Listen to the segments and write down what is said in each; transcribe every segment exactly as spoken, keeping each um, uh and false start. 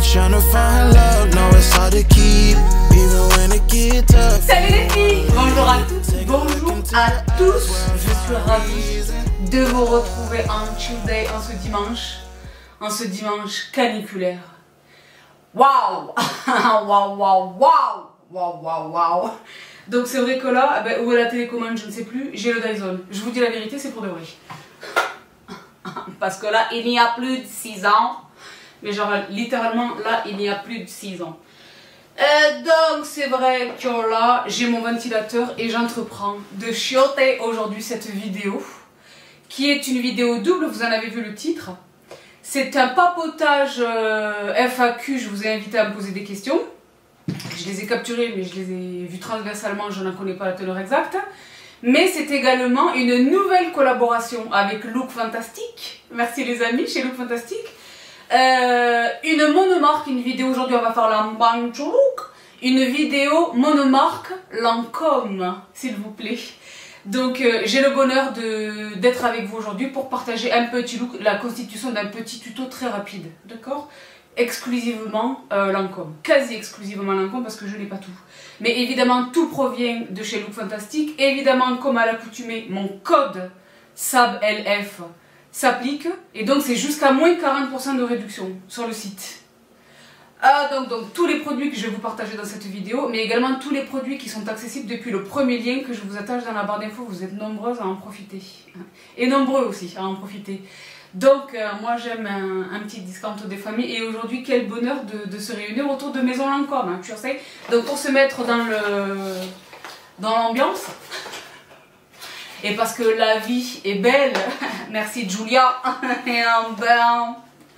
Salut les filles, bonjour à toutes, bonjour à tous. Je suis ravie de vous retrouver en chill day, en ce dimanche, en ce dimanche caniculaire. Waouh, waouh, waouh, waouh, waouh, waouh, waouh. Donc c'est vrai que là, ben, où est la télécommande, je ne sais plus, j'ai le Dyson. Je vous dis la vérité, c'est pour de vrai. Parce que là, il n'y a plus de six ans. Mais genre, littéralement, là, il n'y a plus de six ans. Euh, donc, c'est vrai que là, j'ai mon ventilateur et j'entreprends de chioter aujourd'hui cette vidéo. Qui est une vidéo double, vous en avez vu le titre. C'est un papotage euh, F A Q, je vous ai invité à me poser des questions. Je les ai capturées, mais je les ai vues transversalement, je n'en connais pas la teneur exacte. Mais c'est également une nouvelle collaboration avec Look Fantastique. Merci les amis, chez Look Fantastique. Euh, une monomarque, une vidéo aujourd'hui, on va faire la Look. Une vidéo monomarque Lancôme, s'il vous plaît. Donc euh, j'ai le bonheur d'être avec vous aujourd'hui pour partager un petit look, la constitution d'un petit tuto très rapide, d'accord? Exclusivement euh, Lancôme, quasi exclusivement Lancôme parce que je n'ai pas tout. Mais évidemment tout provient de chez Look Fantastique. Évidemment comme à l'accoutumée, mon code S A B L F s'applique et donc c'est jusqu'à moins quarante pour cent de réduction sur le site. Ah, donc, donc tous les produits que je vais vous partager dans cette vidéo, mais également tous les produits qui sont accessibles depuis le premier lien que je vous attache dans la barre d'infos. Vous êtes nombreuses à en profiter et nombreux aussi à en profiter. Donc euh, moi j'aime un, un petit discount des familles et aujourd'hui quel bonheur de, de se réunir autour de Maison Lancôme, hein, tu sais. Donc pour se mettre dans le dans l'ambiance et parce que la vie est belle, merci Julia, et un bain.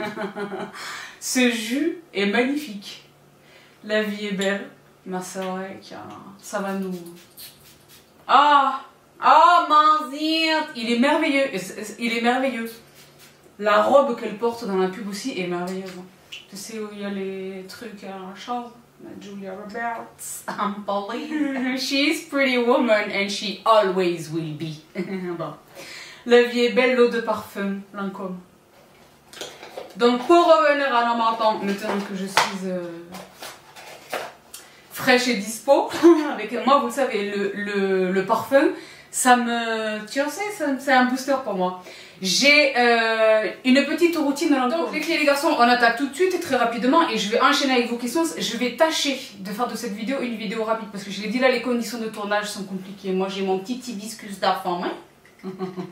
Ce jus est magnifique. La vie est belle. Mais c'est vrai que ça va nous... Ah, ah, Manzite, il est merveilleux. Il est merveilleux. La robe qu'elle porte dans la pub aussi est merveilleuse. Tu sais où il y a les trucs à chose? Julia Roberts, I'm Pauline. She's pretty woman and she always will be. Bon. La vie est belle, l'eau de parfum, Lancôme. Donc pour revenir à l'emmentant, maintenant que je suis euh, fraîche et dispo, avec moi vous le savez, le, le, le parfum, ça me, tu sais, c'est un booster pour moi. J'ai euh, une petite routine dans Donc les filles et les garçons, on attaque tout de suite et très rapidement et je vais enchaîner avec vos questions. Je vais tâcher de faire de cette vidéo une vidéo rapide parce que je l'ai dit là, les conditions de tournage sont compliquées. Moi j'ai mon petit hibiscus d'enfant, hein.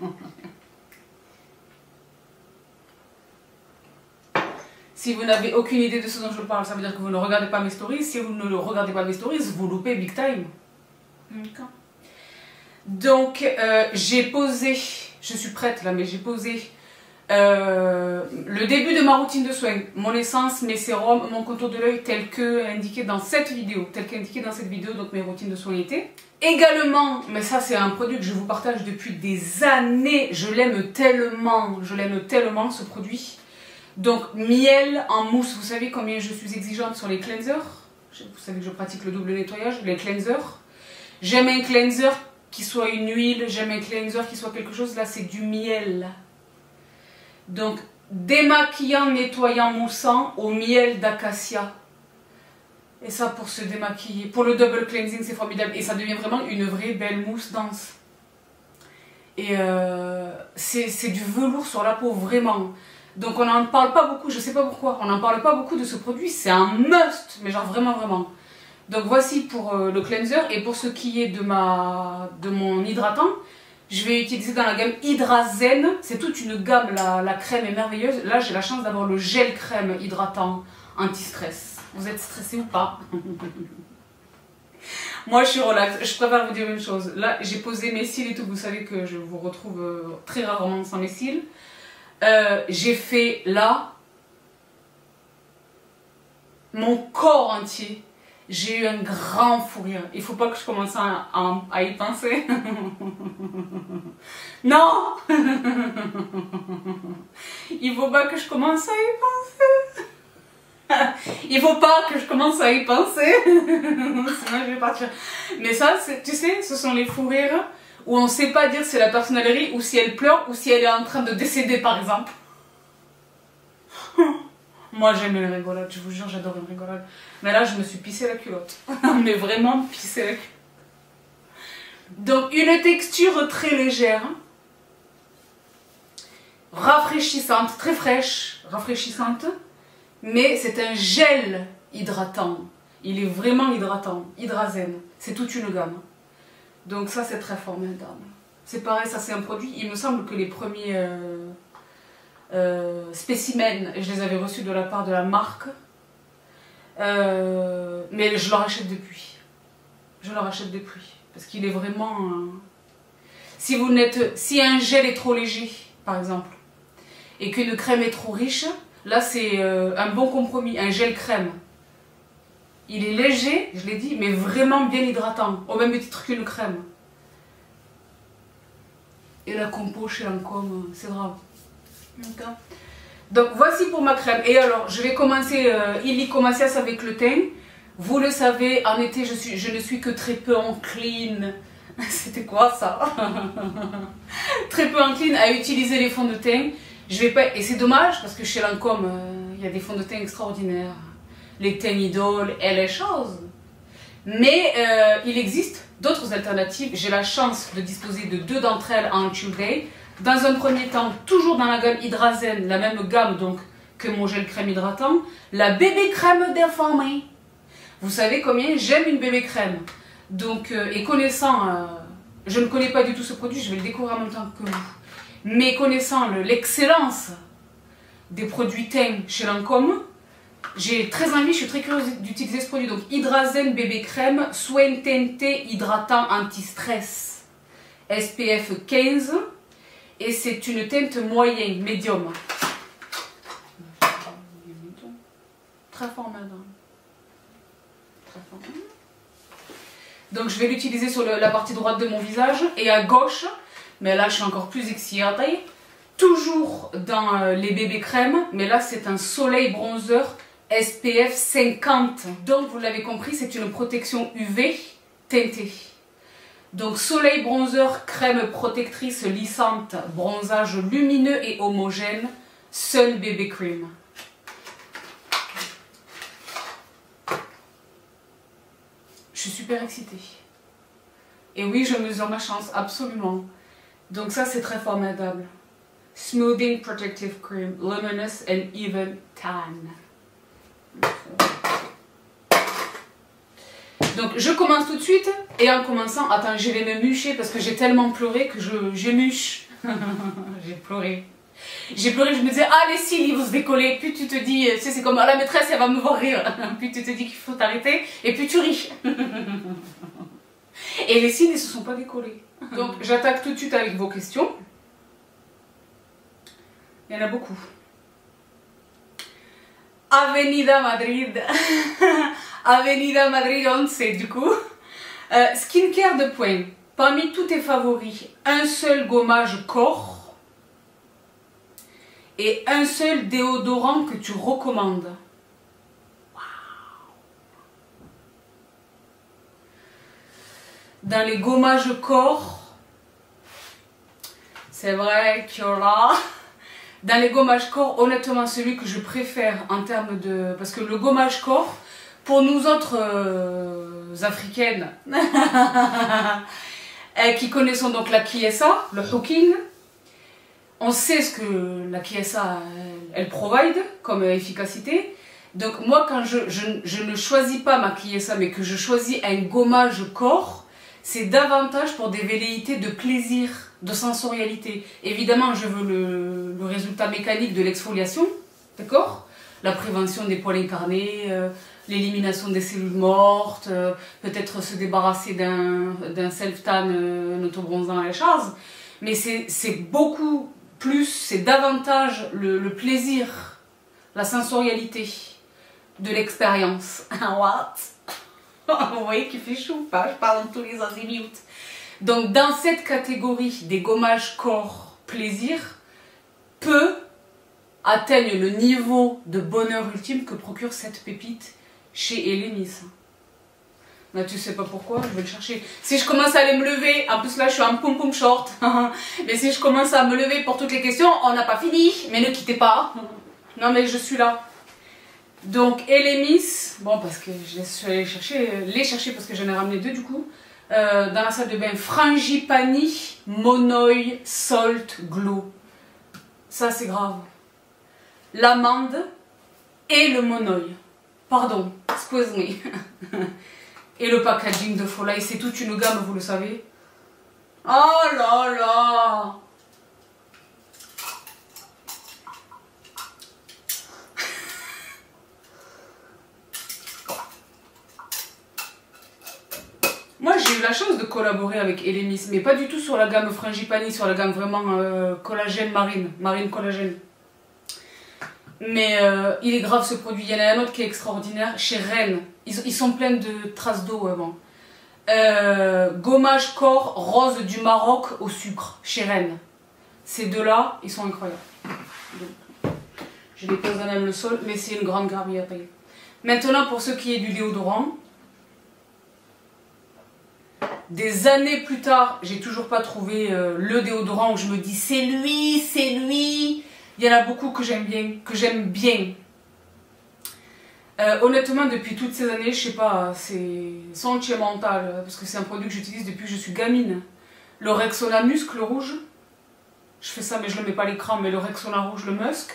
Si vous n'avez aucune idée de ce dont je parle, ça veut dire que vous ne regardez pas mes stories. Si vous ne regardez pas mes stories, vous loupez big time. D'accord. Donc, euh, j'ai posé, je suis prête là, mais j'ai posé euh, le début de ma routine de soins. Mon essence, mes sérums, mon contour de l'œil tel que indiqué dans cette vidéo. Tel qu'indiqué dans cette vidéo, donc mes routines de soins étaient. Également, mais ça c'est un produit que je vous partage depuis des années. Je l'aime tellement, je l'aime tellement ce produit. Donc, miel en mousse, vous savez combien je suis exigeante sur les cleansers. Vous savez que je pratique le double nettoyage, les cleansers. J'aime un cleanser qui soit une huile, j'aime un cleanser qui soit quelque chose, là c'est du miel. Donc, démaquillant, nettoyant, moussant au miel d'acacia. Et ça pour se démaquiller. Pour le double cleansing, c'est formidable. Et ça devient vraiment une vraie belle mousse dense. Et euh, c'est du velours sur la peau, vraiment. Donc on n'en parle pas beaucoup, je sais pas pourquoi, on n'en parle pas beaucoup de ce produit, c'est un must, mais genre vraiment vraiment. Donc voici pour euh, le cleanser et pour ce qui est de, ma, de mon hydratant, je vais utiliser dans la gamme Hydrazen, c'est toute une gamme, la, la crème est merveilleuse. Là j'ai la chance d'avoir le gel crème hydratant anti-stress. Vous êtes stressé ou pas? Moi je suis relax, je préfère vous dire une chose, là j'ai posé mes cils et tout, vous savez que je vous retrouve euh, très rarement sans mes cils. Euh, j'ai fait là mon corps entier. J'ai eu un grand fou rire. Il faut pas que je commence à, à, à y penser. Non. Il faut pas que je commence à y penser. Il faut pas que je commence à y penser. Sinon je vais partir. Mais ça, tu sais, ce sont les fous rires où on ne sait pas dire si la personne elle rit ou si elle pleure ou si elle est en train de décéder par exemple. Moi j'aime une rigolade, je vous jure, j'adore une rigolade. Mais là, je me suis pissé la culotte. Mais vraiment pissé la culotte. Donc, une texture très légère. Rafraîchissante, très fraîche, rafraîchissante. Mais c'est un gel hydratant. Il est vraiment hydratant. Hydrazen. C'est toute une gamme. Donc ça, c'est très formidable. C'est pareil, ça c'est un produit. Il me semble que les premiers euh, euh, spécimens, je les avais reçus de la part de la marque. Euh, mais je leur achète depuis. Je leur achète depuis. Parce qu'il est vraiment... Euh, si vous n'êtes, si un gel est trop léger, par exemple, et qu'une crème est trop riche, là c'est euh, un bon compromis, un gel crème. Il est léger, je l'ai dit, mais vraiment bien hydratant, au même titre qu'une crème. Et la compo chez Lancôme, c'est grave. Okay. Donc voici pour ma crème. Et alors, je vais commencer euh, Illy Comacias avec le teint. Vous le savez, en été, je, suis, je ne suis que très peu encline. C'était quoi ça? Très peu encline à utiliser les fonds de teint. Je vais pas... Et c'est dommage, parce que chez Lancôme, euh, il y a des fonds de teint extraordinaires. Les teints Idol et les choses. Mais euh, il existe d'autres alternatives. J'ai la chance de disposer de deux d'entre elles en Tuesday. Dans un premier temps, toujours dans la gamme Hydrazen, la même gamme donc que mon gel crème hydratant, la bébé crème déformée. Vous savez combien j'aime une bébé crème. Donc, euh, et connaissant, euh, je ne connais pas du tout ce produit, je vais le découvrir en même temps que vous. Mais connaissant l'excellence des produits teint chez Lancôme, j'ai très envie, je suis très curieuse d'utiliser ce produit. Donc Hydrazen bébé crème, soin teinté hydratant anti-stress, S P F quinze, et c'est une teinte moyenne, médium. Très fort maintenant. Très fort. Donc je vais l'utiliser sur le, la partie droite de mon visage et à gauche, mais là je suis encore plus excitée, toujours dans euh, les bébés crèmes, mais là c'est un soleil bronzer S P F cinquante. Donc vous l'avez compris, c'est une protection U V teintée. Donc soleil bronzer, crème protectrice lissante, bronzage lumineux et homogène, Sun Baby Cream. Je suis super excitée. Et oui, je mesure ma chance, absolument. Donc ça, c'est très formidable. Smoothing Protective Cream, Luminous and Even Tan. Donc je commence tout de suite. Et en commençant, attends, je vais me mûcher parce que j'ai tellement pleuré que je, je mûche. J'ai pleuré. J'ai pleuré, je me disais, ah les cils ils vont se décoller, puis tu te dis, tu sais, c'est comme, ah, la maîtresse elle va me voir rire, puis tu te dis qu'il faut t'arrêter, et puis tu ris. Et les cils ils se sont pas décollés. Donc j'attaque tout de suite avec vos questions. Il y en a beaucoup. Avenida Madrid. Avenida Madrid onze du coup. Euh, skincare de points. Parmi tous tes favoris, un seul gommage corps. Et un seul déodorant que tu recommandes. Wow. Dans les gommages corps, c'est vrai que là, dans les gommages corps, honnêtement, celui que je préfère en termes de... Parce que le gommage corps, pour nous autres euh, africaines, qui connaissons donc la Kiesa, le hooking, on sait ce que la Kiesa, elle, elle provide comme efficacité. Donc moi, quand je, je, je ne choisis pas ma Kiesa, mais que je choisis un gommage corps, c'est davantage pour des velléités de plaisir, de sensorialité. Évidemment, je veux le, le résultat mécanique de l'exfoliation, d'accord? La prévention des poils incarnés, euh, l'élimination des cellules mortes, euh, peut-être se débarrasser d'un d'un self-tan euh, autobronzant à la chose. Mais c'est beaucoup... plus, c'est davantage le, le plaisir, la sensorialité de l'expérience. What? Vous voyez qu'il fait chaud, pas? Je parle dans tous les azimuts. Donc, dans cette catégorie des gommages corps plaisir, peu atteignent le niveau de bonheur ultime que procure cette pépite chez Elemis. Là, tu sais pas pourquoi, je vais le chercher. Si je commence à aller me lever, en plus là je suis en pom pom short, mais si je commence à me lever pour toutes les questions, on n'a pas fini, mais ne quittez pas. Non mais je suis là. Donc, Elemis, bon, parce que je suis allée chercher, les chercher parce que j'en ai ramené deux du coup. Euh, dans la salle de bain, Frangipani, Monoï, Salt, Glow. Ça, c'est grave. L'amande et le Monoï. Pardon, excuse me. Et le packaging de Folai, c'est toute une gamme, vous le savez. Oh là là! Moi, j'ai eu la chance de collaborer avec Elemis, mais pas du tout sur la gamme Frangipani, sur la gamme vraiment euh, collagène marine, marine collagène. Mais euh, il est grave ce produit. Il y en a un autre qui est extraordinaire, chez Rennes. Ils, ils sont pleins de traces d'eau avant. Euh, gommage corps rose du Maroc au sucre, chez Rennes. Ces deux-là, ils sont incroyables. Donc, je les pose à même le sol, mais c'est une grande graville à payer. Maintenant, pour ce qui est du déodorant, des années plus tard, j'ai toujours pas trouvé euh, le déodorant où je me dis c'est lui, c'est lui. Il y en a beaucoup que j'aime bien, que j'aime bien. Euh, honnêtement, depuis toutes ces années, je sais pas, c'est sentimental, parce que c'est un produit que j'utilise depuis que je suis gamine. Le Rexona Muscle rouge, je fais ça mais je le mets pas à l'écran, mais le Rexona rouge, le Musk.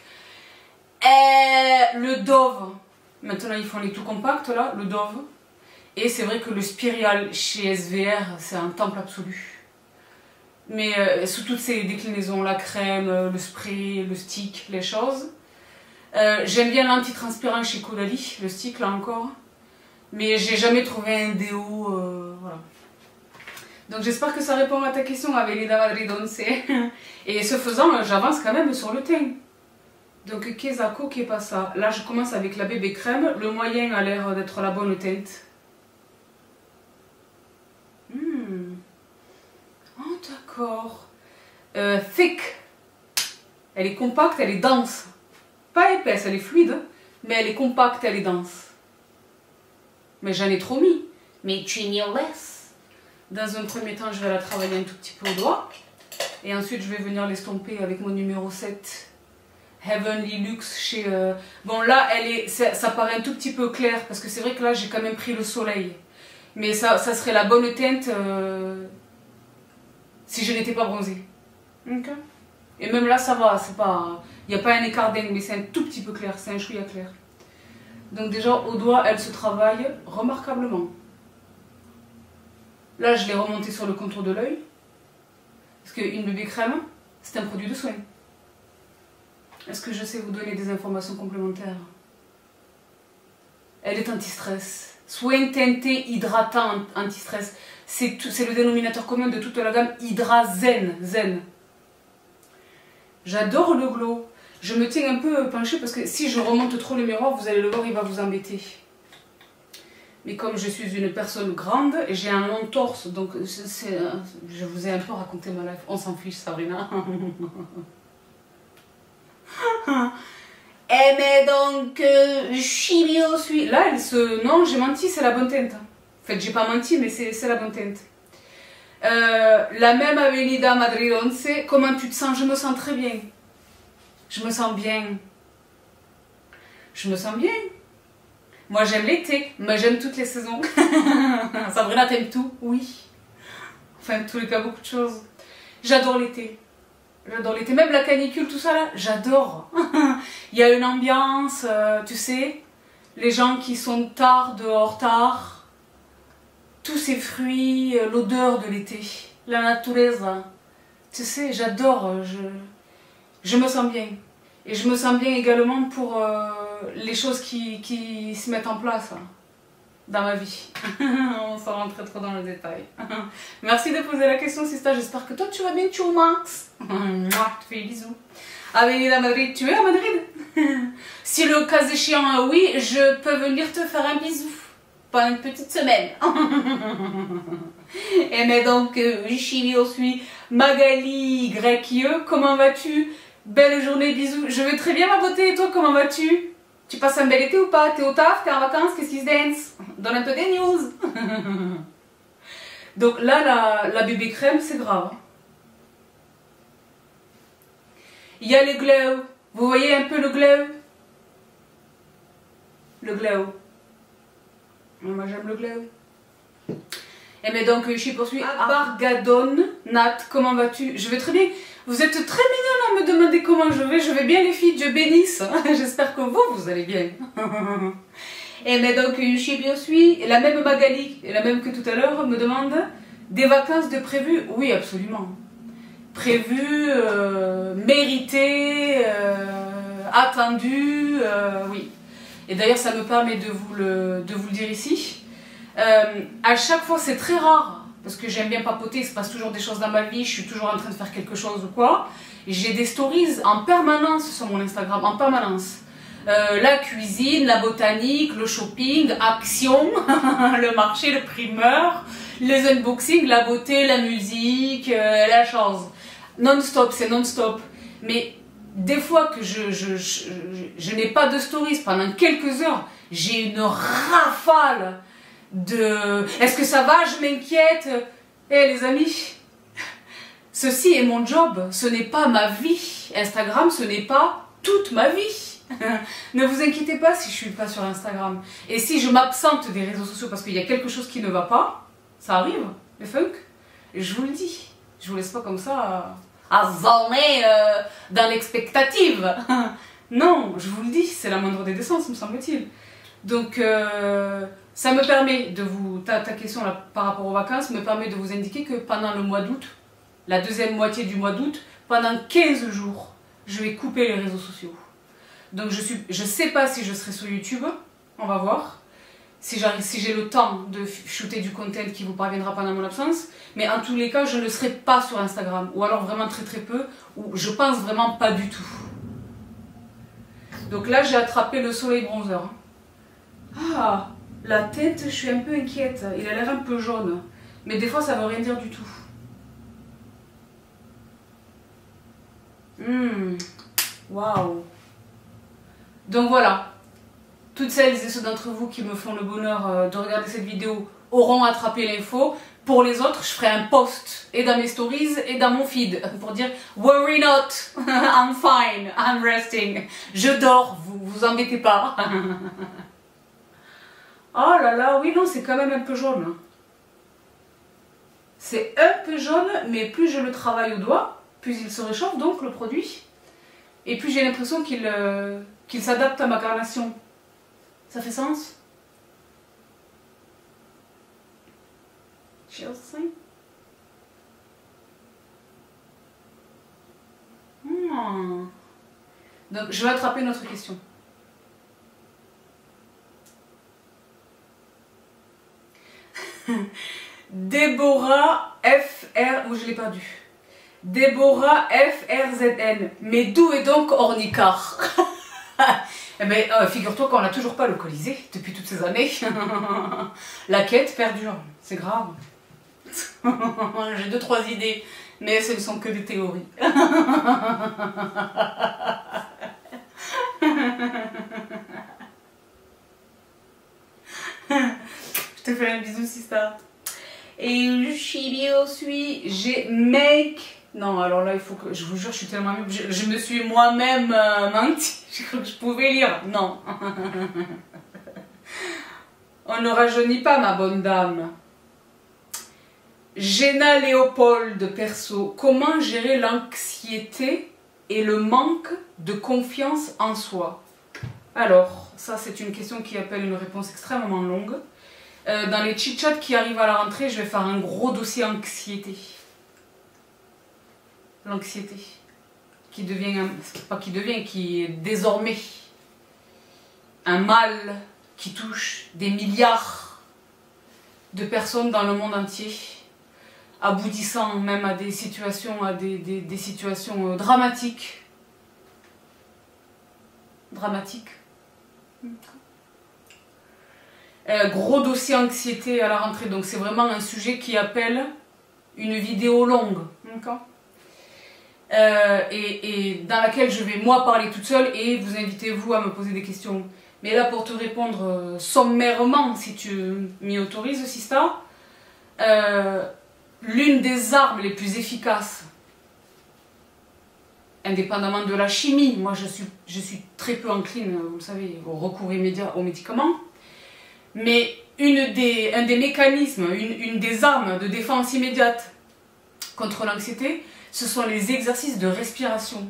Et le Dove, maintenant ils font les tout compacts là, le Dove. Et c'est vrai que le Spirial chez S V R, c'est un temple absolu. Mais euh, sous toutes ces déclinaisons, la crème, le spray, le stick, les choses. Euh, J'aime bien l'antitranspirant chez Caudalie, le stick là encore. Mais j'ai jamais trouvé un déo, euh, voilà. Donc j'espère que ça répond à ta question, Avenida Madridonce. Et ce faisant, j'avance quand même sur le teint. Donc Kezako, qui est pas ça. Là je commence avec la bébé crème. Le moyen a l'air d'être la bonne teinte. Hmm. Oh d'accord. Euh, thick. Elle est compacte, elle est dense. Pas épaisse, elle est fluide, mais elle est compacte, elle est dense. Mais j'en ai trop mis. Mais tu es mis au less. Dans un premier temps, je vais la travailler un tout petit peu au doigt. Et ensuite, je vais venir l'estomper avec mon numéro sept. Heavenly Luxe chez... Euh... Bon là, elle est, ça, ça paraît un tout petit peu clair, parce que c'est vrai que là, j'ai quand même pris le soleil. Mais ça, ça serait la bonne teinte euh... si je n'étais pas bronzée. Ok. Et même là, ça va, c'est pas... Il n'y a pas un écart dingue, mais c'est un tout petit peu clair, c'est un chouïa clair. Donc déjà, au doigt, elle se travaille remarquablement. Là, je l'ai remonté sur le contour de l'œil. Parce qu'une bébé crème, c'est un produit de soin. Est-ce que je sais vous donner des informations complémentaires? Elle est anti-stress. Soin teinté, hydratant, anti-stress. C'est le dénominateur commun de toute la gamme Hydra Zen. Zen. J'adore le glow. Je me tiens un peu penchée parce que si je remonte trop le miroir, vous allez le voir, il va vous embêter. Mais comme je suis une personne grande, j'ai un long torse, donc c'est, je vous ai un peu raconté ma life. On s'en fiche, Sabrina. Eh mais donc, euh, Chibio suis... Là, elle se... Non, j'ai menti, c'est la bonne teinte. En fait, j'ai pas menti, mais c'est la bonne teinte. Euh, la même Avenida Madridonce. Comment tu te sens? Je me sens très bien. Je me sens bien. Je me sens bien. Moi, j'aime l'été, mais j'aime toutes les saisons. Sabrina, t'aimes tout? Oui. Enfin, en tous les cas, beaucoup de choses. J'adore l'été. J'adore l'été. Même la canicule, tout ça là, j'adore. Il y a une ambiance, euh, tu sais, les gens qui sont tard dehors, tard. Tous ces fruits, euh, l'odeur de l'été, la natureza. Tu sais, j'adore. Je, je me sens bien. Et je me sens bien également pour euh, les choses qui, qui se mettent en place hein, dans ma vie. On s'en rentre trop dans le détail. Merci de poser la question, Sista. J'espère que toi tu vas bien, tu es Max. Je te fais des bisous. Avenida Madrid, tu es à Madrid? Si le cas échéant, oui, je peux venir te faire un bisou. Pendant une petite semaine. Et mais donc, euh, Chibio suis Magali Y E, comment vas-tu? Belle journée, bisous. Je vais très bien ma beauté, et toi comment vas-tu? Tu passes un bel été ou pas? T'es au taf? T'es en vacances? Qu'est-ce qui se dance? Donne un peu des news. Donc là, la, la bébé crème, c'est grave. Il y a le glow. Vous voyez un peu le glow? Le glow. Moi j'aime le glow. Et mais donc je suis poursuivie. Abargadon, Nat, comment vas-tu? Je vais très bien. Vous êtes très mignonne à me demander comment je vais. Je vais bien les filles, Dieu bénisse. J'espère que vous, vous allez bien. Et mais donc je suis bien suis. La même Magali, la même que tout à l'heure, me demande des vacances de prévues. Oui, absolument. Prévues, euh, méritées, euh, attendues, euh, oui. Et d'ailleurs ça me permet de vous le, de vous le dire ici. Euh, à chaque fois, c'est très rare, parce que j'aime bien papoter, il se passe toujours des choses dans ma vie, je suis toujours en train de faire quelque chose ou quoi. J'ai des stories en permanence sur mon Instagram, en permanence. Euh, la cuisine, la botanique, le shopping, Action, le marché, le primeur, les unboxings, la beauté, la musique, euh, la chose. Non-stop, c'est non-stop. Mais des fois que je, je, je, je, je n'ai pas de stories pendant quelques heures, j'ai une rafale de est-ce que ça va, je m'inquiète. Eh hey, les amis, ceci est mon job, ce n'est pas ma vie. Instagram, ce n'est pas toute ma vie. Ne vous inquiétez pas si je suis pas sur Instagram. Et si je m'absente des réseaux sociaux parce qu'il y a quelque chose qui ne va pas, ça arrive, les funk. Je vous le dis, je vous laisse pas comme ça à zoner euh, dans l'expectative. Non, je vous le dis, c'est la moindre des décences, me semble-t-il. Donc euh, ça me permet de vous, ta, ta question là par rapport aux vacances me permet de vous indiquer que pendant le mois d'août, la deuxième moitié du mois d'août, pendant quinze jours, je vais couper les réseaux sociaux. Donc je suis, je sais pas si je serai sur YouTube, on va voir, si j'arrive, si j'ai le temps de shooter du content qui vous parviendra pendant mon absence, mais en tous les cas, je ne serai pas sur Instagram, ou alors vraiment très très peu, ou je pense vraiment pas du tout. Donc là, j'ai attrapé le soleil bronzer. Ah, la tête, je suis un peu inquiète. Il a l'air un peu jaune. Mais des fois, ça veut rien dire du tout. Hum, waouh. Donc voilà. Toutes celles et ceux d'entre vous qui me font le bonheur de regarder cette vidéo auront attrapé l'info. Pour les autres, je ferai un post et dans mes stories et dans mon feed pour dire worry not, I'm fine, I'm resting. Je dors, vous vous embêtez pas. Oh là là, oui, non, c'est quand même un peu jaune. C'est un peu jaune, mais plus je le travaille au doigt, plus il se réchauffe, donc le produit, et plus j'ai l'impression qu'il euh, qu'il s'adapte à ma carnation. Ça fait sens? Chelsea? Hmm. Donc, je vais attraper notre question. Déborah F R... Oh, je l'ai perdu. Déborah F R Z N. Mais d'où est donc Ornicar? Eh bien, euh, figure-toi qu'on n'a toujours pas localisé depuis toutes ces années. La quête perdure. C'est grave. J'ai deux, trois idées, mais ce ne sont que des théories. Je te fais un bisou, sister. Et je suis bien aussi. J'ai make. Non, alors là, il faut que. Je vous jure, je suis tellement mieux. Je, je me suis moi-même euh, menti. J'ai cru que je pouvais lire. Non. On ne rajeunit pas, ma bonne dame. Géna Léopold, perso. Comment gérer l'anxiété et le manque de confiance en soi? Alors, ça, c'est une question qui appelle une réponse extrêmement longue. Euh, dans les chit-chats qui arrivent à la rentrée, je vais faire un gros dossier anxiété. L'anxiété. Qui devient, un, pas qui devient, qui est désormais un mal qui touche des milliards de personnes dans le monde entier, aboutissant même à des situations, à des, des, des situations dramatiques. Dramatiques. Euh, gros dossier anxiété à la rentrée, donc c'est vraiment un sujet qui appelle une vidéo longue, euh, et, et dans laquelle je vais moi parler toute seule et vous invitez vous à me poser des questions. Mais là, pour te répondre euh, sommairement, si tu m'y autorises, Sista, euh, l'une des armes les plus efficaces indépendamment de la chimie. Moi, je suis, je suis très peu encline, vous le savez, au recours immédiat aux médicaments. Mais une des, un des mécanismes, une, une des armes de défense immédiate contre l'anxiété, ce sont les exercices de respiration.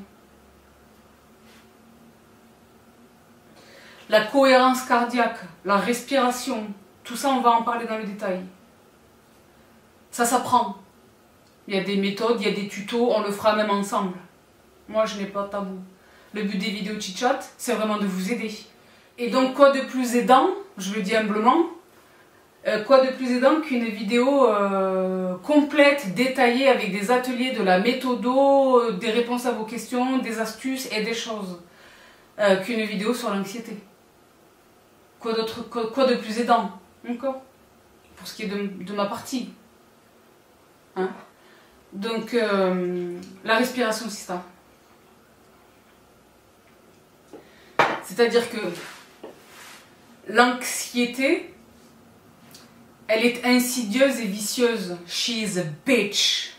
La cohérence cardiaque, la respiration, tout ça, on va en parler dans le détail. Ça s'apprend. Il y a des méthodes, il y a des tutos, on le fera même ensemble. Moi, je n'ai pas de tabou. Le but des vidéos chit-chat, c'est vraiment de vous aider. Et donc, quoi de plus aidant, je le dis humblement, euh, quoi de plus aidant qu'une vidéo euh, complète, détaillée, avec des ateliers, de la méthodo, euh, des réponses à vos questions, des astuces et des choses, euh, qu'une vidéo sur l'anxiété. Quoi, quoi, quoi de plus aidant, encore, pour ce qui est de, de ma partie. Hein? Donc, euh, la respiration, c'est ça. C'est-à-dire que l'anxiété, elle est insidieuse et vicieuse. She is a bitch.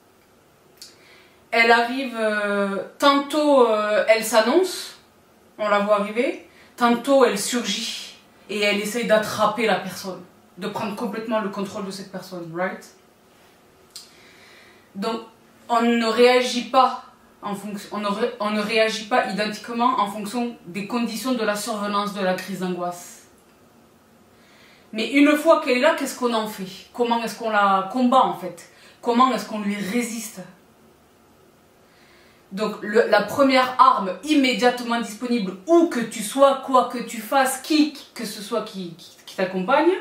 Elle arrive, euh, tantôt euh, elle s'annonce, on la voit arriver, tantôt elle surgit et elle essaye d'attraper la personne, de prendre complètement le contrôle de cette personne, right? Donc, on ne réagit pas en fonction, on ne, ré, on ne réagit pas identiquement en fonction des conditions de la survenance de la crise d'angoisse. Mais une fois qu'elle est là, qu'est-ce qu'on en fait? Comment est-ce qu'on la combat en fait? Comment est-ce qu'on lui résiste? Donc, le, la première arme immédiatement disponible, où que tu sois, quoi que tu fasses, qui que ce soit qui, qui, qui t'accompagne,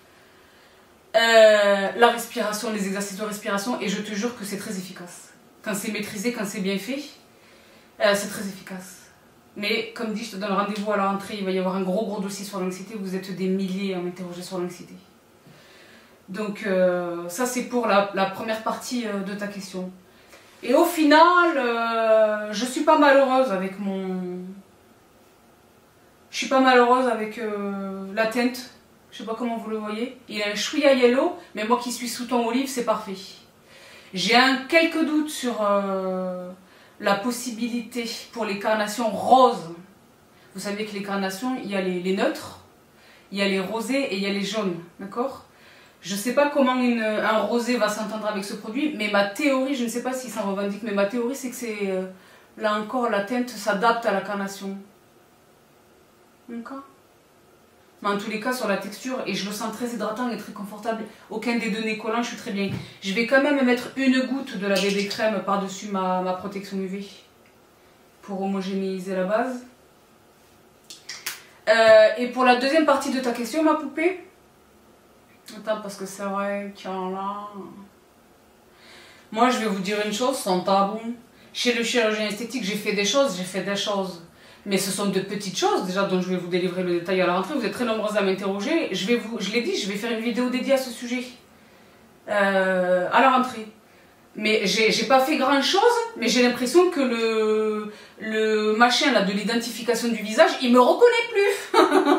Euh, la respiration, les exercices de respiration, et je te jure que c'est très efficace. Quand c'est maîtrisé, quand c'est bien fait, euh, c'est très efficace. Mais comme dit, je te donne rendez-vous à la rentrée, il va y avoir un gros gros dossier sur l'anxiété, vous êtes des milliers à m'interroger sur l'anxiété. Donc euh, ça c'est pour la, la première partie euh, de ta question. Et au final, euh, je suis pas malheureuse avec mon... Je suis pas malheureuse avec euh, la teinte. Je sais pas comment vous le voyez. Il a un chouïa yellow, mais moi qui suis sous ton olive, c'est parfait. J'ai un quelques doutes sur euh, la possibilité pour les carnations roses. Vous savez que les carnations, il y a les, les neutres, il y a les rosés et il y a les jaunes, d'accord? Je sais pas comment une, un rosé va s'entendre avec ce produit, mais ma théorie, je ne sais pas si ça revendique, mais ma théorie c'est que c'est, euh, là encore, la teinte s'adapte à la carnation. D'accord? Mais en tous les cas, sur la texture, et je le sens très hydratant et très confortable, aucun des deux n'est collant, je suis très bien. Je vais quand même mettre une goutte de la bébé crème par-dessus ma, ma protection U V pour homogénéiser la base. Euh, et pour la deuxième partie de ta question, ma poupée, attends, parce que c'est vrai qu'il y en a... Moi, je vais vous dire une chose, sans tabou. Chez le chirurgien esthétique, j'ai fait des choses, j'ai fait des choses. Mais ce sont de petites choses, déjà, dont je vais vous délivrer le détail à la rentrée. Vous êtes très nombreuses à m'interroger. Je vais vous, je l'ai dit, je vais faire une vidéo dédiée à ce sujet. Euh, à la rentrée. Mais j'ai pas fait grand chose, mais j'ai l'impression que le, le machin là, de l'identification du visage, il me reconnaît plus.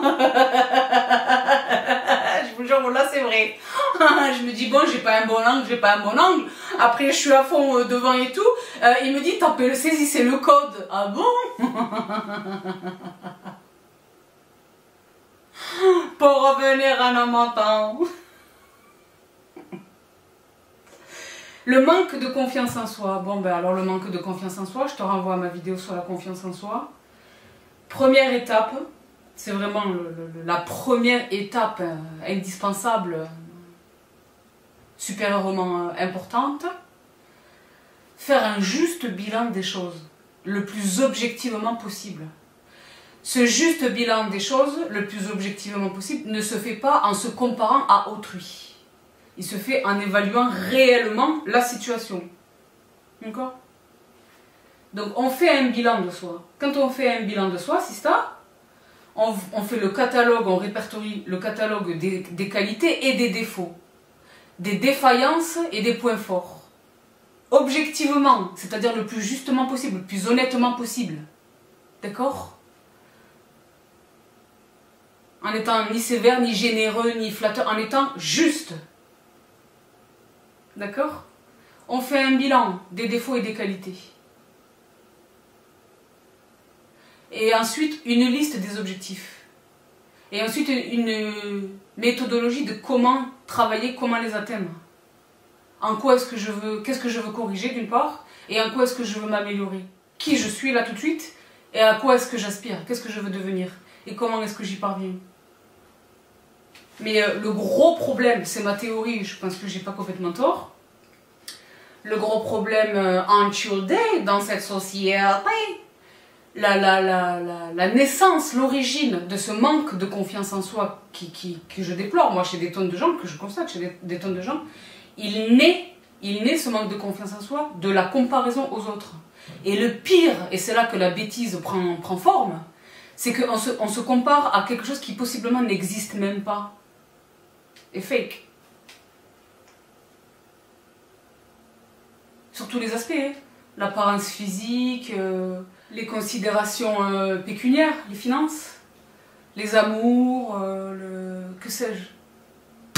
Je vous jure, là c'est vrai. Je me dis, bon, j'ai pas un bon angle, j'ai pas un bon angle. Après, je suis à fond euh, devant et tout. Euh, il me dit, tapez le saisissez le code. Ah bon? Pour revenir à nos montants. Le manque de confiance en soi. Bon, ben alors le manque de confiance en soi, je te renvoie à ma vidéo sur la confiance en soi. Première étape, c'est vraiment le, le, la première étape euh, indispensable, euh, supérieurement euh, importante. Faire un juste bilan des choses, le plus objectivement possible. Ce juste bilan des choses, le plus objectivement possible, ne se fait pas en se comparant à autrui. Il se fait en évaluant réellement la situation. D'accord? Donc on fait un bilan de soi. Quand on fait un bilan de soi, c'est ça, on, on fait le catalogue, on répertorie le catalogue des, des qualités et des défauts, des défaillances et des points forts. Objectivement, c'est-à-dire le plus justement possible, le plus honnêtement possible. D'accord? En étant ni sévère, ni généreux, ni flatteur, en étant juste. D'accord? On fait un bilan des défauts et des qualités. Et ensuite, une liste des objectifs. Et ensuite, une méthodologie de comment travailler, comment les atteindre. En quoi est-ce que je veux, qu'est-ce que je veux corriger d'une part, et en quoi est-ce que je veux m'améliorer. Qui je suis là tout de suite, et à quoi est-ce que j'aspire, qu'est-ce que je veux devenir, et comment est-ce que j'y parviens. Mais euh, le gros problème, c'est ma théorie, je pense que j'ai pas complètement tort. Le gros problème euh, en Childé, dans cette société, la, la, la, la, la naissance, l'origine de ce manque de confiance en soi qui, qui, que je déplore, moi chez des tonnes de gens, que je constate chez des, des tonnes de gens, il naît, il naît ce manque de confiance en soi de la comparaison aux autres. Et le pire, et c'est là que la bêtise prend, prend forme, c'est qu'on se, on se compare à quelque chose qui possiblement n'existe même pas. Et fake. Sur tous les aspects, hein. L'apparence physique, euh, les considérations euh, pécuniaires, les finances, les amours, euh, le... que sais-je.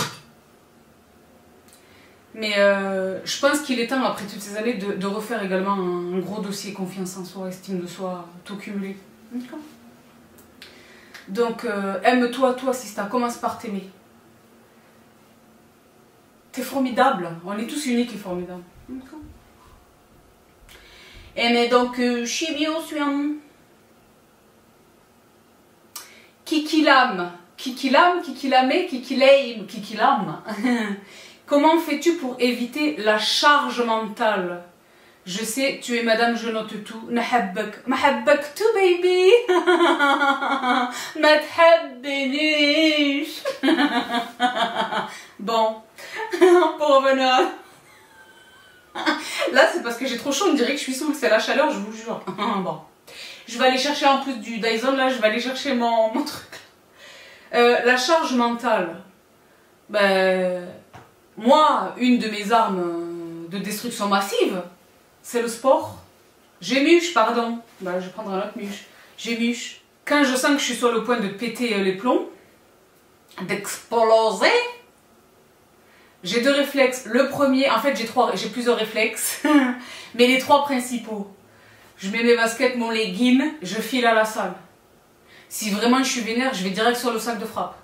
Mais euh, je pense qu'il est temps, après toutes ces années, de, de refaire également un, un gros dossier confiance en soi, estime de soi, tout cumulé. Donc, euh, aime-toi, toi, Sista, commence par t'aimer. T'es formidable, on est tous uniques et formidables. Et mais donc, euh, Shibio Suyan. Kikilam. Kikilam, Kikilame, Kikileim, Kikilam. Comment fais-tu pour éviter la charge mentale? Je sais, tu es madame, je note tout. Nahabbak. Mahabbak tout, baby. Ma thabbenish. Bon. Pour revenir. Là, c'est parce que j'ai trop chaud, on dirait que je suis saoule, c'est la chaleur, je vous jure. Bon. Je vais aller chercher en plus du Dyson, là, je vais aller chercher mon, mon truc. Euh, la charge mentale. Ben, moi, une de mes armes de destruction massive, c'est le sport. J'émuche, pardon. Ben, je vais prendre un autre muche. J'émuche. Quand je sens que je suis sur le point de péter les plombs, d'exploser, j'ai deux réflexes. Le premier, en fait j'ai trois, j'ai plusieurs réflexes, mais les trois principaux. Je mets mes baskets, mon legging, je file à la salle. Si vraiment je suis vénère, je vais direct sur le sac de frappe.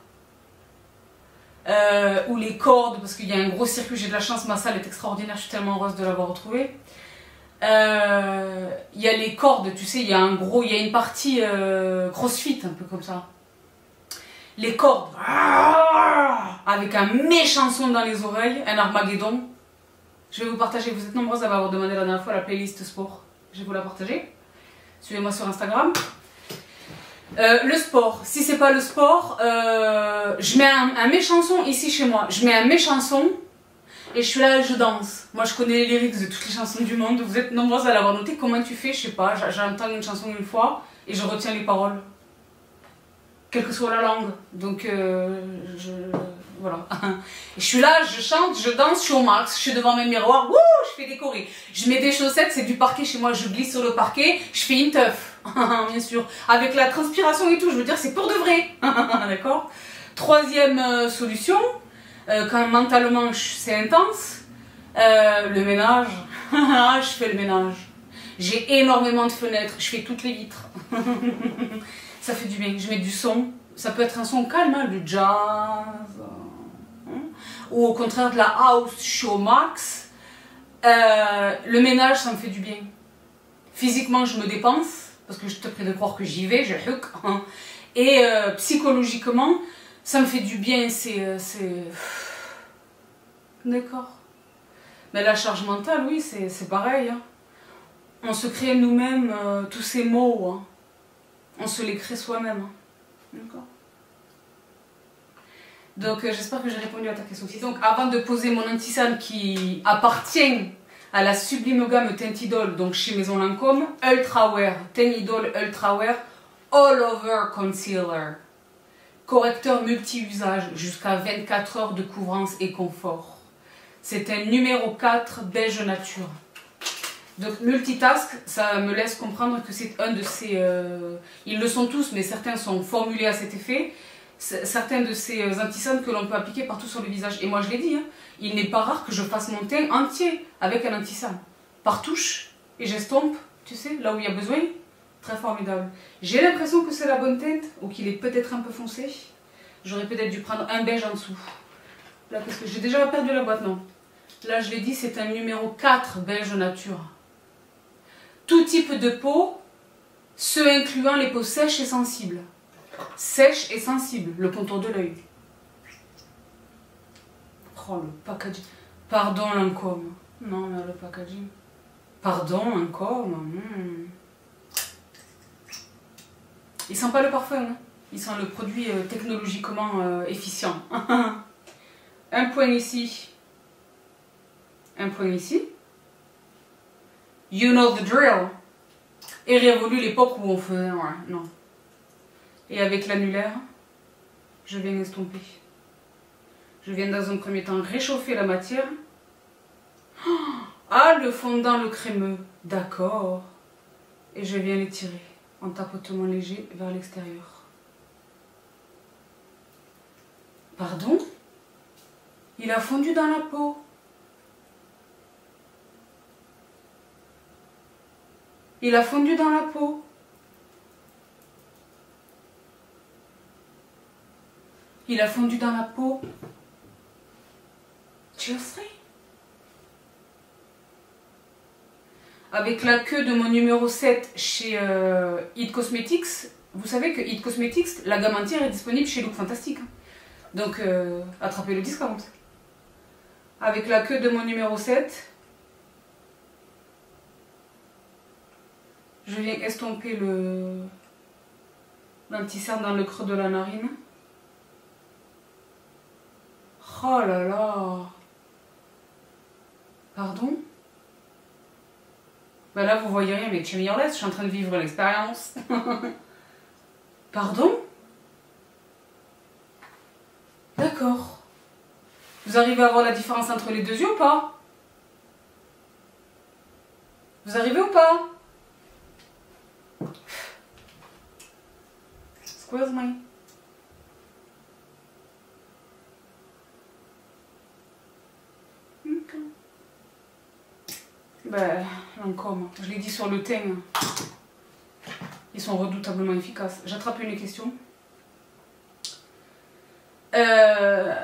Euh, ou les cordes, parce qu'il y a un gros circuit, j'ai de la chance, ma salle est extraordinaire, je suis tellement heureuse de l'avoir retrouvée. Euh, il y a les cordes, tu sais, il y a un gros, il y a une partie euh, crossfit, un peu comme ça. Les cordes, avec un méchant son dans les oreilles, un Armageddon. Je vais vous partager, vous êtes nombreuses à m'avoir demandé la dernière fois la playlist sport. Je vais vous la partager. Suivez-moi sur Instagram. Euh, le sport, si c'est pas le sport, euh, je mets un, un méchant son ici chez moi. Je mets un méchant son et je suis là, je danse. Moi je connais les lyrics de toutes les chansons du monde. Vous êtes nombreuses à l'avoir noté. Comment tu fais? Je sais pas. J'entends une chanson une fois et je retiens les paroles. Quelle que soit la langue. Donc, euh, je, voilà. Je suis là, je chante, je danse, je suis au max, je suis devant mes miroirs, wouh, je fais décorer. Je mets des chaussettes, c'est du parquet chez moi, je glisse sur le parquet, je fais une teuf, bien sûr. Avec la transpiration et tout, je veux dire, c'est pour de vrai. D'accord? Troisième euh, solution, euh, quand mentalement c'est intense, euh, le ménage. Je fais le ménage. J'ai énormément de fenêtres, je fais toutes les vitres. Ça fait du bien, je mets du son, ça peut être un son calme, hein, du jazz, hein, ou au contraire de la house show max. Euh, le ménage, ça me fait du bien. Physiquement, je me dépense, parce que je te prie de croire que j'y vais, je hook, hein. Et euh, psychologiquement, ça me fait du bien, c'est... D'accord. Mais la charge mentale, oui, c'est pareil. Hein. On se crée nous-mêmes euh, tous ces mots, hein. On se les crée soi-même. D'accord. Donc euh, j'espère que j'ai répondu à ta question. Donc avant de poser mon anti-san qui appartient à la sublime gamme Tintidol, donc chez Maison Lancôme, Ultra Wear, Tintidol Ultra Wear All Over Concealer. Correcteur multi-usage jusqu'à vingt-quatre heures de couvrance et confort. C'est un numéro quatre beige nature. Donc multitask, ça me laisse comprendre que c'est un de ces... Euh, ils le sont tous, mais certains sont formulés à cet effet. Certains de ces anti-cernes que l'on peut appliquer partout sur le visage. Et moi je l'ai dit, hein, il n'est pas rare que je fasse mon teint entier avec un anti-cerne. Par touche, et j'estompe, tu sais, là où il y a besoin. Très formidable. J'ai l'impression que c'est la bonne teinte, ou qu'il est peut-être un peu foncé. J'aurais peut-être dû prendre un beige en dessous. Là, parce que j'ai déjà perdu la boîte, non. Là, je l'ai dit, c'est un numéro quatre, beige nature. Tout type de peau, ceux incluant les peaux sèches et sensibles. Sèches et sensibles, le contour de l'œil. Oh, le packaging. Pardon, Lancôme. Non, mais le packaging. Pardon, Lancôme. Hmm. Il sent pas le parfum, hein. Il sent le produit euh, technologiquement euh, efficient. Un point ici. Un point ici. You know the drill. Et révolu l'époque où on faisait... Ouais, non. Et avec l'annulaire, je viens estomper. Je viens dans un premier temps réchauffer la matière. Ah, le fondant, le crémeux. D'accord. Et je viens l'étirer en tapotement léger vers l'extérieur. Pardon? Il a fondu dans la peau. Il a fondu dans la peau. Il a fondu dans la peau. Tu le sais? Avec la queue de mon numéro sept chez euh, It Cosmetics, vous savez que It Cosmetics, la gamme entière est disponible chez Look Fantastique. Donc, euh, attrapez le discount. Avec la queue de mon numéro sept, je viens estomper le l'anti-cerne dans le creux de la narine. Oh là là! Pardon? Ben là, vous voyez rien, mais tu je suis en train de vivre l'expérience. Pardon? D'accord. Vous arrivez à voir la différence entre les deux yeux ou pas? Vous arrivez ou pas? Excuse me. Okay. Ben, encore, je l'ai dit sur le teint. Ils sont redoutablement efficaces. J'attrape une question. Euh...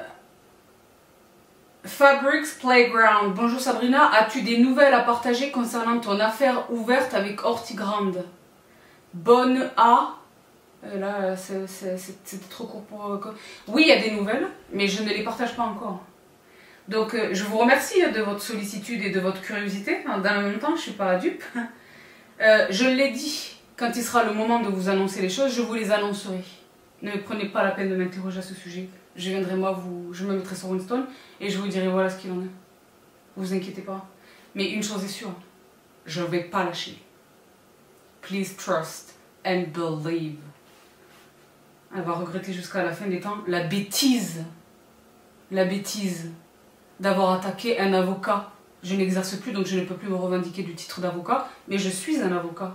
Fabrics Playground. Bonjour Sabrina, as-tu des nouvelles à partager concernant ton affaire ouverte avec Hortigrande? Bonne A. Et là, c'était trop court pour... Oui, il y a des nouvelles, mais je ne les partage pas encore. Donc, euh, je vous remercie de votre sollicitude et de votre curiosité. Dans le même temps, je ne suis pas dupe. Euh, je l'ai dit, quand il sera le moment de vous annoncer les choses, je vous les annoncerai. Ne prenez pas la peine de m'interroger à ce sujet. Je viendrai moi, vous, je me mettrai sur Winston et je vous dirai voilà ce qu'il en est. Vous inquiétez pas. Mais une chose est sûre, je ne vais pas lâcher. Please trust and believe. Elle va regretter jusqu'à la fin des temps la bêtise. La bêtise d'avoir attaqué un avocat. Je n'exerce plus, donc je ne peux plus me revendiquer du titre d'avocat, mais je suis un avocat.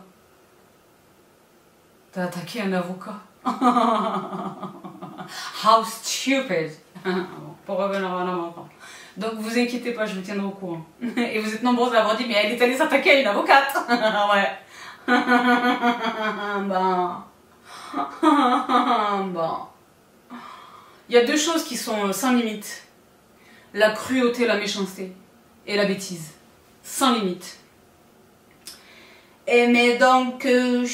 T'as attaqué un avocat. How stupid. Pour revenir à un enfant. Donc vous inquiétez pas, je vous tiendrai au courant. Et vous êtes nombreux à avoir dit, mais elle est allée s'attaquer à une avocate. Ouais. Bon. Bon. Il y a deux choses qui sont sans limite. La cruauté, la méchanceté et la bêtise. Sans limite. Et mais donc, euh,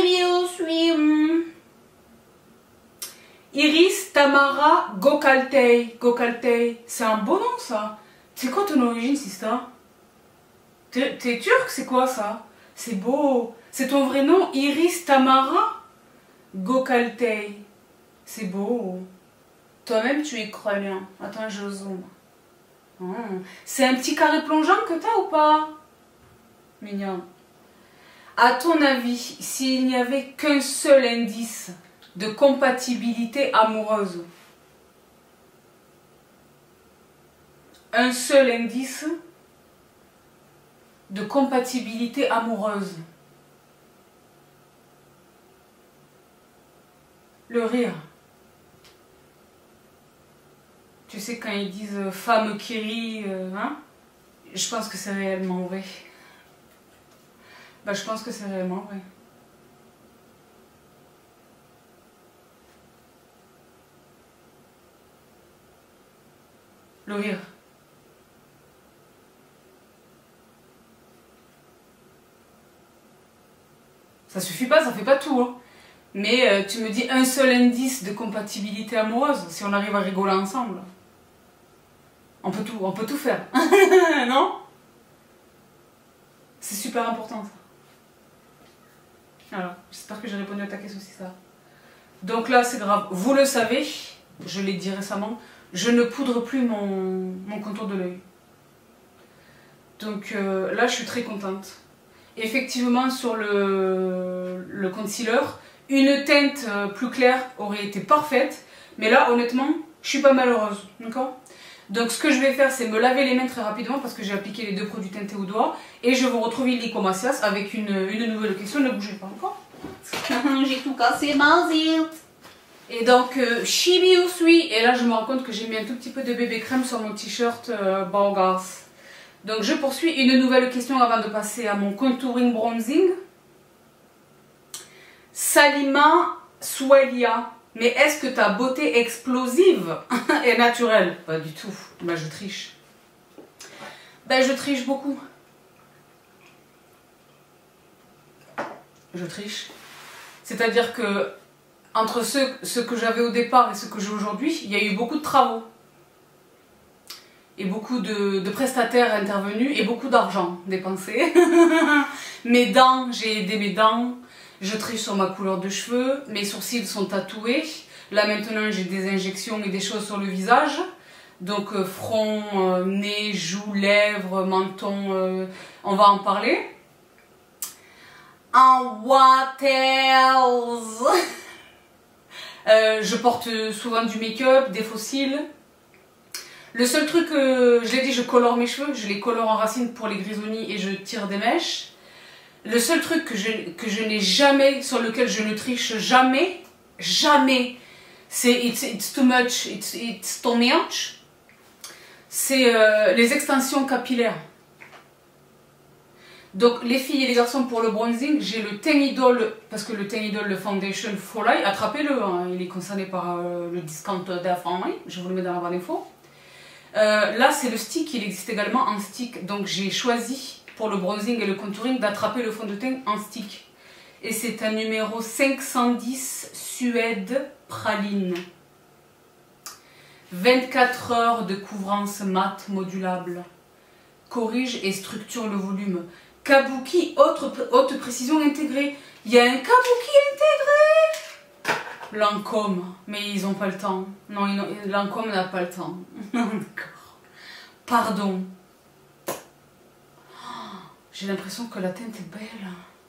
Iris Tamara Gokaltei. Gokaltei, c'est un beau nom ça. C'est quoi ton origine, sister? T'es turc, c'est quoi ça? C'est beau. C'est ton vrai nom, Iris Tamara Gokaltei. C'est beau. Toi-même, tu es croyant. Attends, je zoome. Oh. C'est un petit carré plongeant que t'as ou pas? Mignon. À ton avis, s'il n'y avait qu'un seul indice de compatibilité amoureuse, un seul indice de compatibilité amoureuse, le rire. Tu sais, quand ils disent euh, femme qui rit, euh, hein, je pense que c'est réellement vrai. Bah, je pense que c'est réellement vrai. le rire. Ça suffit pas, ça fait pas tout. Hein. Mais euh, tu me dis un seul indice de compatibilité amoureuse, si on arrive à rigoler ensemble. On peut tout, on peut tout faire. Non? C'est super important ça. Voilà, j'espère que j'ai répondu à ta question aussi ça. Donc là c'est grave, vous le savez, je l'ai dit récemment, je ne poudre plus mon, mon contour de l'œil. Donc euh, là je suis très contente. Effectivement sur le, le concealer, une teinte plus claire aurait été parfaite, mais là honnêtement je suis pas malheureuse, d'accord? Donc ce que je vais faire c'est me laver les mains très rapidement parce que j'ai appliqué les deux produits teintés au doigt et je vous retrouve illico Macias avec une, une nouvelle question, ne bougez pas encore. J'ai tout cassé ma zite. Et donc euh, Chibi Usui, et là je me rends compte que j'ai mis un tout petit peu de bébé crème sur mon t-shirt euh, Borgas. Donc je poursuis une nouvelle question avant de passer à mon contouring bronzing. Salima Souelia. Mais est-ce que ta beauté explosive est naturelle? Pas du tout. Ben je triche. Ben je triche beaucoup. Je triche. C'est-à-dire que entre ce, ce que j'avais au départ et ce que j'ai aujourd'hui, il y a eu beaucoup de travaux. Et beaucoup de, de prestataires intervenus et beaucoup d'argent dépensé. Mes dents, j'ai aidé mes dents. Je triche sur ma couleur de cheveux, mes sourcils sont tatoués. Là maintenant j'ai des injections et des choses sur le visage. Donc euh, front, euh, nez, joues, lèvres, menton, euh, on va en parler. En what else? euh, Je porte souvent du make-up, des faux cils. Le seul truc, euh, je l'ai dit, je colore mes cheveux, je les colore en racines pour les grisonnis et je tire des mèches. Le seul truc que je, que je n'ai jamais, sur lequel je ne triche jamais, jamais, c'est it's, it's too much, it's, it's too much, c'est euh, les extensions capillaires. Donc les filles et les garçons pour le bronzing, j'ai le Teint Idol, parce que le Teint Idol, le Foundation For Life, attrapez-le, hein, il est concerné par euh, le discount d'Afrique, je vous le mets dans la barre d'infos. Euh, là c'est le stick, il existe également en stick, donc j'ai choisi pour le bronzing et le contouring d'attraper le fond de teint en stick. Et c'est un numéro cinq cent dix Suède Praline. vingt-quatre heures de couvrance mat modulable. Corrige et structure le volume. Kabuki, autre, haute précision intégrée. Il y a un Kabuki intégré. Lancôme, mais ils n'ont pas le temps. Non, Lancôme n'a pas le temps. D'accord. Pardon. J'ai l'impression que la teinte est belle.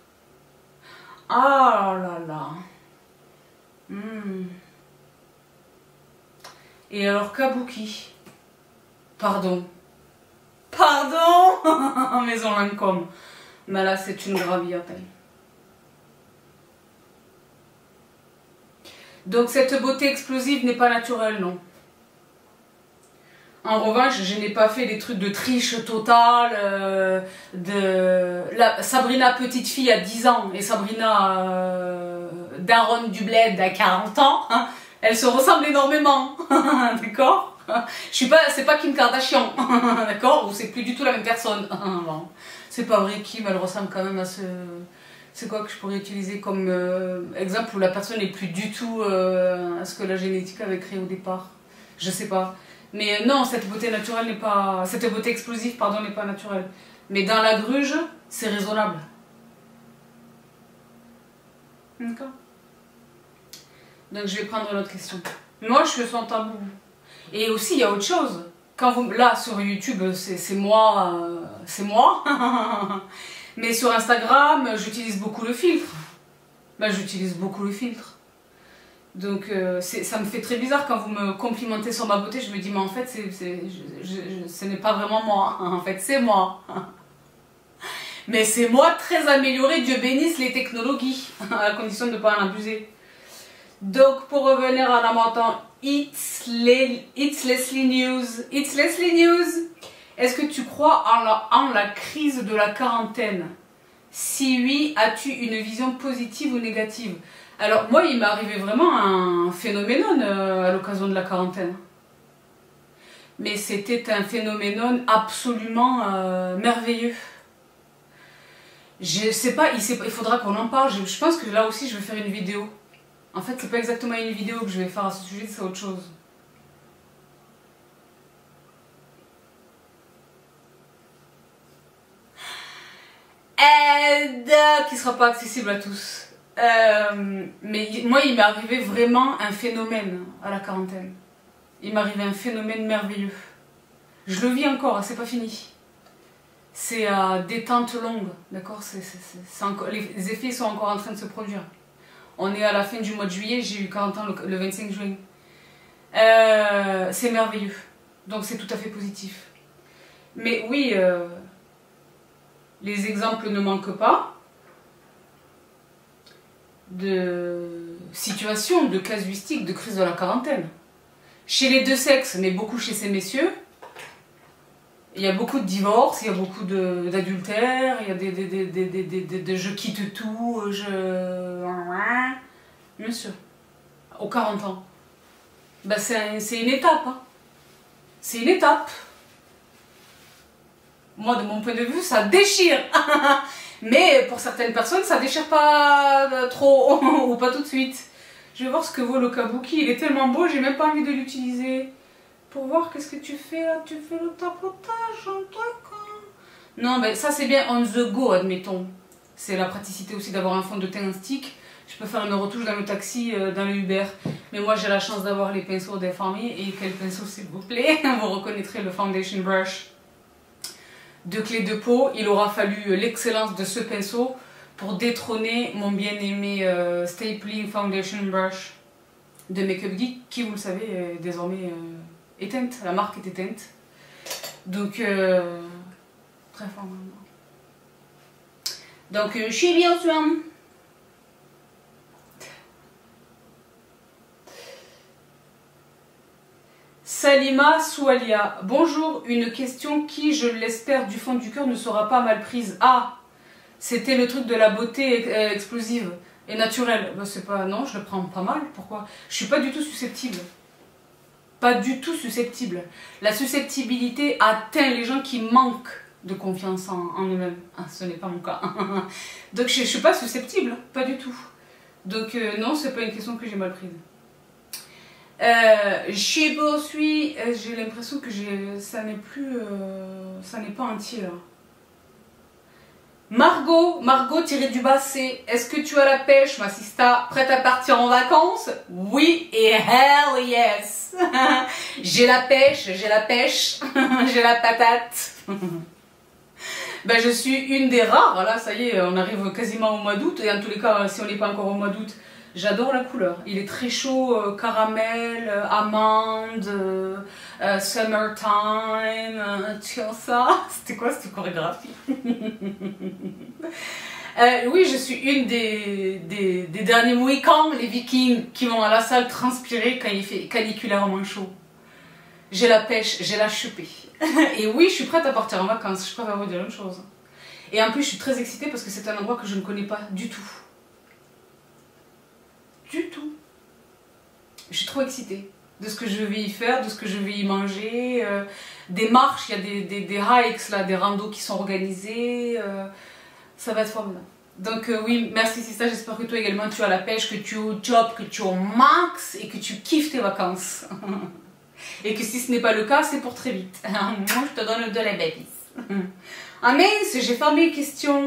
Ah là là. Mmh. Et alors Kabuki. Pardon. Pardon. Maison Lancôme. Mais là c'est une gravillette. Donc cette beauté explosive n'est pas naturelle, non. En revanche, je n'ai pas fait des trucs de triche totale, euh, de... La, Sabrina petite fille à dix ans et Sabrina euh, Daronne du bled à quarante ans, hein, elles se ressemblent énormément, d'accord? Je suis pas, c'est pas Kim Kardashian, d'accord? Ou c'est plus du tout la même personne. Bon, c'est pas vrai, Kim, elle ressemble quand même à ce... C'est quoi que je pourrais utiliser comme euh, exemple où la personne n'est plus du tout euh, à ce que la génétique avait créé au départ? Je sais pas. Mais non, cette beauté naturelle n'est pas... Cette beauté explosive, pardon, n'est pas naturelle. Mais dans la gruge, c'est raisonnable. D'accord. Donc je vais prendre une autre question. Moi, je suis sans tabou. Et aussi, il y a autre chose. Quand vous... Là, sur YouTube, c'est moi. Euh, c'est moi. Mais sur Instagram, j'utilise beaucoup le filtre. Ben, j'utilise beaucoup le filtre. Donc euh, ça me fait très bizarre quand vous me complimentez sur ma beauté, je me dis mais en fait c'est, c'est, je, je, ce n'est pas vraiment moi, en fait c'est moi. Mais c'est moi très amélioré, Dieu bénisse les technologies, à la condition de ne pas en abuser. Donc pour revenir à la montant, It's, It's Leslie News, It's Leslie News, est-ce que tu crois en la, en la crise de la quarantaine? Si oui, as-tu une vision positive ou négative? Alors moi il m'est arrivé vraiment un phénoménon euh, à l'occasion de la quarantaine. Mais c'était un phénoménon absolument euh, merveilleux. Je sais pas, il, sait pas, il faudra qu'on en parle. Je, je pense que là aussi je vais faire une vidéo. En fait, c'est pas exactement une vidéo que je vais faire à ce sujet, c'est autre chose. Aide qui sera pas accessible à tous. Euh, mais moi, il m'est arrivé vraiment un phénomène à la quarantaine. Il m'est arrivé un phénomène merveilleux. Je le vis encore, c'est pas fini. C'est à euh, détente longue, d'accord, les effets sont encore en train de se produire. On est à la fin du mois de juillet, j'ai eu quarante ans le, le vingt-cinq juin. Euh, c'est merveilleux, donc c'est tout à fait positif. Mais oui, euh, les exemples ne manquent pas de situations, de casuistiques, de crise de la quarantaine. Chez les deux sexes, mais beaucoup chez ces messieurs, il y a beaucoup de divorces, il y a beaucoup d'adultères, il y a des, des, des, des, des, des, des je quitte tout, je... Bien sûr. Aux quarante ans. Ben c'est un, une étape. Hein. C'est une étape. Moi, de mon point de vue, ça déchire. Mais pour certaines personnes, ça déchire pas trop, ou pas tout de suite. Je vais voir ce que vaut le kabuki. Il est tellement beau, j'ai même pas envie de l'utiliser. Pour voir qu'est-ce que tu fais là, tu fais le tapotage, un truc. Non, mais ça c'est bien on the go, admettons. C'est la praticité aussi d'avoir un fond de teint stick. Je peux faire une retouche dans le taxi, euh, dans le Uber. Mais moi j'ai la chance d'avoir les pinceaux des familles. Et quel pinceau s'il vous plaît? Vous reconnaîtrez le foundation brush de Clé de Peau. Il aura fallu l'excellence de ce pinceau pour détrôner mon bien-aimé euh, Stapling Foundation Brush de Makeup Geek, qui vous le savez est désormais... Euh, éteinte, la marque est éteinte, donc euh, très fort maintenant. Donc euh, je suis bien sûr. Salima Soualia, bonjour, une question qui, je l'espère du fond du cœur, ne sera pas mal prise. Ah, c'était le truc de la beauté euh, explosive et naturelle. Ben, c'est pas, non, je le prends pas mal, pourquoi? Je suis pas du tout susceptible. Pas du tout susceptible. La susceptibilité atteint les gens qui manquent de confiance en, en eux-mêmes. Ah, ce n'est pas mon cas. Donc je ne suis pas susceptible, pas du tout. Donc euh, non, c'est pas une question que j'ai mal prise. Euh, je poursuis, j'ai l'impression que ça n'est plus, euh, ça n'est pas entier là. Margot, Margot tiré du bas, c'est est-ce que tu as la pêche, ma sista, prête à partir en vacances? Oui et hell yes. J'ai la pêche, j'ai la pêche, j'ai la patate. Ben, je suis une des rares, là ça y est, on arrive quasiment au mois d'août, et en tous les cas, si on n'est pas encore au mois d'août, j'adore la couleur. Il est très chaud, euh, caramel, euh, amande, euh, euh, summertime, euh, tu vois ça. C'était quoi cette chorégraphie? euh, Oui, je suis une des, des, des derniers Mohicans, les Vikings, qui vont à la salle transpirer quand il fait caniculairement chaud. J'ai la pêche, j'ai la chupée. Et oui, je suis prête à partir en vacances, je préfère vous dire une chose. Et en plus, je suis très excitée parce que c'est un endroit que je ne connais pas du tout. Du tout. Je suis trop excitée de ce que je vais y faire, de ce que je vais y manger. Euh, des marches, il y a des, des, des hikes, là, des randos qui sont organisés. Euh, ça va être formidable. Donc euh, oui, merci Sista, j'espère que toi également tu as la pêche, que tu es au job, que tu es au max et que tu kiffes tes vacances. Et que si ce n'est pas le cas, c'est pour très vite. Moi, je te donne de la bêtise. Ah mince, j'ai fermé les questions.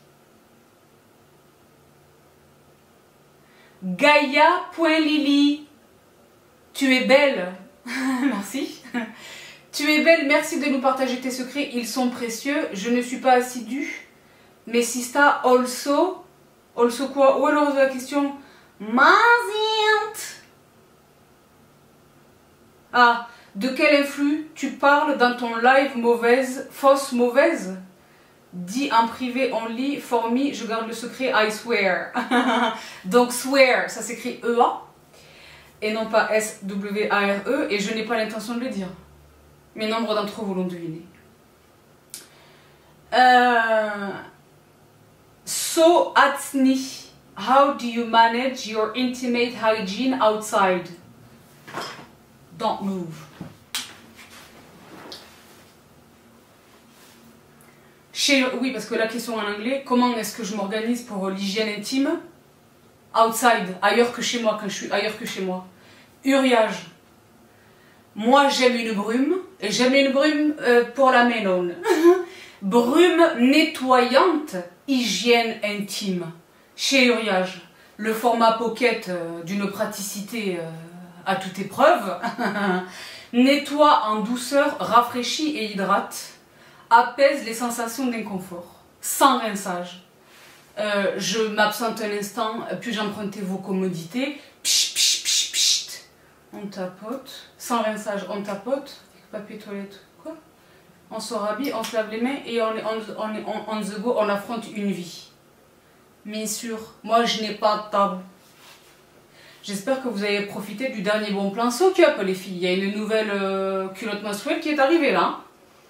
Gaïa.lily, tu es belle. Merci. Tu es belle, merci de nous partager tes secrets, ils sont précieux. Je ne suis pas assidue. Mais Sista, also. Also quoi? Ou alors la question. Mazint. Ah, de quel influx tu parles dans ton live mauvaise, fausse mauvaise? Dis en privé, on lit, for me, je garde le secret, I swear. Donc swear, ça s'écrit E A et non pas S W A R E, et je n'ai pas l'intention de le dire. Mais nombre d'entre vous l'ont deviné. Euh... So Atsni, how do you manage your intimate hygiene outside? Don't move. Chez, oui, parce que la question en anglais, comment est-ce que je m'organise pour l'hygiène intime? Outside, ailleurs que chez moi, quand je suis ailleurs que chez moi. Uriage. Moi, j'aime une brume, et j'aime une brume euh, pour la ménone. Brume nettoyante, hygiène intime. Chez Uriage. Le format pocket euh, d'une praticité euh, à toute épreuve. Nettoie en douceur, rafraîchit et hydrate. Apaise les sensations d'inconfort. Sans rinçage. Euh, je m'absente un instant, puis-je emprunter vos commodités? Psh, psh, psh, psh. On tapote. Sans rinçage, on tapote. Avec papier toilette. Quoi? On se rhabille, on se lave les mains et on est on, on, on, on the go, on affronte une vie. Bien sûr, moi je n'ai pas de tabou. J'espère que vous avez profité du dernier bon plan SoCup, les filles. Il y a une nouvelle euh, culotte menstruelle qui est arrivée là.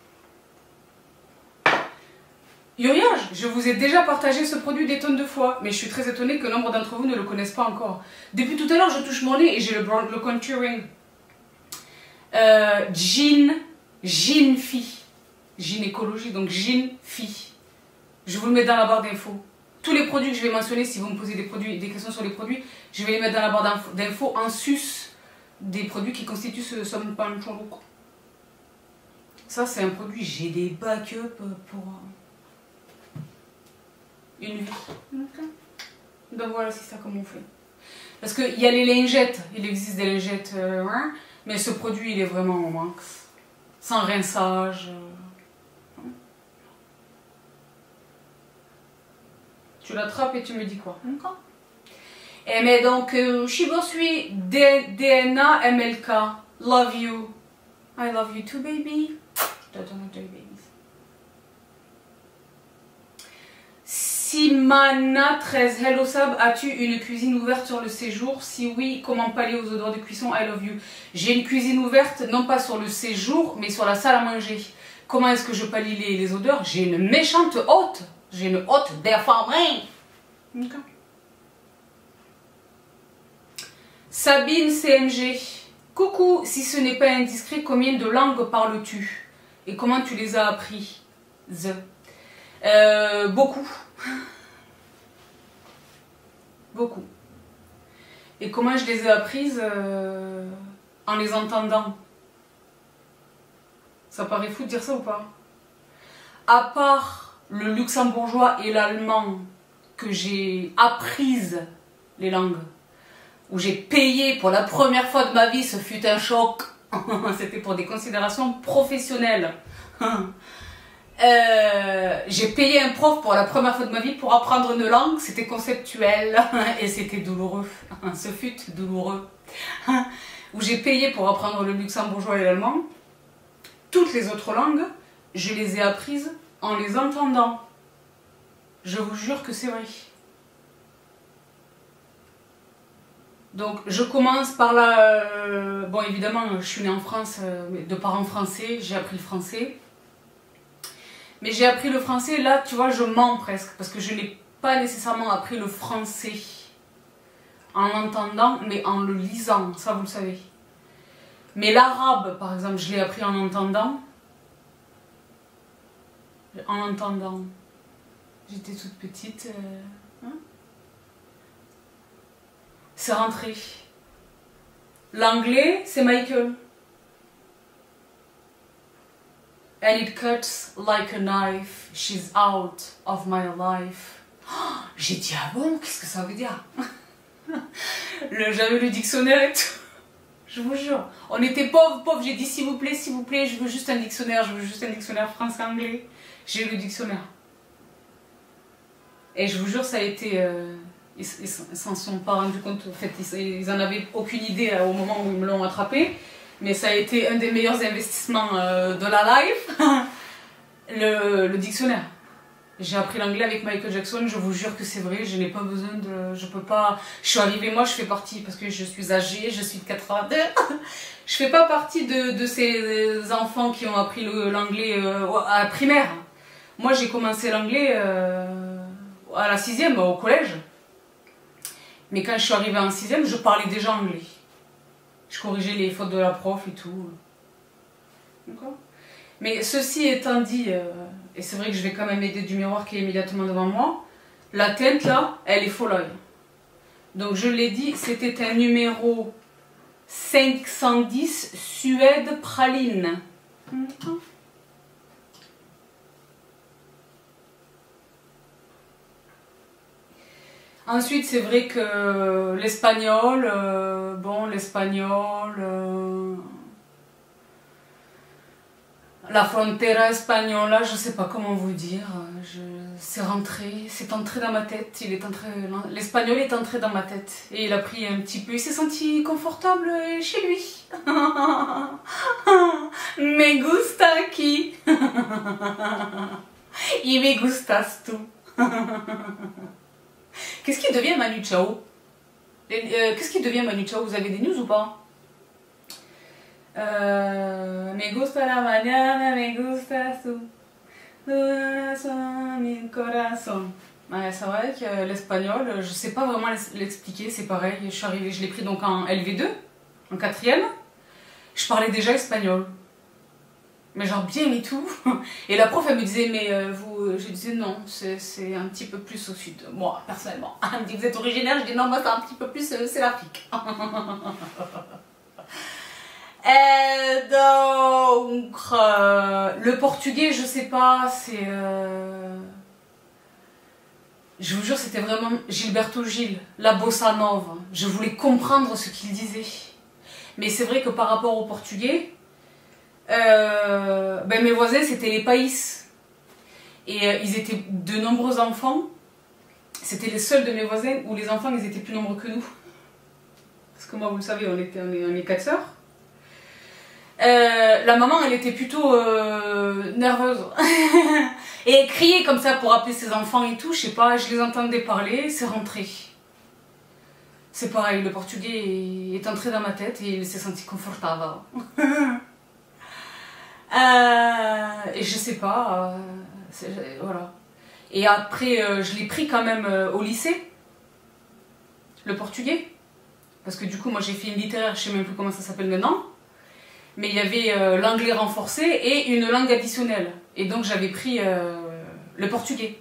Uriage, je vous ai déjà partagé ce produit des tonnes de fois, mais je suis très étonnée que nombre d'entre vous ne le connaissent pas encore. Depuis tout à l'heure, je touche mon nez et j'ai le, le contouring. Euh, Jean, Jean Fille. Gynécologie, donc Jean Fille. Je vous le mets dans la barre d'infos. Tous les produits que je vais mentionner, si vous me posez des, produits, des questions sur les produits, je vais les mettre dans la barre d'infos en sus des produits qui constituent ce Sampanchoruk. Ça, c'est un produit, j'ai des backups pour une vie. Okay. Donc voilà, c'est ça comme on fait. Parce qu'il y a les lingettes, il existe des lingettes, euh, hein, mais ce produit, il est vraiment au max. Sans rinçage. Euh, Tu l'attrapes et tu me dis quoi? D'accord. Et mais donc, euh, Shibosui D N A M L K. Love you. I love you too, baby. Je t'attends à babies. Simana treize. Hello Sab, as-tu une cuisine ouverte sur le séjour? Si oui, comment pallier aux odeurs de cuisson? I love you. J'ai une cuisine ouverte, non pas sur le séjour, mais sur la salle à manger. Comment est-ce que je pallie les, les odeurs? J'ai une méchante hôte. J'ai une hôte déformée. Okay. Sabine C M G. Coucou, si ce n'est pas indiscret, combien de langues parles-tu? Et comment tu les as appris? The. Euh, beaucoup. Beaucoup. Et comment je les ai apprises? euh, En les entendant. Ça paraît fou de dire ça ou pas? À part le luxembourgeois et l'allemand que j'ai apprise les langues, où j'ai payé pour la première fois de ma vie, ce fut un choc. C'était pour des considérations professionnelles. Euh, j'ai payé un prof pour la première fois de ma vie pour apprendre une langue, c'était conceptuel et c'était douloureux. Ce fut douloureux. Où j'ai payé pour apprendre le luxembourgeois et l'allemand. Toutes les autres langues, je les ai apprises en les entendant. Je vous jure que c'est vrai. Donc je commence par là, euh, bon évidemment je suis née en France, euh, de parents français, j'ai appris le français. Mais j'ai appris le français, là tu vois je mens presque, parce que je n'ai pas nécessairement appris le français en l'entendant, mais en le lisant, ça vous le savez. Mais l'arabe par exemple, je l'ai appris en entendant. En entendant. J'étais toute petite. Euh, hein? C'est rentré. L'anglais, c'est Michael. And it cuts like a knife. She's out of my life. Oh, j'ai dit, ah bon, qu'est-ce que ça veut dire? J'avais le dictionnaire et tout. Je vous jure. On était pauvres, pauvres. J'ai dit, s'il vous plaît, s'il vous plaît, je veux juste un dictionnaire. Je veux juste un dictionnaire français-anglais. J'ai eu le dictionnaire. Et je vous jure, ça a été... Euh, ils s'en sont pas rendus compte. En fait, ils, ils en avaient aucune idée euh, au moment où ils me l'ont attrapé. Mais ça a été un des meilleurs investissements euh, de la life. le, le dictionnaire. J'ai appris l'anglais avec Michael Jackson. Je vous jure que c'est vrai. Je n'ai pas besoin de... Je peux pas... Je suis arrivée, moi, je fais partie... Parce que je suis âgée, je suis de quatre-vingt-deux. Je fais pas partie de, de ces enfants qui ont appris l'anglais euh, à la primaire. Moi, j'ai commencé l'anglais euh, à la sixième, au collège. Mais quand je suis arrivée en sixième, je parlais déjà anglais. Je corrigeais les fautes de la prof et tout. D'accord ? Mais ceci étant dit, euh, et c'est vrai que je vais quand même aider du miroir qui est immédiatement devant moi. La teinte là, elle est folle. Donc je l'ai dit, c'était un numéro cinq cent dix Suède Praline. Ensuite, c'est vrai que l'espagnol, euh, bon, l'espagnol, euh, la frontera espagnole, je sais pas comment vous dire, c'est rentré, c'est entré dans ma tête, il est entré, l'espagnol est entré dans ma tête et il a pris un petit peu, il s'est senti confortable chez lui. Me gusta aquí. Y me gustas tú. Qu'est-ce qui devient Manu Chao? euh, Qu'est-ce qui devient Manu Chao? Vous avez des news ou pas? euh, Me gusta la mañana, me gusta su corazón, mi corazón. Ouais, c'est vrai que l'espagnol, je sais pas vraiment l'expliquer, c'est pareil. Je suis arrivée, je l'ai pris donc en L V deux, en quatrième. Je parlais déjà espagnol. Mais genre bien et tout. Et la prof elle me disait mais euh, vous, je disais non, c'est un petit peu plus au sud. Moi personnellement. Elle me dit vous êtes originaire, je dis non moi c'est un petit peu plus, euh, c'est l'Afrique. euh, donc euh, le portugais je sais pas, c'est... Euh... Je vous jure c'était vraiment Gilberto Gil, la bossa nova. Je voulais comprendre ce qu'il disait. Mais c'est vrai que par rapport au portugais, Euh, ben mes voisins c'était les Païs et euh, ils étaient de nombreux enfants, c'était les seuls de mes voisins où les enfants ils étaient plus nombreux que nous parce que moi vous le savez on, était, on, est, on est quatre sœurs. Euh, la maman elle était plutôt euh, nerveuse et elle criait comme ça pour appeler ses enfants et tout, je sais pas, je les entendais parler, c'est rentré. C'est pareil, le portugais est entré dans ma tête et il s'est senti confortable. Euh, et je sais pas, euh, voilà. Et après, euh, je l'ai pris quand même euh, au lycée, le portugais, parce que du coup, moi j'ai fait une littéraire, je sais même plus comment ça s'appelle maintenant, mais il y avait euh, l'anglais renforcé et une langue additionnelle, et donc j'avais pris euh, le portugais.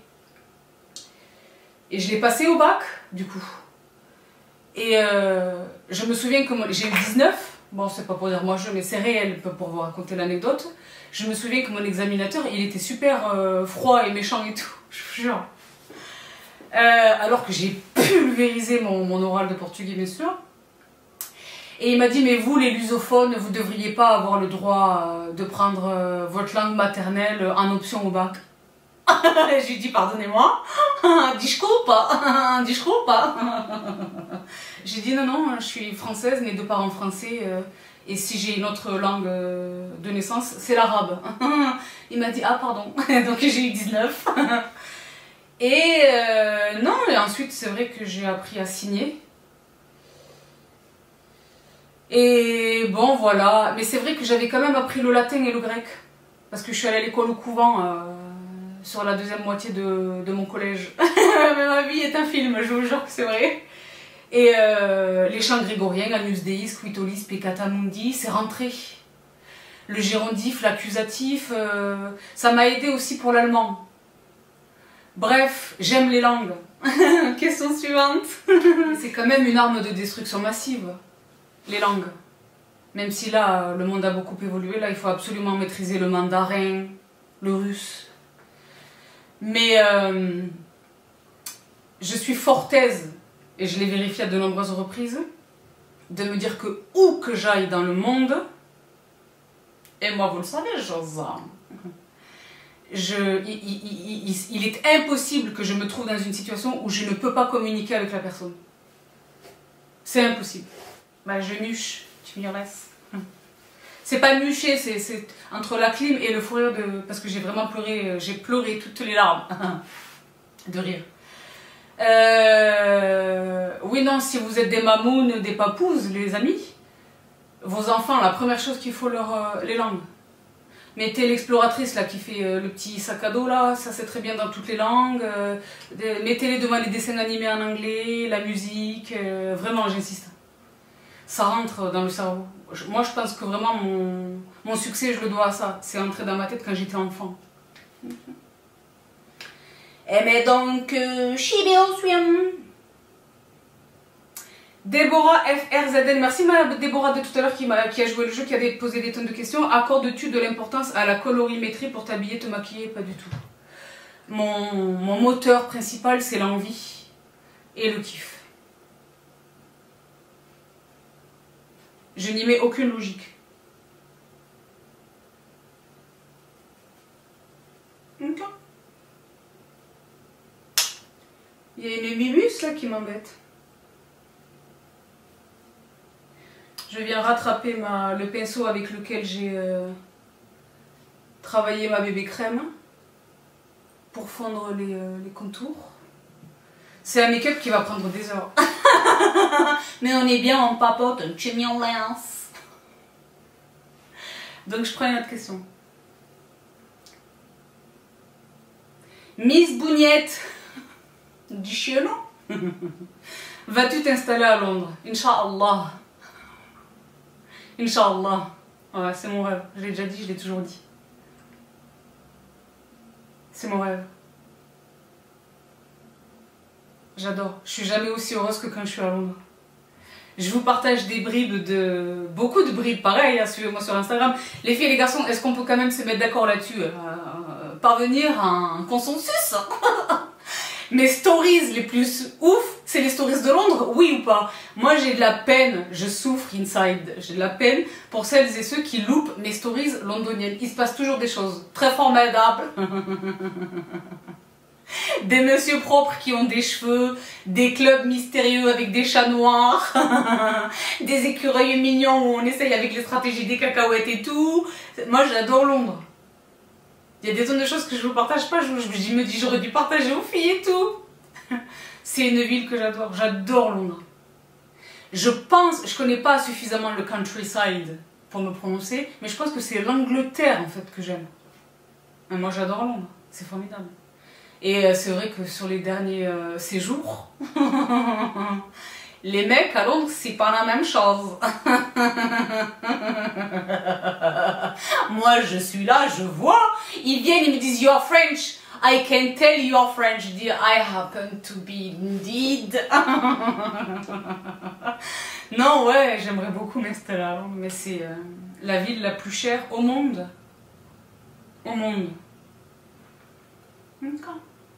Et je l'ai passé au bac, du coup. Et euh, je me souviens que j'ai eu dix-neuf. Bon, c'est pas pour dire moi je, mais c'est réel pour vous raconter l'anecdote. Je me souviens que mon examinateur, il était super euh, froid et méchant et tout, je vous jure. Euh, alors que j'ai pulvérisé mon, mon oral de portugais, bien sûr. Et il m'a dit, mais vous, les lusophones, vous devriez pas avoir le droit de prendre euh, votre langue maternelle en option au bac. Je lui dis, pardonnez-moi, disculpa, disculpa. J'ai dit, non, non, je suis française, mes deux parents français, euh, et si j'ai une autre langue euh, de naissance, c'est l'arabe. Il m'a dit, ah, pardon, donc j'ai eu dix-neuf. Et euh, non, et ensuite, c'est vrai que j'ai appris à signer. Et bon, voilà, mais c'est vrai que j'avais quand même appris le latin et le grec, parce que je suis allée à l'école au couvent, euh, sur la deuxième moitié de, de mon collège. Mais ma vie est un film, je vous jure que c'est vrai. Et euh, les chants grégoriens, Agnus Dei, Quitolis, Peccata Mundi, c'est rentré. Le gérondif, l'accusatif, euh, ça m'a aidé aussi pour l'allemand. Bref, j'aime les langues. Question suivante. C'est quand même une arme de destruction massive, les langues. Même si là, le monde a beaucoup évolué, là, il faut absolument maîtriser le mandarin, le russe. Mais euh, je suis fort aise, et je l'ai vérifié à de nombreuses reprises, de me dire que où que j'aille dans le monde, et moi vous le savez, Josa, je, il, il, il, il est impossible que je me trouve dans une situation où je ne peux pas communiquer avec la personne. C'est impossible. Bah je nuche, tu m'y laisses. C'est pas nucher, c'est entre la clim et le fou rire de... Parce que j'ai vraiment pleuré, j'ai pleuré toutes les larmes de rire. Euh... Oui, non, si vous êtes des mamounes, des papouses, les amis, vos enfants, la première chose qu'il faut leur... Euh, les langues. Mettez l'exploratrice là qui fait euh, le petit sac à dos là, ça c'est très bien dans toutes les langues. Euh, Mettez-les devant les dessins animés en anglais, la musique, euh, vraiment j'insiste. Ça rentre dans le cerveau. Moi je pense que vraiment mon, mon succès je le dois à ça. C'est entré dans ma tête quand j'étais enfant. Et mais donc, euh, Shibio Déborah F R Z N, merci ma Déborah de tout à l'heure qui, qui a joué le jeu, qui a posé des tonnes de questions. Accordes-tu de l'importance à la colorimétrie pour t'habiller, te maquiller? Pas du tout. Mon, mon moteur principal, c'est l'envie et le kiff. Je n'y mets aucune logique. Ok. Il y a une mimus là qui m'embête. Je viens rattraper ma, le pinceau avec lequel j'ai euh, travaillé ma bébé crème pour fondre les, euh, les contours. C'est un make-up qui va prendre des heures. Mais on est bien en papote, un chignon lance. Donc je prends une autre question. Miss Bougnette du Chielon. Vas-tu t'installer à Londres? Inch'Allah. Inch'Allah. Ouais, c'est mon rêve. Je l'ai déjà dit, je l'ai toujours dit. C'est mon rêve. J'adore. Je suis jamais aussi heureuse que quand je suis à Londres. Je vous partage des bribes de... Beaucoup de bribes, pareil, hein, suivez-moi sur Instagram. Les filles et les garçons, est-ce qu'on peut quand même se mettre d'accord là-dessus, euh, euh, parvenir à un consensus? Mes stories les plus ouf, c'est les stories de Londres, oui ou pas? Moi j'ai de la peine, je souffre inside, j'ai de la peine pour celles et ceux qui loupent mes stories londoniennes. Il se passe toujours des choses très formidables. Des messieurs propres qui ont des cheveux, des clubs mystérieux avec des chats noirs, des écureuils mignons où on essaye avec les stratégies des cacahuètes et tout. Moi j'adore Londres. Il y a des tonnes de choses que je ne vous partage pas, je, je, je me dis j'aurais dû partager aux filles et tout. C'est une ville que j'adore, j'adore Londres. Je pense, je connais pas suffisamment le countryside pour me prononcer, mais je pense que c'est l'Angleterre en fait que j'aime. Moi j'adore Londres, c'est formidable. Et euh, c'est vrai que sur les derniers euh, séjours, les mecs à Londres, c'est pas la même chose. Moi, je suis là, je vois. Ils viennent, ils me disent, you're French. I can tell you're French. Je dis, I happen to be indeed. Non, ouais, j'aimerais beaucoup m'installer à Londres, mais c'est euh, la ville la plus chère au monde. Au monde. D'accord.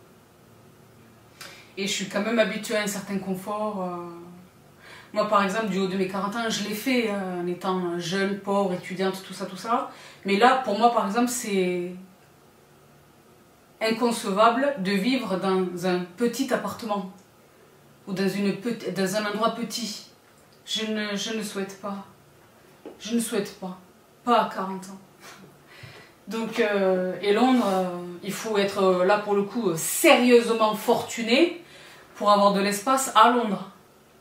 Et je suis quand même habituée à un certain confort. Euh... Moi, par exemple, du haut de mes quarante ans, je l'ai fait euh, en étant jeune, pauvre, étudiante, tout ça, tout ça. Mais là, pour moi, par exemple, c'est inconcevable de vivre dans un petit appartement ou dans, une pe- dans un endroit petit. Je ne, je ne souhaite pas. Je ne souhaite pas. Pas à quarante ans. Donc, euh, et Londres, euh, il faut être euh, là pour le coup euh, sérieusement fortuné pour avoir de l'espace à Londres.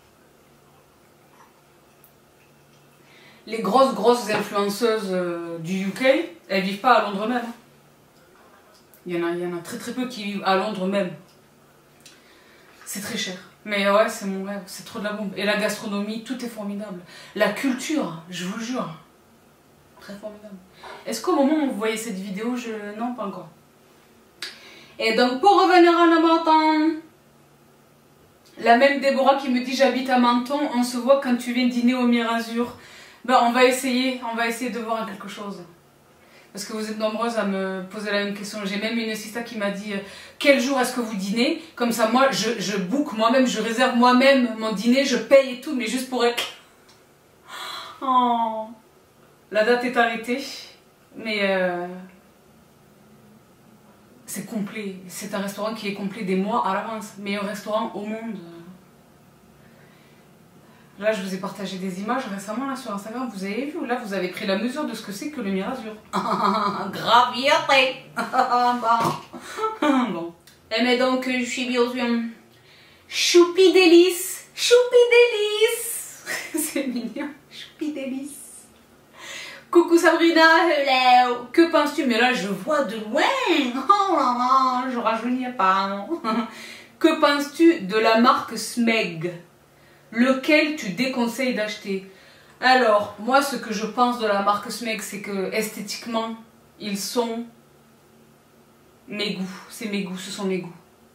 Les grosses, grosses influenceuses euh, du U K, elles vivent pas à Londres même. Il y en a, il y en a très très peu qui vivent à Londres même. C'est très cher. Mais ouais, c'est mon rêve, c'est trop de la bombe. Et la gastronomie, tout est formidable. La culture, je vous jure, très formidable. Est-ce qu'au moment où vous voyez cette vidéo, je... Non, pas encore. Et donc, pour revenir à la Menton, la même Déborah qui me dit j'habite à Menton, on se voit quand tu viens dîner au Mirazur. Ben, on va essayer, on va essayer de voir quelque chose. Parce que vous êtes nombreuses à me poser la même question. J'ai même une sista qui m'a dit quel jour est-ce que vous dînez? Comme ça, moi, je, je book moi-même, je réserve moi-même mon dîner, je paye et tout, mais juste pour être... Oh. La date est arrêtée, mais euh, c'est complet. C'est un restaurant qui est complet des mois à l'avance. Meilleur restaurant au monde. Là, je vous ai partagé des images récemment là, sur Instagram. Vous avez vu, là, vous avez pris la mesure de ce que c'est que le Mirazur. Gravier. Bon. Bon. Et mais donc, je suis bien Choupi délice. Choupi délice. C'est mignon. Choupi délice. Coucou Sabrina, hello. Que penses-tu? Mais là, je vois de loin. Oh là là, je rajeunis pas, non. Que penses-tu de la marque Smeg? Lequel tu déconseilles d'acheter? Alors, moi, ce que je pense de la marque Smeg, c'est que esthétiquement, ils sont mes goûts. C'est mes goûts, ce sont mes goûts.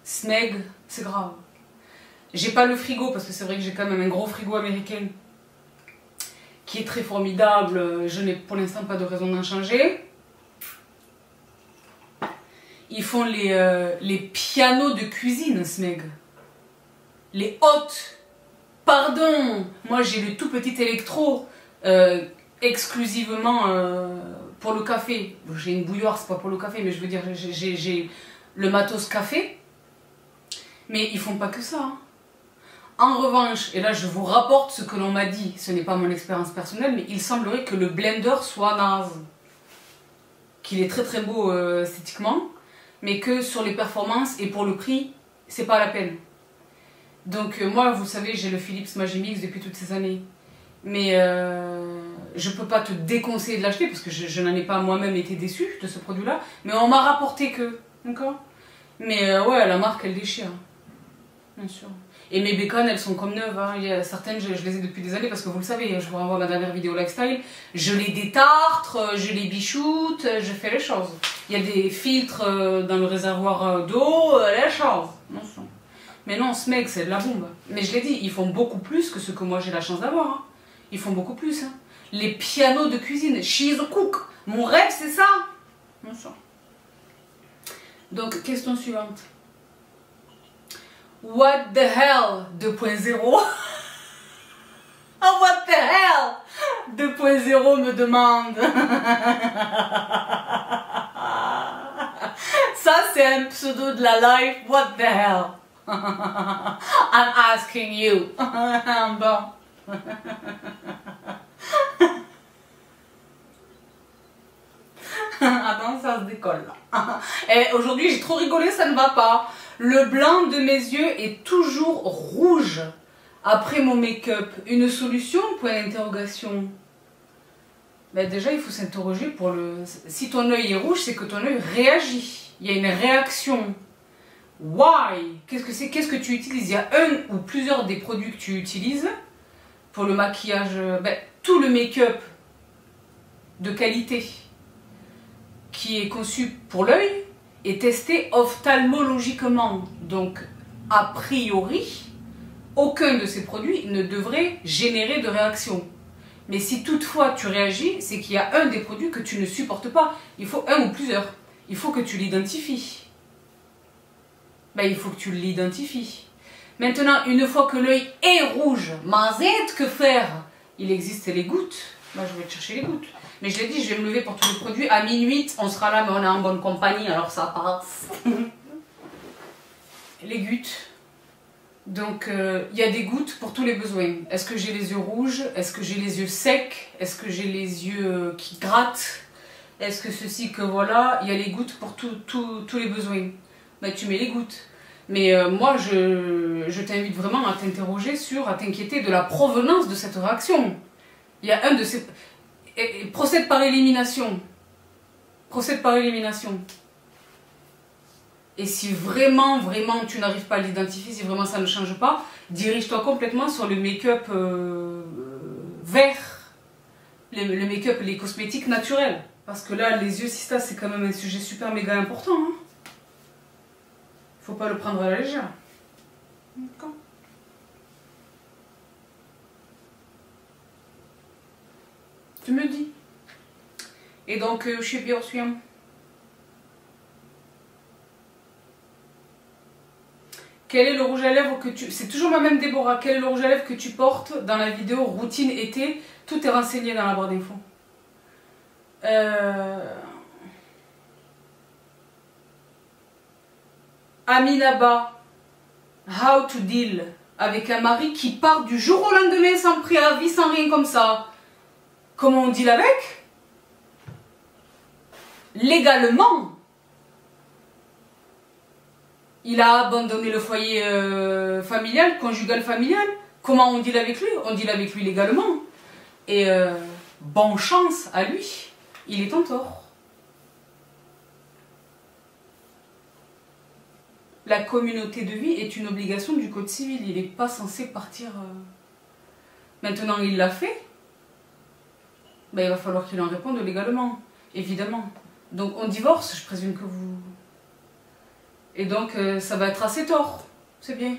Smeg, c'est grave. J'ai pas le frigo parce que c'est vrai que j'ai quand même un gros frigo américain qui est très formidable. Je n'ai pour l'instant pas de raison d'en changer. Ils font les, euh, les pianos de cuisine, Smeg. Les hautes. Pardon, moi j'ai le tout petit électro euh, exclusivement euh, pour le café. J'ai une bouilloire, c'est pas pour le café, mais je veux dire, j'ai le matos café. Mais ils font pas que ça. Hein. En revanche, et là je vous rapporte ce que l'on m'a dit, ce n'est pas mon expérience personnelle, mais il semblerait que le blender soit naze. Qu'il est très très beau euh, esthétiquement, mais que sur les performances et pour le prix, c'est pas la peine. Donc euh, moi, vous savez, j'ai le Philips Magimix depuis toutes ces années. Mais euh, je peux pas te déconseiller de l'acheter parce que je, je n'en ai pas moi-même été déçue de ce produit-là. Mais on m'a rapporté que, d'accord. Mais euh, ouais, la marque, elle déchire. Bien sûr. Et mes bécanes, elles sont comme neuves. Hein. Il y a certaines, je, je les ai depuis des années parce que vous le savez, je vous renvoie à ma dernière vidéo lifestyle. Je les détartre, je les bichoute, je fais les choses. Il y a des filtres dans le réservoir d'eau, les choses. Non, mais non, ce mec, c'est de la bombe. Mais je l'ai dit, ils font beaucoup plus que ce que moi j'ai la chance d'avoir. Hein. Ils font beaucoup plus. Hein. Les pianos de cuisine, she's a cook. Mon rêve, c'est ça. Non, ça. Donc, question suivante. What the hell deux point zéro. Oh, what the hell deux point zéro me demande. Ça, c'est un pseudo de la life. What the hell. I'm asking you. Bon. Attends, ça se décolle là. Et aujourd'hui, j'ai trop rigolé, ça ne va pas. Le blanc de mes yeux est toujours rouge après mon make-up. Une solution? Point d'interrogation. Ben déjà, il faut s'interroger pour le... Si ton œil est rouge, c'est que ton œil réagit. Il y a une réaction. Why? Qu'est-ce que c'est? Qu'est-ce que tu utilises? Il y a un ou plusieurs des produits que tu utilises pour le maquillage. Ben, tout le make-up de qualité qui est conçu pour l'œil est testé ophtalmologiquement. Donc, a priori, aucun de ces produits ne devrait générer de réaction. Mais si toutefois tu réagis, c'est qu'il y a un des produits que tu ne supportes pas. Il faut un ou plusieurs. Il faut que tu l'identifies. Ben, il faut que tu l'identifies. Maintenant, une fois que l'œil est rouge, mazette, que faire? Il existe les gouttes. Moi, je vais te chercher les gouttes. Mais je l'ai dit, je vais me lever pour tous les produits. À minuit, on sera là, mais on est en bonne compagnie, alors ça passe. Les gouttes. Donc, il euh, y a des gouttes pour tous les besoins. Est-ce que j'ai les yeux rouges? Est-ce que j'ai les yeux secs? Est-ce que j'ai les yeux euh, qui grattent? Est-ce que ceci, que voilà? Il y a les gouttes pour tout, tout, tous les besoins. Ben, tu mets les gouttes. Mais euh, moi, je, je t'invite vraiment à t'interroger sur, à t'inquiéter de la provenance de cette réaction. Il y a un de ces... Et, et, procède par élimination. Procède par élimination. Et si vraiment, vraiment, tu n'arrives pas à l'identifier, si vraiment ça ne change pas, dirige-toi complètement sur le make-up euh, vert. Le, le make-up, les cosmétiques naturels. Parce que là, les yeux, si ça, c'est quand même un sujet super méga important. Hein. Faut pas le prendre à la légère. D'accord. Tu me dis. Et donc, euh, je suis bien reçue. Quel est le rouge à lèvres que tu... C'est toujours ma même Déborah. Quel est le rouge à lèvres que tu portes dans la vidéo routine été? Tout est renseigné dans la barre d'infos. Euh... Aminaba, how to deal avec un mari qui part du jour au lendemain sans préavis, sans rien comme ça. Comment on deal avec? Légalement. Il a abandonné le foyer euh, familial, conjugal familial. Comment on deal avec lui? On deal avec lui légalement. Et euh, bonne chance à lui. Il est en tort. La communauté de vie est une obligation du code civil. Il n'est pas censé partir... Euh... Maintenant, il l'a fait. Ben, il va falloir qu'il en réponde légalement. Évidemment. Donc, on divorce, je présume que vous... Et donc, euh, ça va être assez tort. C'est bien.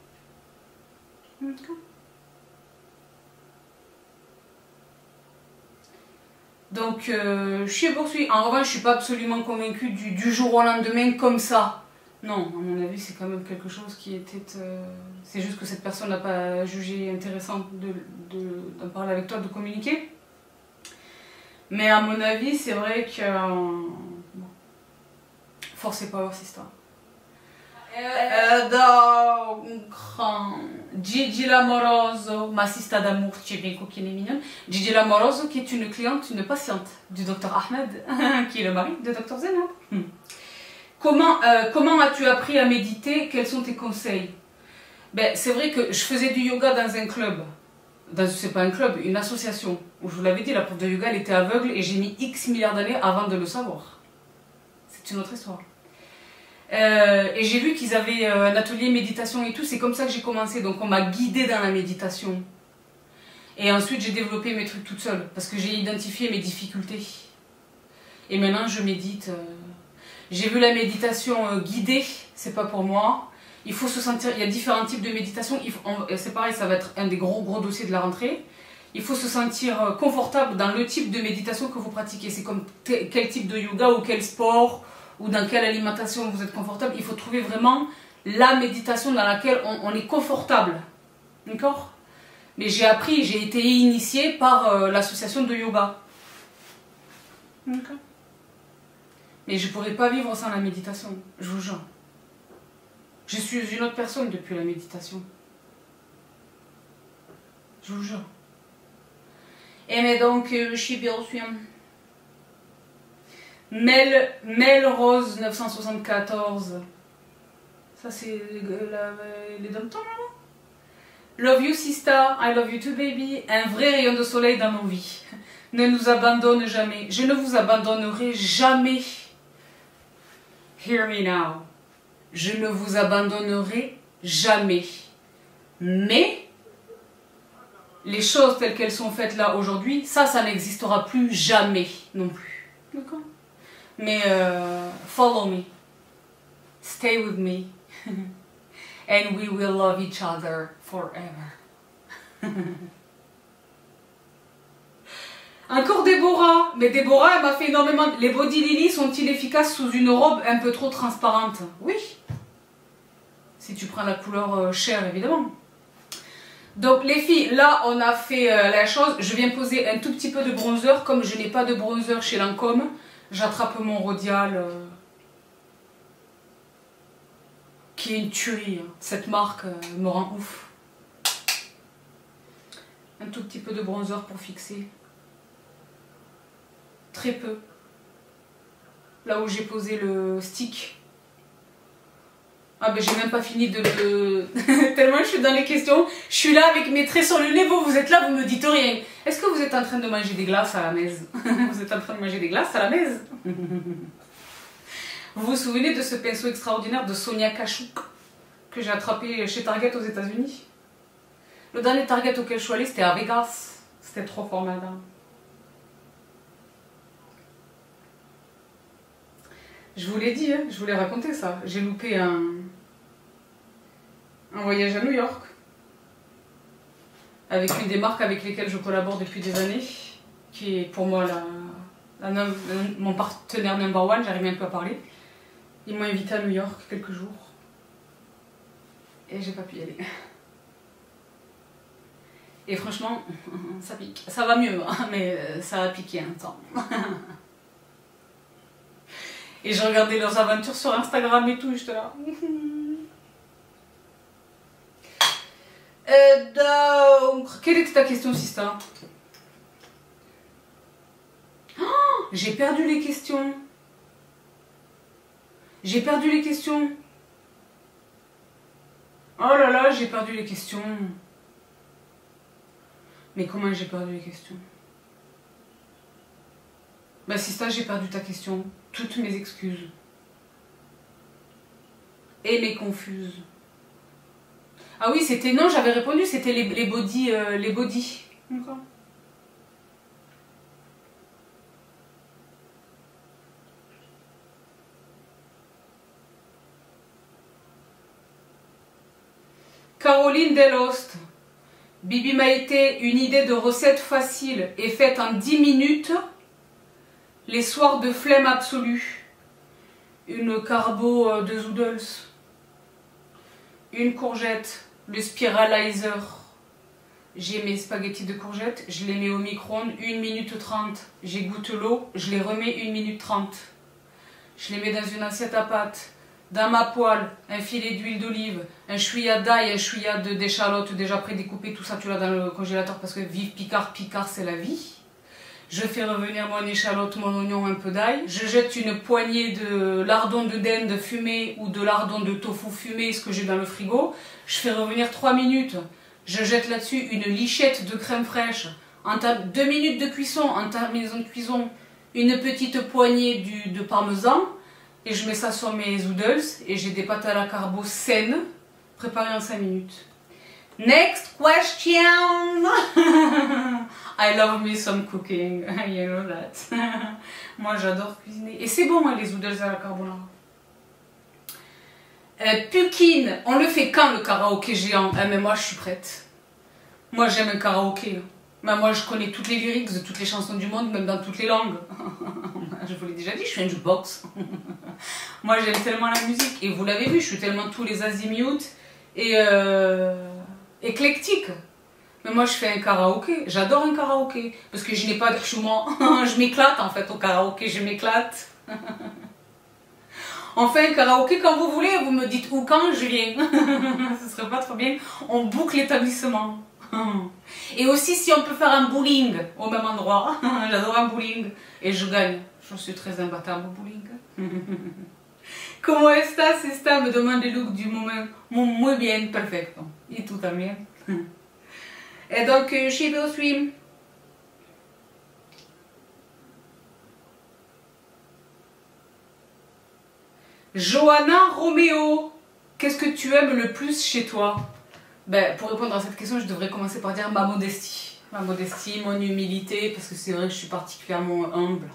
Donc, euh, je suis poursuivie. En revanche, je suis pas absolument convaincue du, du jour au lendemain comme ça. Non, à mon avis, c'est quand même quelque chose qui était... Euh, c'est juste que cette personne n'a pas jugé intéressant de, de, d'en parler avec toi, de communiquer. Mais à mon avis, c'est vrai que... Euh, bon, forcez pas cette histoire. Euh, donc, Gigi Lamoroso, ma sista d'amour, tu es bien coquine et mignonne. Gigi Lamoroso, qui est une cliente, une patiente du docteur Ahmed, qui est le mari de docteur Zainab. Hmm. Comment, euh, comment as-tu appris à méditer? Quels sont tes conseils? Ben, c'est vrai que je faisais du yoga dans un club. C'est pas un club, une association. Où je vous l'avais dit, la prof de yoga, elle était aveugle et j'ai mis X milliards d'années avant de le savoir. C'est une autre histoire. Euh, et j'ai vu qu'ils avaient euh, un atelier méditation et tout, c'est comme ça que j'ai commencé, donc on m'a guidée dans la méditation. Et ensuite j'ai développé mes trucs toute seule, parce que j'ai identifié mes difficultés. Et maintenant je médite. Euh... J'ai vu la méditation euh, guidée, c'est pas pour moi. Il faut se sentir, il y a différents types de méditation, c'est pareil, ça va être un des gros gros dossiers de la rentrée. Il faut se sentir euh, confortable dans le type de méditation que vous pratiquez. C'est comme quel type de yoga ou quel sport, ou dans quelle alimentation vous êtes confortable. Il faut trouver vraiment la méditation dans laquelle on, on est confortable. D'accord? Mais j'ai appris, j'ai été initiée par euh, l'association de yoga. D'accord? Mais je ne pourrais pas vivre sans la méditation, je vous jure. Je suis une autre personne depuis la méditation. Je vous jure. Et mais donc, euh, je suis bien reçue. Mel, Mel Rose neuf cent soixante-quatorze. Ça c'est les dom-toms là. Love you sister, I love you too baby. Un vrai rayon de soleil dans nos vies. Ne nous abandonne jamais. Je ne vous abandonnerai jamais. Hear me now. Je ne vous abandonnerai jamais. Mais les choses telles qu'elles sont faites là aujourd'hui, ça, ça n'existera plus jamais non plus. D'accord? Mais euh, follow me, stay with me, and we will love each other forever. Encore Déborah, mais Déborah, elle m'a fait énormément. Les body lily sont-ils efficaces sous une robe un peu trop transparente? Oui, si tu prends la couleur euh, chair, évidemment. Donc les filles, là on a fait euh, la chose. Je viens poser un tout petit peu de bronzer, comme je n'ai pas de bronzer chez Lancôme. J'attrape mon Rodial, euh, qui est une tuerie. Hein. Cette marque euh, me rend ouf. Un tout petit peu de bronzer pour fixer. Très peu. Là où j'ai posé le stick. Ah ben j'ai même pas fini de le... Tellement je suis dans les questions. Je suis là avec mes traits sur le nez. Vous, vous êtes là, vous me dites rien. Est-ce que vous êtes en train de manger des glaces à la maison? Vous êtes en train de manger des glaces à la maison? Vous vous souvenez de ce pinceau extraordinaire de Sonia Kachuk que j'ai attrapé chez Target aux États-Unis? Le dernier Target auquel je suis allée, c'était à Vegas. C'était trop fort, madame. Je vous l'ai dit, hein, je vous l'ai raconté ça. J'ai loupé un, un voyage à New York avec une des marques avec lesquelles je collabore depuis des années, qui est pour moi la, la, la, mon partenaire number one, j'arrive même pas à parler. Ils m'ont invité à New York quelques jours et j'ai pas pu y aller. Et franchement, ça pique. Ça va mieux, mais ça a piqué un temps. Et je regardais leurs aventures sur Instagram et tout, j'étais là. euh, donc, quelle était ta question, Sista? Oh, j'ai perdu les questions. J'ai perdu les questions. Oh là là, j'ai perdu les questions. Mais comment j'ai perdu les questions? Bah Sista, j'ai perdu ta question. Toutes mes excuses. Et mes confuses. Ah oui, c'était... Non, j'avais répondu, c'était les, les body. Euh, les body. D'accord. Caroline Delost. Bibi m'a été une idée de recette facile et faite en dix minutes. Les soirs de flemme absolue. Une carbo de zoodles. Une courgette. Le spiralizer. J'ai mes spaghettis de courgettes. Je les mets au micro-ondes une minute trente. J'égoutte l'eau. Je les remets une minute trente. Je les mets dans une assiette à pâte. Dans ma poêle, un filet d'huile d'olive, un chouïa d'ail, un chouïa d'échalotes déjà prédécoupées, tout ça tu l'as dans le congélateur parce que vive Picard, Picard c'est la vie. Je fais revenir mon échalote, mon oignon, un peu d'ail. Je jette une poignée de lardons de dinde fumé ou de lardons de tofu fumé, ce que j'ai dans le frigo. Je fais revenir trois minutes. Je jette là-dessus une lichette de crème fraîche. En deux minutes de cuisson, en terminaison de cuisson, une petite poignée du, de parmesan. Et je mets ça sur mes zoodles et j'ai des pâtes à la carbo saines, préparées en cinq minutes. Next question. I love me some cooking, you know that. Moi j'adore cuisiner. Et c'est bon hein, les zoodles à la carbonara. Euh, Pukin, on le fait quand le karaoké géant? Ah mais moi je suis prête. Moi j'aime un karaoké. Mais moi je connais toutes les lyrics de toutes les chansons du monde, même dans toutes les langues. Je vous l'ai déjà dit, je suis un jukebox. Moi j'aime tellement la musique, et vous l'avez vu, je suis tellement tous les azimuts et euh, éclectique. Mais moi je fais un karaoké, j'adore un karaoké, parce que je n'ai pas de chouement, je m'éclate en fait au karaoké, je m'éclate. On fait un karaoké quand vous voulez, vous me dites où, quand, je viens. Ce serait pas trop bien, on boucle l'établissement. Et aussi si on peut faire un bowling au même endroit, j'adore un bowling et je gagne, je suis très imbattable au bowling. Comment estás? Esta me demande le look du moment, muy bien, perfecto. Et tout también. Et donc, she will swim. Johanna Roméo, qu'est-ce que tu aimes le plus chez toi? Ben, pour répondre à cette question, je devrais commencer par dire ma modestie. Ma modestie, mon humilité, parce que c'est vrai que je suis particulièrement humble.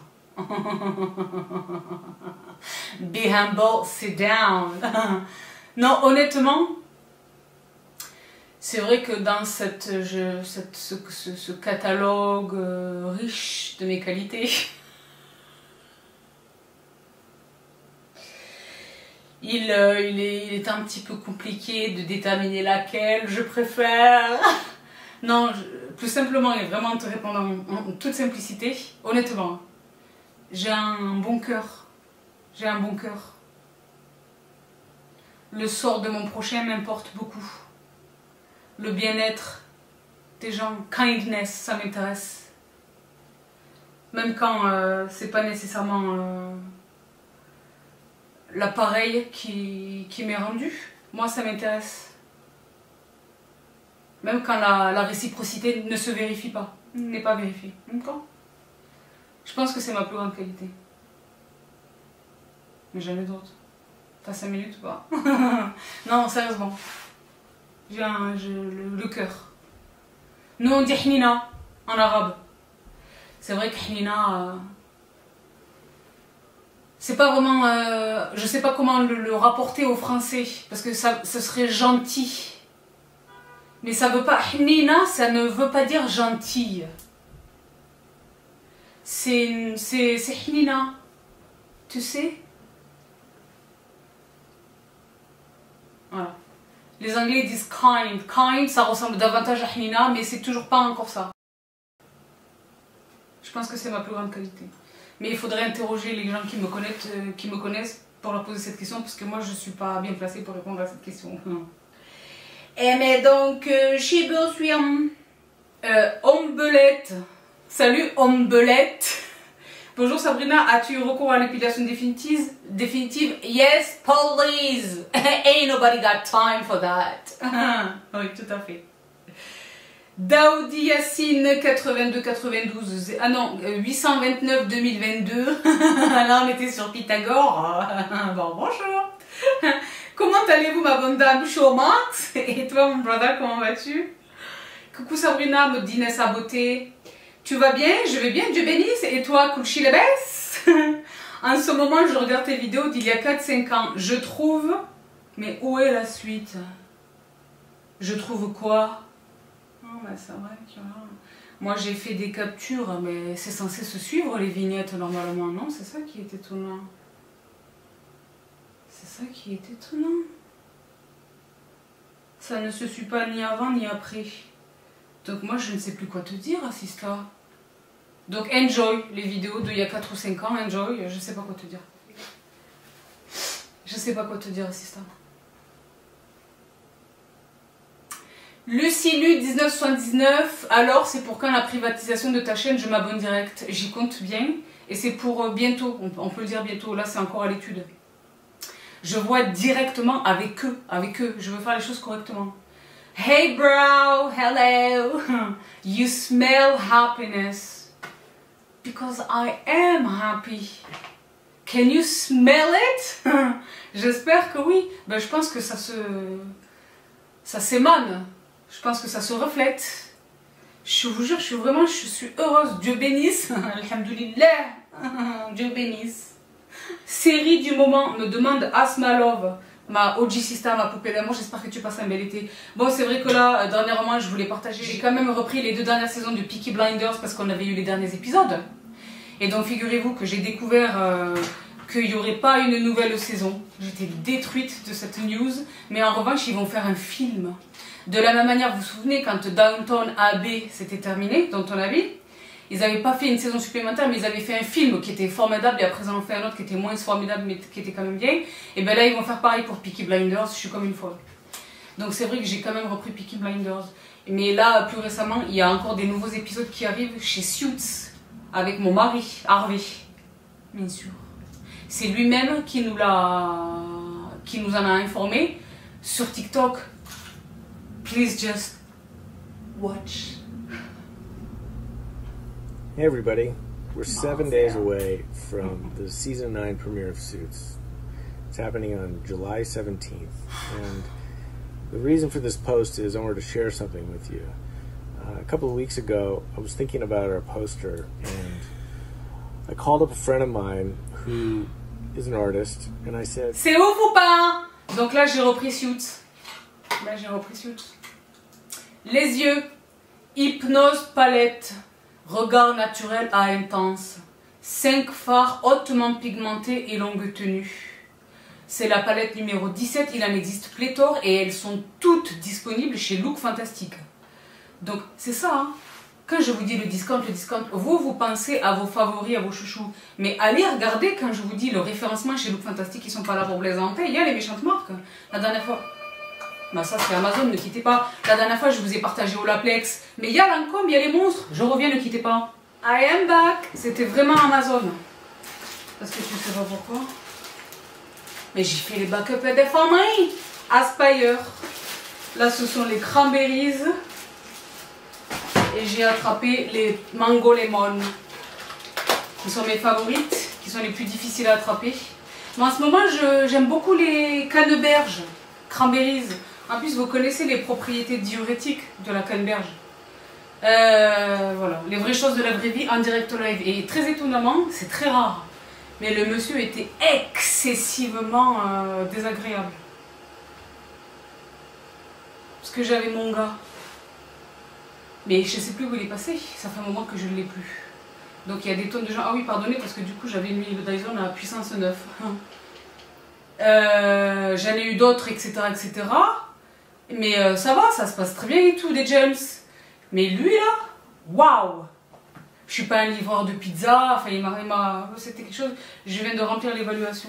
Be humble, sit down. Non, honnêtement, c'est vrai que dans cette, je, cette, ce, ce, ce catalogue euh, riche de mes qualités, Il, euh, il, est, il est un petit peu compliqué de déterminer laquelle je préfère. Non, je, plus simplement et vraiment te répondre en, en toute simplicité, honnêtement, j'ai un bon cœur. J'ai un bon cœur. Le sort de mon prochain m'importe beaucoup. Le bien-être des gens, kindness, ça m'intéresse. Même quand euh, c'est pas nécessairement... Euh, l'appareil qui, qui m'est rendu, moi ça m'intéresse. Même quand la, la réciprocité ne se vérifie pas, n'est pas vérifiée. D'accord? Je pense que c'est ma plus grande qualité. Mais j'en ai d'autres. T'as cinq minutes ou pas? Non, sérieusement. J'ai un, je, le, le cœur. Nous on dit hnina en arabe. C'est vrai que hnina... Euh, c'est pas vraiment... Euh, je sais pas comment le, le rapporter au français, parce que ça, ce serait gentil. Mais ça veut pas... Hnina, ça ne veut pas dire gentille. C'est... c'est hnina. Tu sais? Voilà. Les Anglais disent kind. Kind, ça ressemble davantage à hnina, mais c'est toujours pas encore ça. Je pense que c'est ma plus grande qualité. Mais il faudrait interroger les gens qui me connaissent, euh, qui me connaissent pour leur poser cette question, parce que moi je ne suis pas bien placée pour répondre à cette question. Et mais donc, euh, je suis euh, Ombelette. Salut Ombelette. Bonjour Sabrina, as-tu eu recours à l'épilation définitive? Définitive? Yes, please. Ain't nobody got time for that. Oui, tout à fait. Daoudi Yassine quatre-vingt-deux quatre-vingt-douze, ah non, huit cent vingt-neuf deux mille vingt-deux, là on était sur Pythagore, bon bonjour, comment allez-vous ma bonne dame, chaud Max? Et toi mon brother, comment vas-tu? Coucou Sabrina, me dit Nessa Beauté, tu vas bien? Je vais bien, Dieu bénisse, et toi, Kulchi Lebes? En ce moment je regarde tes vidéos d'il y a quatre cinq ans, je trouve, mais où est la suite? Je trouve quoi? Non, mais c'est vrai que... Moi, j'ai fait des captures, mais c'est censé se suivre, les vignettes, normalement. Non, c'est ça qui est étonnant. C'est ça qui est étonnant. Ça ne se suit pas ni avant, ni après. Donc moi, je ne sais plus quoi te dire, Assista. Donc, enjoy les vidéos d'il y a quatre ou cinq ans. Enjoy, je sais pas quoi te dire. Je sais pas quoi te dire, Assista. Lucilu mille neuf cent soixante-dix-neuf, alors c'est pour quand la privatisation de ta chaîne, je m'abonne direct. J'y compte bien et c'est pour bientôt, on peut le dire bientôt, là c'est encore à l'étude. Je vois directement avec eux, avec eux, je veux faire les choses correctement. Hey bro, hello, you smell happiness because I am happy. Can you smell it? J'espère que oui, ben, je pense que ça se... ça s'émane. Je pense que ça se reflète. Je vous jure, je suis vraiment, je suis heureuse. Dieu bénisse. Alhamdoulilah. Dieu bénisse. Série du moment, me demande Asma Love, ma O G sister, ma poupée d'amour. J'espère que tu passes un bel été. Bon, c'est vrai que là, dernièrement, je voulais partager. J'ai quand même repris les deux dernières saisons de Peaky Blinders parce qu'on avait eu les derniers épisodes. Et donc, figurez-vous que j'ai découvert euh, qu'il n'y aurait pas une nouvelle saison. J'étais détruite de cette news. Mais en revanche, ils vont faire un film. De la même manière, vous vous souvenez, quand Downton Abbey s'était terminé, Downton Abbey, ils n'avaient pas fait une saison supplémentaire, mais ils avaient fait un film qui était formidable, et après ils en ont fait un autre qui était moins formidable, mais qui était quand même bien. Et bien là, ils vont faire pareil pour Peaky Blinders, je suis comme une folle. Donc c'est vrai que j'ai quand même repris Peaky Blinders. Mais là, plus récemment, il y a encore des nouveaux épisodes qui arrivent chez Suits, avec mon mari, Harvey, bien sûr. C'est lui-même qui nous l'a, qui nous en a informé sur TikTok. Please just watch. Hey everybody, we're seven days away from the season nine premiere of Suits. It's happening on July seventeenth, and the reason for this post is I wanted to share something with you. Uh, a couple of weeks ago, I was thinking about our poster, and I called up a friend of mine who is an artist, and I said... C'est ouf ou pas? Donc là, j'ai repris Suits. Là, j'ai repris Suits. Les yeux, hypnose palette, regard naturel à intense, cinq fards hautement pigmentés et longue tenue. C'est la palette numéro dix-sept, il en existe pléthore et elles sont toutes disponibles chez Look Fantastique. Donc c'est ça, hein. Quand je vous dis le discount, le discount, vous, vous pensez à vos favoris, à vos chouchous. Mais allez regarder quand je vous dis le référencement chez Look Fantastique, ils sont pas là pour plaisanter, il y a les méchantes marques. La dernière fois... Bah ça c'est Amazon, ne quittez pas. La dernière fois je vous ai partagé Olaplex. Mais il y a Lancôme, il y a les monstres. Je reviens, ne quittez pas. I am back. C'était vraiment Amazon. Parce que tu sais pas pourquoi. Mais j'ai fait les backups des familles. Aspire. Là ce sont les cranberries. Et j'ai attrapé les mango lemon. Qui sont mes favorites. Qui sont les plus difficiles à attraper. Mais en ce moment j'aime beaucoup les canneberges. Cranberries. En plus, vous connaissez les propriétés diurétiques de la canneberge. Euh, voilà, les vraies choses de la vraie vie en direct live. Et très étonnamment, c'est très rare. Mais le monsieur était excessivement euh, désagréable. Parce que j'avais mon gars. Mais je ne sais plus où il est passé. Ça fait un moment que je ne l'ai plus. Donc il y a des tonnes de gens. Ah oui, pardonnez, parce que du coup, j'avais mis le Dyson à puissance neuf. Euh, J'en ai eu d'autres, et cetera, et cetera. Mais euh, ça va, ça se passe très bien et tout, des James. Mais lui là, waouh! Je suis pas un livreur de pizza, enfin il m'a... C'était quelque chose, je viens de remplir l'évaluation.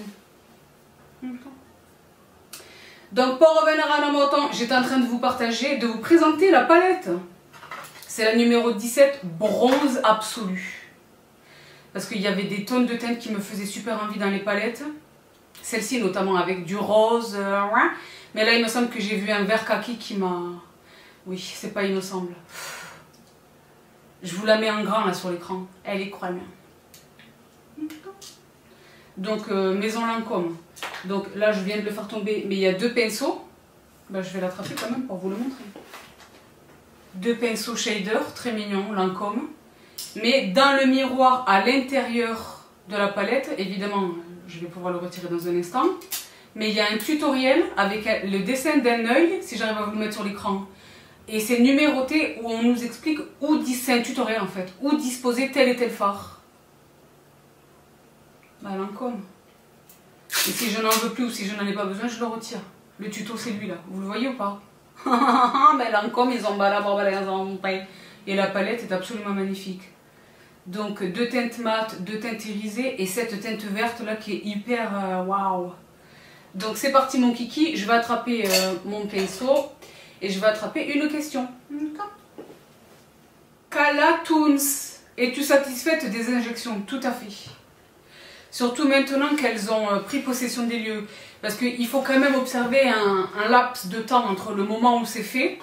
Donc pour revenir à nos montants, j'étais en train de vous partager, de vous présenter la palette. C'est la numéro dix-sept, bronze absolu. Parce qu'il y avait des tonnes de teintes qui me faisaient super envie dans les palettes. Celle-ci notamment avec du rose. Euh, mais là il me semble que j'ai vu un vert kaki qui m'a... Oui, c'est pas il me semble. Je vous la mets en grand là sur l'écran. Elle est croyante. Donc euh, Maison Lancôme. Donc là je viens de le faire tomber. Mais il y a deux pinceaux. Ben, je vais l'attraper quand même pour vous le montrer. Deux pinceaux shader, très mignons, Lancôme. Mais dans le miroir à l'intérieur de la palette, évidemment... Je vais pouvoir le retirer dans un instant. Mais il y a un tutoriel avec le dessin d'un œil, si j'arrive à vous le mettre sur l'écran. Et c'est numéroté où on nous explique où, c'est un tutoriel en fait, où disposer tel et tel phare. Bah Lancôme. Et si je n'en veux plus ou si je n'en ai pas besoin, je le retire. Le tuto c'est lui là, vous le voyez ou pas? Mais Lancôme, ils ont balabala. Et la palette est absolument magnifique. Donc deux teintes mates, deux teintes irisées et cette teinte verte là qui est hyper waouh. Wow. Donc c'est parti mon kiki, je vais attraper euh, mon pinceau et je vais attraper une question. Kala Toons, es-tu satisfaite des injections? Tout à fait. Surtout maintenant qu'elles ont euh, pris possession des lieux. Parce qu'il faut quand même observer un, un laps de temps entre le moment où c'est fait.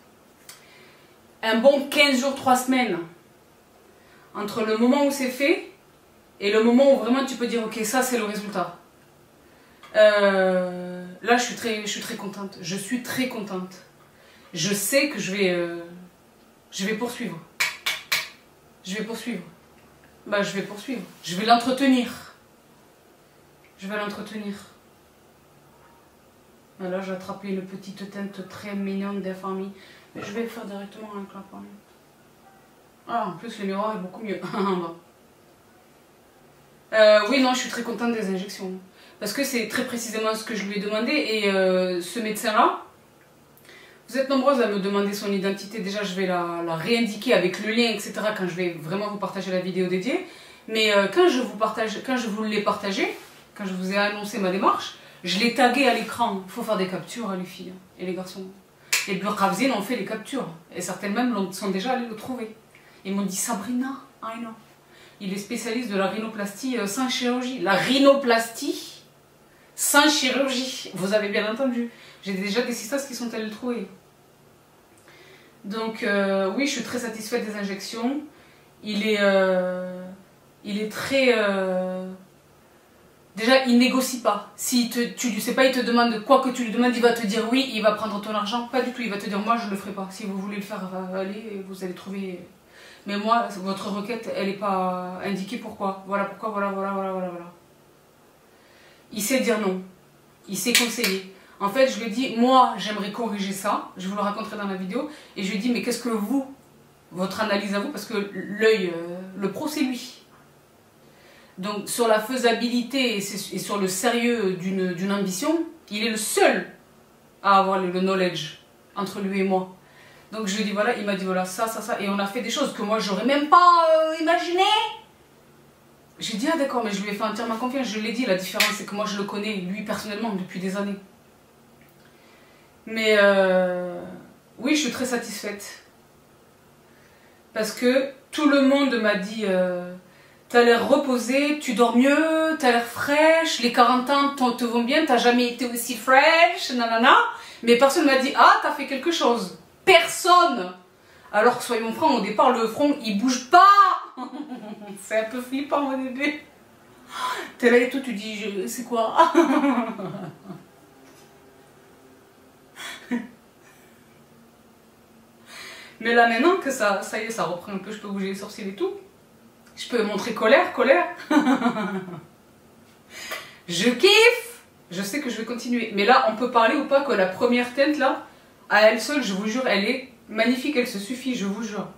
Un bon quinze jours, trois semaines. Entre le moment où c'est fait et le moment où vraiment tu peux dire ok, ça c'est le résultat. Euh, là je suis, très, je suis très contente. Je suis très contente. Je sais que je vais, euh, je vais poursuivre. Je vais poursuivre. Bah je vais poursuivre. Je vais l'entretenir. Je vais l'entretenir. Là j'ai attrapé une petite teinte très mignonne des familles. Mais je vais le faire directement avec la palette. Ah, en plus le miroir est beaucoup mieux. euh, oui, non, je suis très contente des injections. Parce que c'est très précisément ce que je lui ai demandé. Et euh, ce médecin-là, vous êtes nombreuses à me demander son identité. Déjà, je vais la, la réindiquer avec le lien, et cetera quand je vais vraiment vous partager la vidéo dédiée. Mais euh, quand je vous partage, quand je vous l'ai partagé, quand je vous ai annoncé ma démarche, je l'ai tagué à l'écran. Il faut faire des captures, hein, les filles et les garçons. Les burkhavzines ont fait les captures. Et certaines même sont déjà allées le trouver. Ils m'ont dit Sabrina, I know. Il est spécialiste de la rhinoplastie euh, sans chirurgie. La rhinoplastie sans chirurgie. Vous avez bien entendu. J'ai déjà des sisters qui sont allées le trouver. Donc euh, oui, je suis très satisfaite des injections. Il est, euh, il est très... Euh, déjà, il négocie pas. Si te, tu ne sais pas, il te demande quoi que tu lui demandes, il va te dire oui, il va prendre ton argent. Pas du tout, il va te dire moi je ne le ferai pas. Si vous voulez le faire, allez, vous allez trouver... Mais moi, votre requête, elle n'est pas indiquée pourquoi. Voilà pourquoi, voilà, voilà, voilà, voilà, voilà. Il sait dire non. Il sait conseiller. En fait, je lui ai dit, moi, j'aimerais corriger ça. Je vous le raconterai dans la vidéo. Et je lui ai dit, mais qu'est-ce que vous, votre analyse à vous, parce que l'œil, euh, le pro, c'est lui. Donc, sur la faisabilité et, et sur le sérieux d'une ambition, il est le seul à avoir le, le knowledge entre lui et moi. Donc je lui ai dit voilà, il m'a dit voilà ça, ça, ça, et on a fait des choses que moi j'aurais même pas euh, imaginé. J'ai dit ah d'accord, mais je lui ai fait entièrement confiance, je l'ai dit, la différence c'est que moi je le connais, lui personnellement, depuis des années. Mais euh, oui, je suis très satisfaite. Parce que tout le monde m'a dit euh, t'as l'air reposée, tu dors mieux, t'as l'air fraîche, les quarante ans te vont bien, t'as jamais été aussi fraîche, nanana. Mais personne m'a dit ah t'as fait quelque chose. Personne. Alors que soyons francs, au départ, le front, il bouge pas. C'est un peu flippant au début. T'es là et tout, tu dis, c'est quoi? Mais là, maintenant que ça, ça y est, ça reprend un peu, je peux bouger les sourcils et tout. Je peux montrer colère, colère. Je kiffe. Je sais que je vais continuer. Mais là, on peut parler ou pas que la première teinte, là, à elle seule, je vous jure, elle est magnifique, elle se suffit, je vous jure.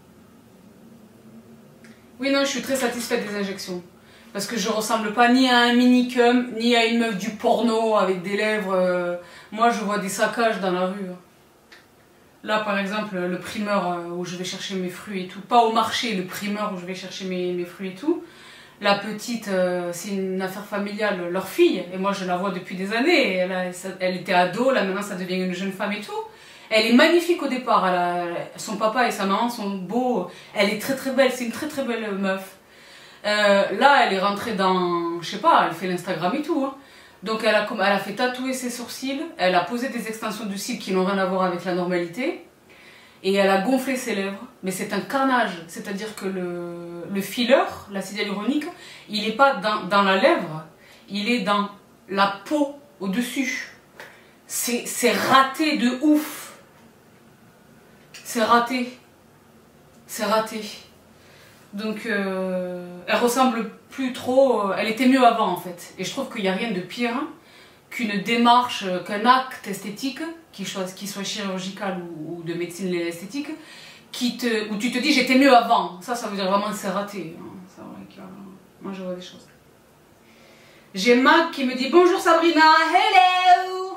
Oui, non, je suis très satisfaite des injections. Parce que je ressemble pas ni à un minicum, ni à une meuf du porno avec des lèvres. Euh... Moi, je vois des saccages dans la rue. Là, par exemple, le primeur où je vais chercher mes fruits et tout. Pas au marché, le primeur où je vais chercher mes, mes fruits et tout. La petite, euh, c'est une affaire familiale, leur fille. Et moi, je la vois depuis des années. Elle, a, elle était ado, là maintenant, ça devient une jeune femme et tout. Elle est magnifique au départ. Elle a, son papa et sa maman sont beaux. Elle est très très belle. C'est une très très belle meuf. Euh, là, elle est rentrée dans... Je sais pas, elle fait l'Instagram et tout. Hein. Donc, elle a, elle a fait tatouer ses sourcils. Elle a posé des extensions de cils qui n'ont rien à voir avec la normalité. Et elle a gonflé ses lèvres. Mais c'est un carnage. C'est-à-dire que le, le filler, l'acide hyaluronique, il n'est pas dans, dans la lèvre. Il est dans la peau au-dessus. C'est raté de ouf. C'est raté. C'est raté. Donc, euh, elle ressemble plus trop... Elle était mieux avant, en fait. Et je trouve qu'il n'y a rien de pire qu'une démarche, qu'un acte esthétique, qu'il soit, qu'il soit chirurgical ou, ou de médecine esthétique, qui te, où tu te dis j'étais mieux avant. Ça, ça veut dire vraiment c'est raté. Hein. Ça, ouais, moi je vois des choses. J'ai Mag qui me dit bonjour Sabrina, hello.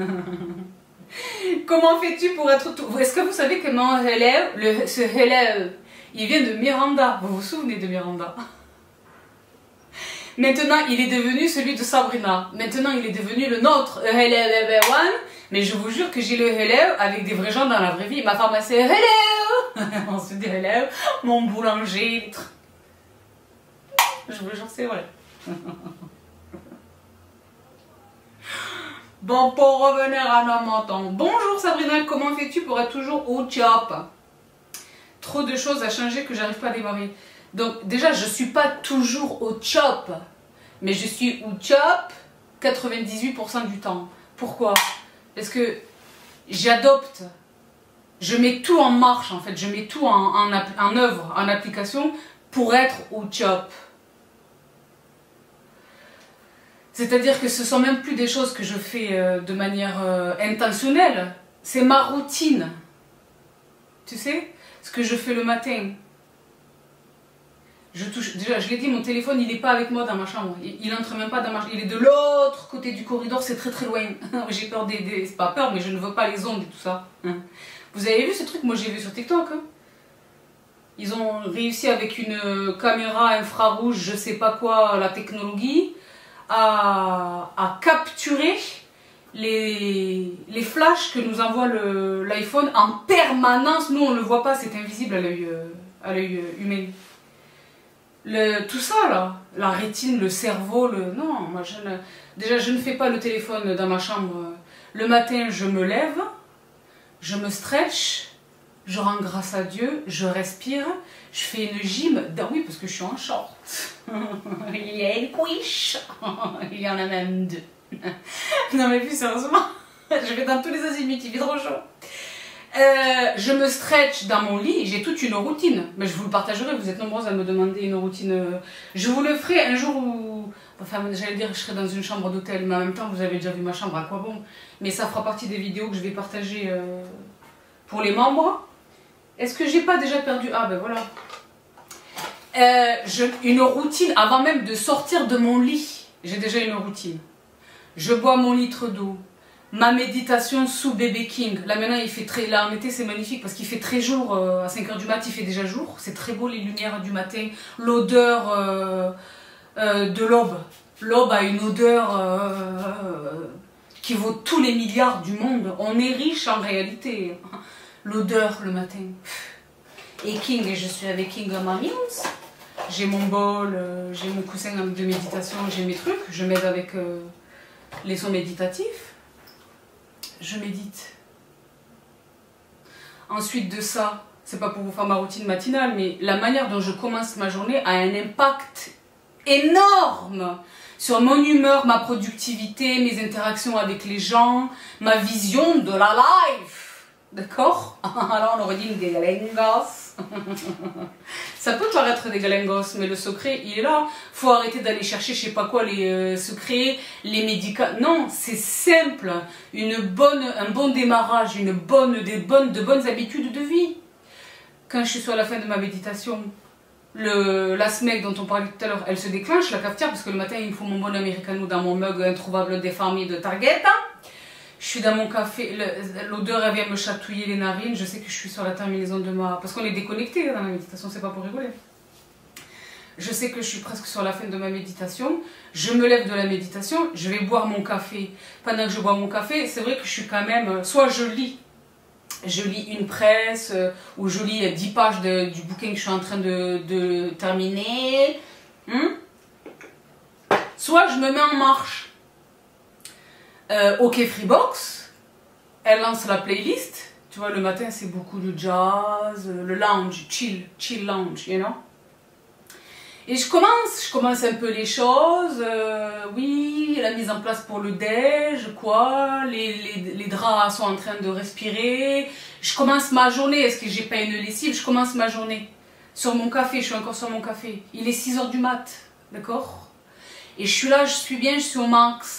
Comment fais-tu pour être tout... Est-ce que vous savez que mon hello, le, ce hello, il vient de Miranda. Vous vous souvenez de Miranda? Maintenant, il est devenu celui de Sabrina. Maintenant, il est devenu le nôtre, hello everyone. Mais je vous jure que j'ai le hello avec des vrais gens dans la vraie vie. Ma femme, c'est hello. On se dit hello, mon boulanger. Je vous jure, c'est vrai. Bon, pour revenir à nos montants. Bonjour Sabrina, comment fais-tu pour être toujours au chop? Trop de choses à changer que j'arrive pas à démarrer. Donc déjà, je suis pas toujours au chop, mais je suis au chop quatre-vingt-dix-huit pour cent du temps. Pourquoi? Parce que j'adopte, je mets tout en marche en fait, je mets tout en, en, en œuvre, en application pour être au chop. C'est-à-dire que ce sont même plus des choses que je fais euh, de manière euh, intentionnelle, c'est ma routine. Tu sais, ce que je fais le matin. Je touche, déjà, je l'ai dit, mon téléphone, il n'est pas avec moi dans ma chambre. Il n'entre même pas dans ma chambre. Il est de l'autre côté du corridor, c'est très très loin. J'ai peur des... des c'est pas peur, mais je ne veux pas les ondes et tout ça. Vous avez vu ce truc? Moi, j'ai vu sur TikTok. Hein. Ils ont réussi avec une caméra infrarouge, je sais pas quoi, la technologie, à, à capturer les, les flashs que nous envoie l'iPhone en permanence. Nous, on ne le voit pas, c'est invisible à l'œil à l'œil humain. Le, tout ça là, la rétine, le cerveau, le... non, moi je ne... déjà je ne fais pas le téléphone dans ma chambre. Le matin je me lève, je me stretch, je rends grâce à Dieu, je respire, je fais une gym, oui parce que je suis en short. Il y a une couiche, il y en a même deux. Non mais plus sérieusement, je vais dans tous les azimuts, il fait trop chaud. Euh, je me stretch dans mon lit, j'ai toute une routine, mais je vous le partagerai, vous êtes nombreuses à me demander une routine. Je vous le ferai un jour où, enfin j'allais dire que je serai dans une chambre d'hôtel, mais en même temps vous avez déjà vu ma chambre, à quoi bon? Mais ça fera partie des vidéos que je vais partager euh, pour les membres. Est-ce que j'ai pas déjà perdu? Ah ben voilà. Euh, je, une routine, avant même de sortir de mon lit, j'ai déjà une routine. Je bois mon litre d'eau. Ma méditation sous bébé king. Là maintenant il fait très, là en été c'est magnifique parce qu'il fait très jour, euh, à cinq heures du mat il fait déjà jour. C'est très beau les lumières du matin, l'odeur euh, euh, de l'aube. L'aube a une odeur euh, qui vaut tous les milliards du monde. On est riche en réalité. L'odeur le matin. Et king, et je suis avec King Mamils. J'ai mon bol, euh, j'ai mon coussin de méditation, j'ai mes trucs. Je m'aide avec euh, les sons méditatifs. Je médite. Ensuite de ça, c'est pas pour vous faire ma routine matinale, mais la manière dont je commence ma journée a un impact énorme sur mon humeur, ma productivité, mes interactions avec les gens, ma vision de la life. D'accord? Alors on aurait dit des galengos. Ça peut paraître des galengos, mais le secret il est là. Faut arrêter d'aller chercher je sais pas quoi les euh, secrets, les médicaments. Non, c'est simple. Une bonne, un bon démarrage, une bonne, des bonnes, de bonnes habitudes de vie. Quand je suis sur la fin de ma méditation, le, la smeg dont on parlait tout à l'heure, elle se déclenche, la cafetière, parce que le matin il me faut mon bon americano dans mon mug introuvable des familles de Target. Je suis dans mon café, l'odeur elle vient me chatouiller les narines, je sais que je suis sur la terminaison de ma... Parce qu'on est déconnecté dans la méditation, c'est pas pour rigoler. Je sais que je suis presque sur la fin de ma méditation, je me lève de la méditation, je vais boire mon café. Pendant que je bois mon café, c'est vrai que je suis quand même... Soit je lis, je lis une presse, ou je lis dix pages de, du bouquin que je suis en train de, de terminer. Hmm? Soit je me mets en marche. Euh, ok Freebox, elle lance la playlist, tu vois le matin c'est beaucoup de jazz, le lounge, chill, chill lounge, you know. Et je commence, je commence un peu les choses, euh, oui, la mise en place pour le déj, quoi, les, les, les draps sont en train de respirer, je commence ma journée, est-ce que j'ai pas une lessive, je commence ma journée, sur mon café, je suis encore sur mon café, il est six heures du mat, d'accord. Et je suis là, je suis bien, je suis au max.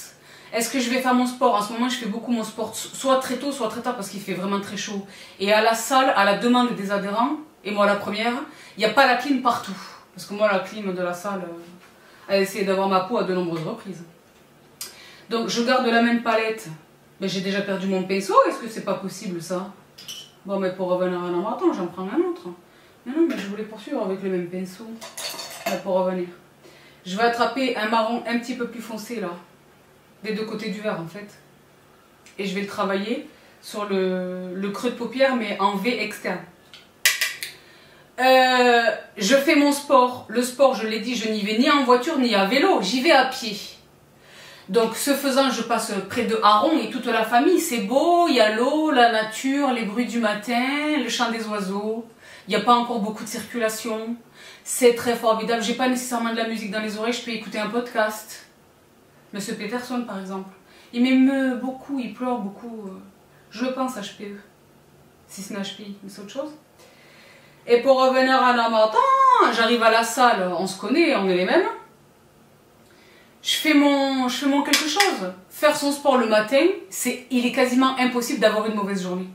Est-ce que je vais faire mon sport? En ce moment, je fais beaucoup mon sport, soit très tôt, soit très tard, parce qu'il fait vraiment très chaud. Et à la salle, à la demande des adhérents, et moi la première, il n'y a pas la clim partout. Parce que moi, la clim de la salle euh, a essayé d'avoir ma peau à de nombreuses reprises. Donc, je garde la même palette. Mais j'ai déjà perdu mon pinceau. Est-ce que c'est pas possible, ça? Bon, mais pour revenir à un marathon, j'en prends un autre. Mais non, mais je voulais poursuivre avec le même pinceau. Là, pour revenir. Je vais attraper un marron un petit peu plus foncé, là. Des deux côtés du verre, en fait. Et je vais le travailler sur le, le creux de paupière, mais en V externe. Euh, je fais mon sport. Le sport, je l'ai dit, je n'y vais ni en voiture ni à vélo. J'y vais à pied. Donc, ce faisant, je passe près de Haron et toute la famille. C'est beau, il y a l'eau, la nature, les bruits du matin, le chant des oiseaux. Il n'y a pas encore beaucoup de circulation. C'est très formidable. J'ai pas nécessairement de la musique dans les oreilles, je peux écouter un podcast. Monsieur Peterson, par exemple. Il m'émeut beaucoup, il pleure beaucoup. Je pense H P E. Si ce n'est H P I, mais c'est autre chose. Et pour revenir à un marathon, j'arrive à la salle, on se connaît, on est les mêmes. Je fais mon, je fais mon quelque chose. Faire son sport le matin, c'est, il est quasiment impossible d'avoir une mauvaise journée.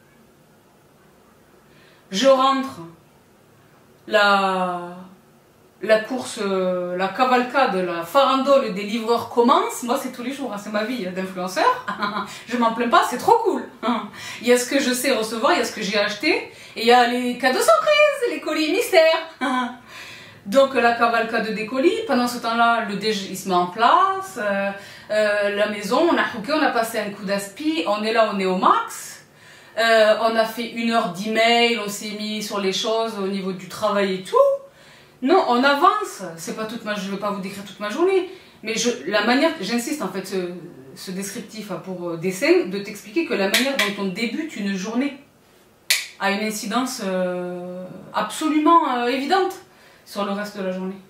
Je rentre, la, la course, la cavalcade, la farandole des livreurs commence. Moi, c'est tous les jours, hein, c'est ma vie d'influenceur. Je m'en plains pas, c'est trop cool. Il y a ce que je sais recevoir, il y a ce que j'ai acheté, et il y a les cadeaux surprises, les colis mystères. Donc la cavalcade des colis, pendant ce temps-là, le déj il se met en place, euh, euh, la maison, on a hooké, on a passé un coup d'aspi, on est là, on est au max, euh, on a fait une heure d'email, on s'est mis sur les choses au niveau du travail et tout. Non, on avance, c'est pas toute ma, je ne vais pas vous décrire toute ma journée, mais je, la manière, j'insiste en fait, ce, ce descriptif pour dessin, de t'expliquer que la manière dont on débute une journée a une incidence euh, absolument euh, évidente sur le reste de la journée.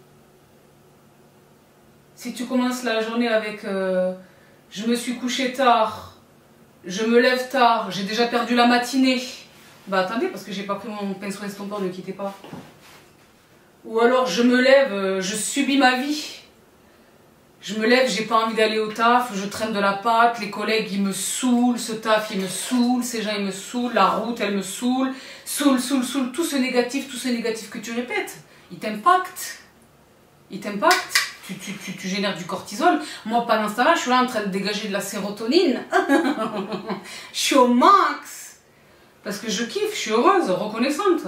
Si tu commences la journée avec euh, je me suis couché tard, je me lève tard, j'ai déjà perdu la matinée, bah attendez parce que j'ai pas pris mon pinceau estompeur, ne quittez pas. Ou alors je me lève, euh, je subis ma vie. Je me lève, j'ai pas envie d'aller au taf, je traîne de la pâte, les collègues ils me saoulent, ce taf il me saoule, ces gens ils me saoulent, la route elle me saoule, saoule, saoule, saoule, tout ce négatif, tout ce négatif que tu répètes. Il t'impacte, il t'impacte, tu, tu, tu, tu génères du cortisol. Moi, pendant ce temps-là, je suis là en train de dégager de la sérotonine. Je suis au max. Parce que je kiffe, je suis heureuse, reconnaissante.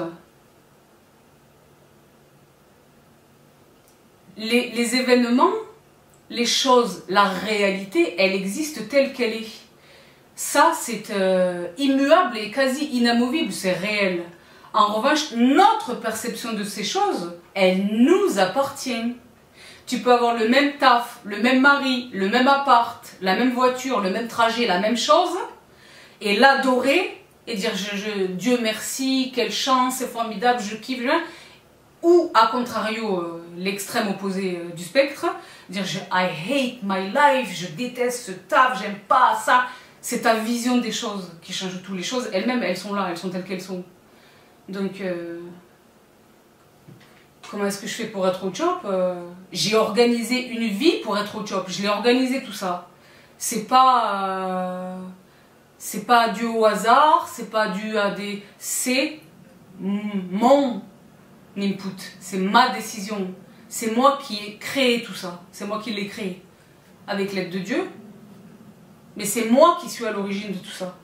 Les, les événements, les choses, la réalité, elle existe telle qu'elle est. Ça, c'est euh, immuable et quasi inamovible, c'est réel. En revanche, notre perception de ces choses, elle nous appartient. Tu peux avoir le même taf, le même mari, le même appart, la même voiture, le même trajet, la même chose, et l'adorer et dire je, je, Dieu merci, quelle chance, c'est formidable, je kiffe, je... ou à contrario, euh, l'extrême opposé euh, du spectre, dire je, I hate my life, je déteste ce taf, j'aime pas ça. C'est ta vision des choses qui change tout. Les choses elles-mêmes, elles sont là, elles sont telles qu'elles sont. Donc, euh, comment est-ce que je fais pour être au chop? euh, J'ai organisé une vie pour être au chop. Je l'ai organisé tout ça. C'est pas, euh, c'est pas dû au hasard, c'est pas dû à des... C'est mon input, c'est ma décision. C'est moi qui ai créé tout ça. C'est moi qui l'ai créé. Avec l'aide de Dieu. Mais c'est moi qui suis à l'origine de tout ça.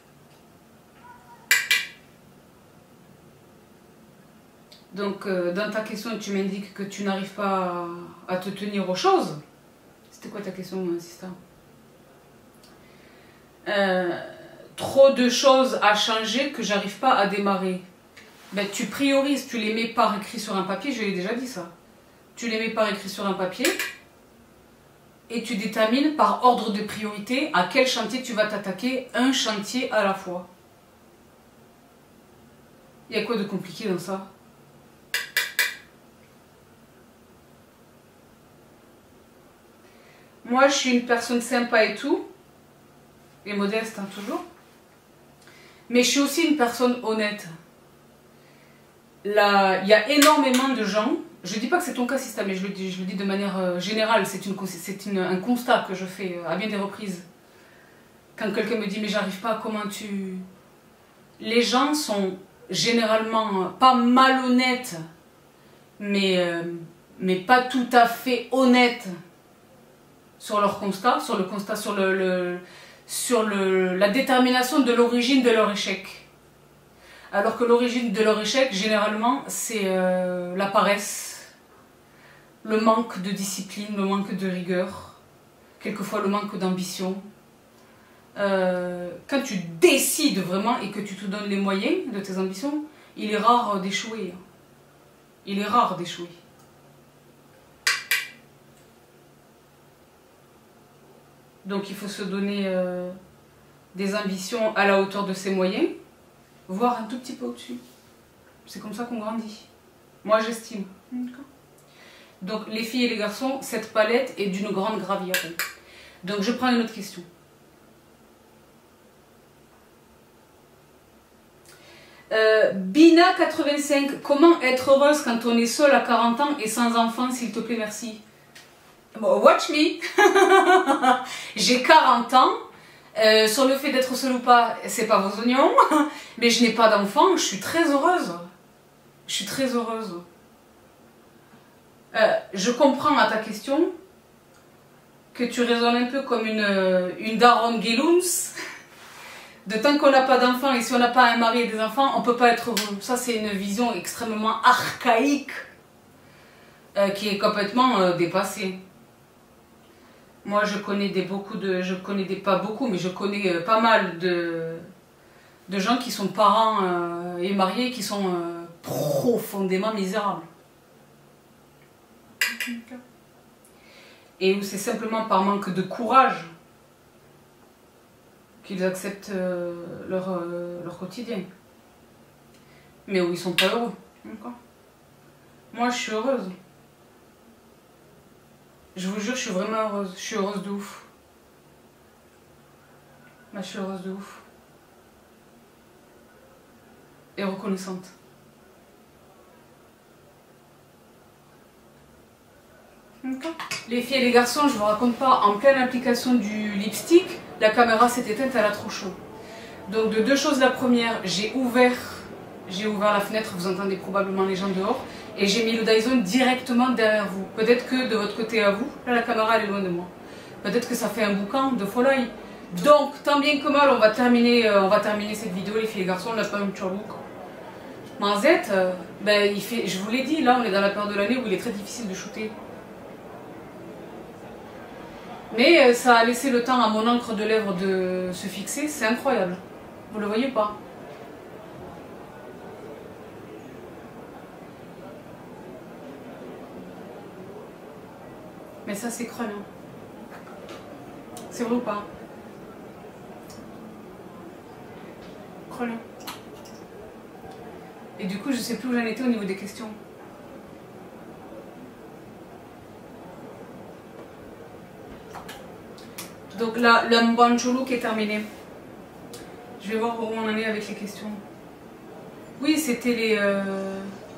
Donc, euh, dans ta question, tu m'indiques que tu n'arrives pas à, à te tenir aux choses. C'était quoi ta question, Sista? euh, Trop de choses à changer que j'arrive pas à démarrer. Ben, tu priorises, tu les mets par écrit sur un papier, je l'ai déjà dit ça. Tu les mets par écrit sur un papier et tu détermines par ordre de priorité à quel chantier tu vas t'attaquer, un chantier à la fois. Il y a quoi de compliqué dans ça? Moi, je suis une personne sympa et tout, et modeste, hein, toujours. Mais je suis aussi une personne honnête. Là, il y a énormément de gens je dis pas que c'est ton cas, Sista, mais je le dis, je le dis de manière euh, générale, c'est une, c'est une, un constat que je fais euh, à bien des reprises. Quand quelqu'un me dit, mais j'arrive pas, comment tu... Les gens sont généralement pas malhonnêtes, mais, euh, mais pas tout à fait honnêtes sur leur constat, sur le constat, sur, le, le, sur le, la détermination de l'origine de leur échec. Alors que l'origine de leur échec, généralement, c'est euh, la paresse, le manque de discipline, le manque de rigueur, quelquefois le manque d'ambition. Euh, quand tu décides vraiment et que tu te donnes les moyens de tes ambitions, il est rare d'échouer. Il est rare d'échouer. Donc il faut se donner euh, des ambitions à la hauteur de ses moyens, voire un tout petit peu au-dessus. C'est comme ça qu'on grandit. Moi j'estime. Donc les filles et les garçons, cette palette est d'une grande gravité. Donc je prends une autre question. Euh, Bina quatre-vingt-cinq, comment être heureuse quand on est seule à quarante ans et sans enfant, s'il te plaît, merci. Bon, watch me. J'ai quarante ans. Euh, sur le fait d'être seule ou pas, c'est pas vos oignons. Mais je n'ai pas d'enfant, je suis très heureuse. Je suis très heureuse. Euh, je comprends à ta question que tu raisonnes un peu comme une, une daronne Geloums. De tant qu'on n'a pas d'enfants et si on n'a pas un mari et des enfants, on ne peut pas être heureux. Ça, c'est une vision extrêmement archaïque euh, qui est complètement euh, dépassée. Moi, je connais des beaucoup de... Je connais des... Pas beaucoup, mais je connais euh, pas mal de, de gens qui sont parents euh, et mariés qui sont euh, profondément misérables. Et où c'est simplement par manque de courage qu'ils acceptent euh, leur, euh, leur quotidien. Mais où ils ne sont pas heureux. Moi, je suis heureuse. Je vous jure, je suis vraiment heureuse. Je suis heureuse de ouf. Moi, je suis heureuse de ouf. Et reconnaissante. Les filles et les garçons, je vous raconte pas, en pleine application du lipstick, la caméra s'est éteinte, elle a trop chaud. Donc de deux choses, la première, j'ai ouvert, j'ai ouvert la fenêtre, vous entendez probablement les gens dehors, et j'ai mis le Dyson directement derrière vous. Peut-être que de votre côté à vous, là la caméra elle est loin de moi. Peut-être que ça fait un boucan de folie. Donc tant bien que mal, on va terminer, euh, on va terminer cette vidéo, les filles et les garçons, on n'a pas un turlook. Manzette, euh, ben, il fait, je vous l'ai dit, là on est dans la période de l'année où il est très difficile de shooter. Mais ça a laissé le temps à mon encre de lèvres de se fixer, c'est incroyable. Vous le voyez pas? Mais ça c'est crânien. C'est vrai ou pas? Crânien. Et du coup je sais plus où j'en étais au niveau des questions. Donc là, le Mbancholouk est terminé. Je vais voir où on en est avec les questions. Oui, c'était les... Euh...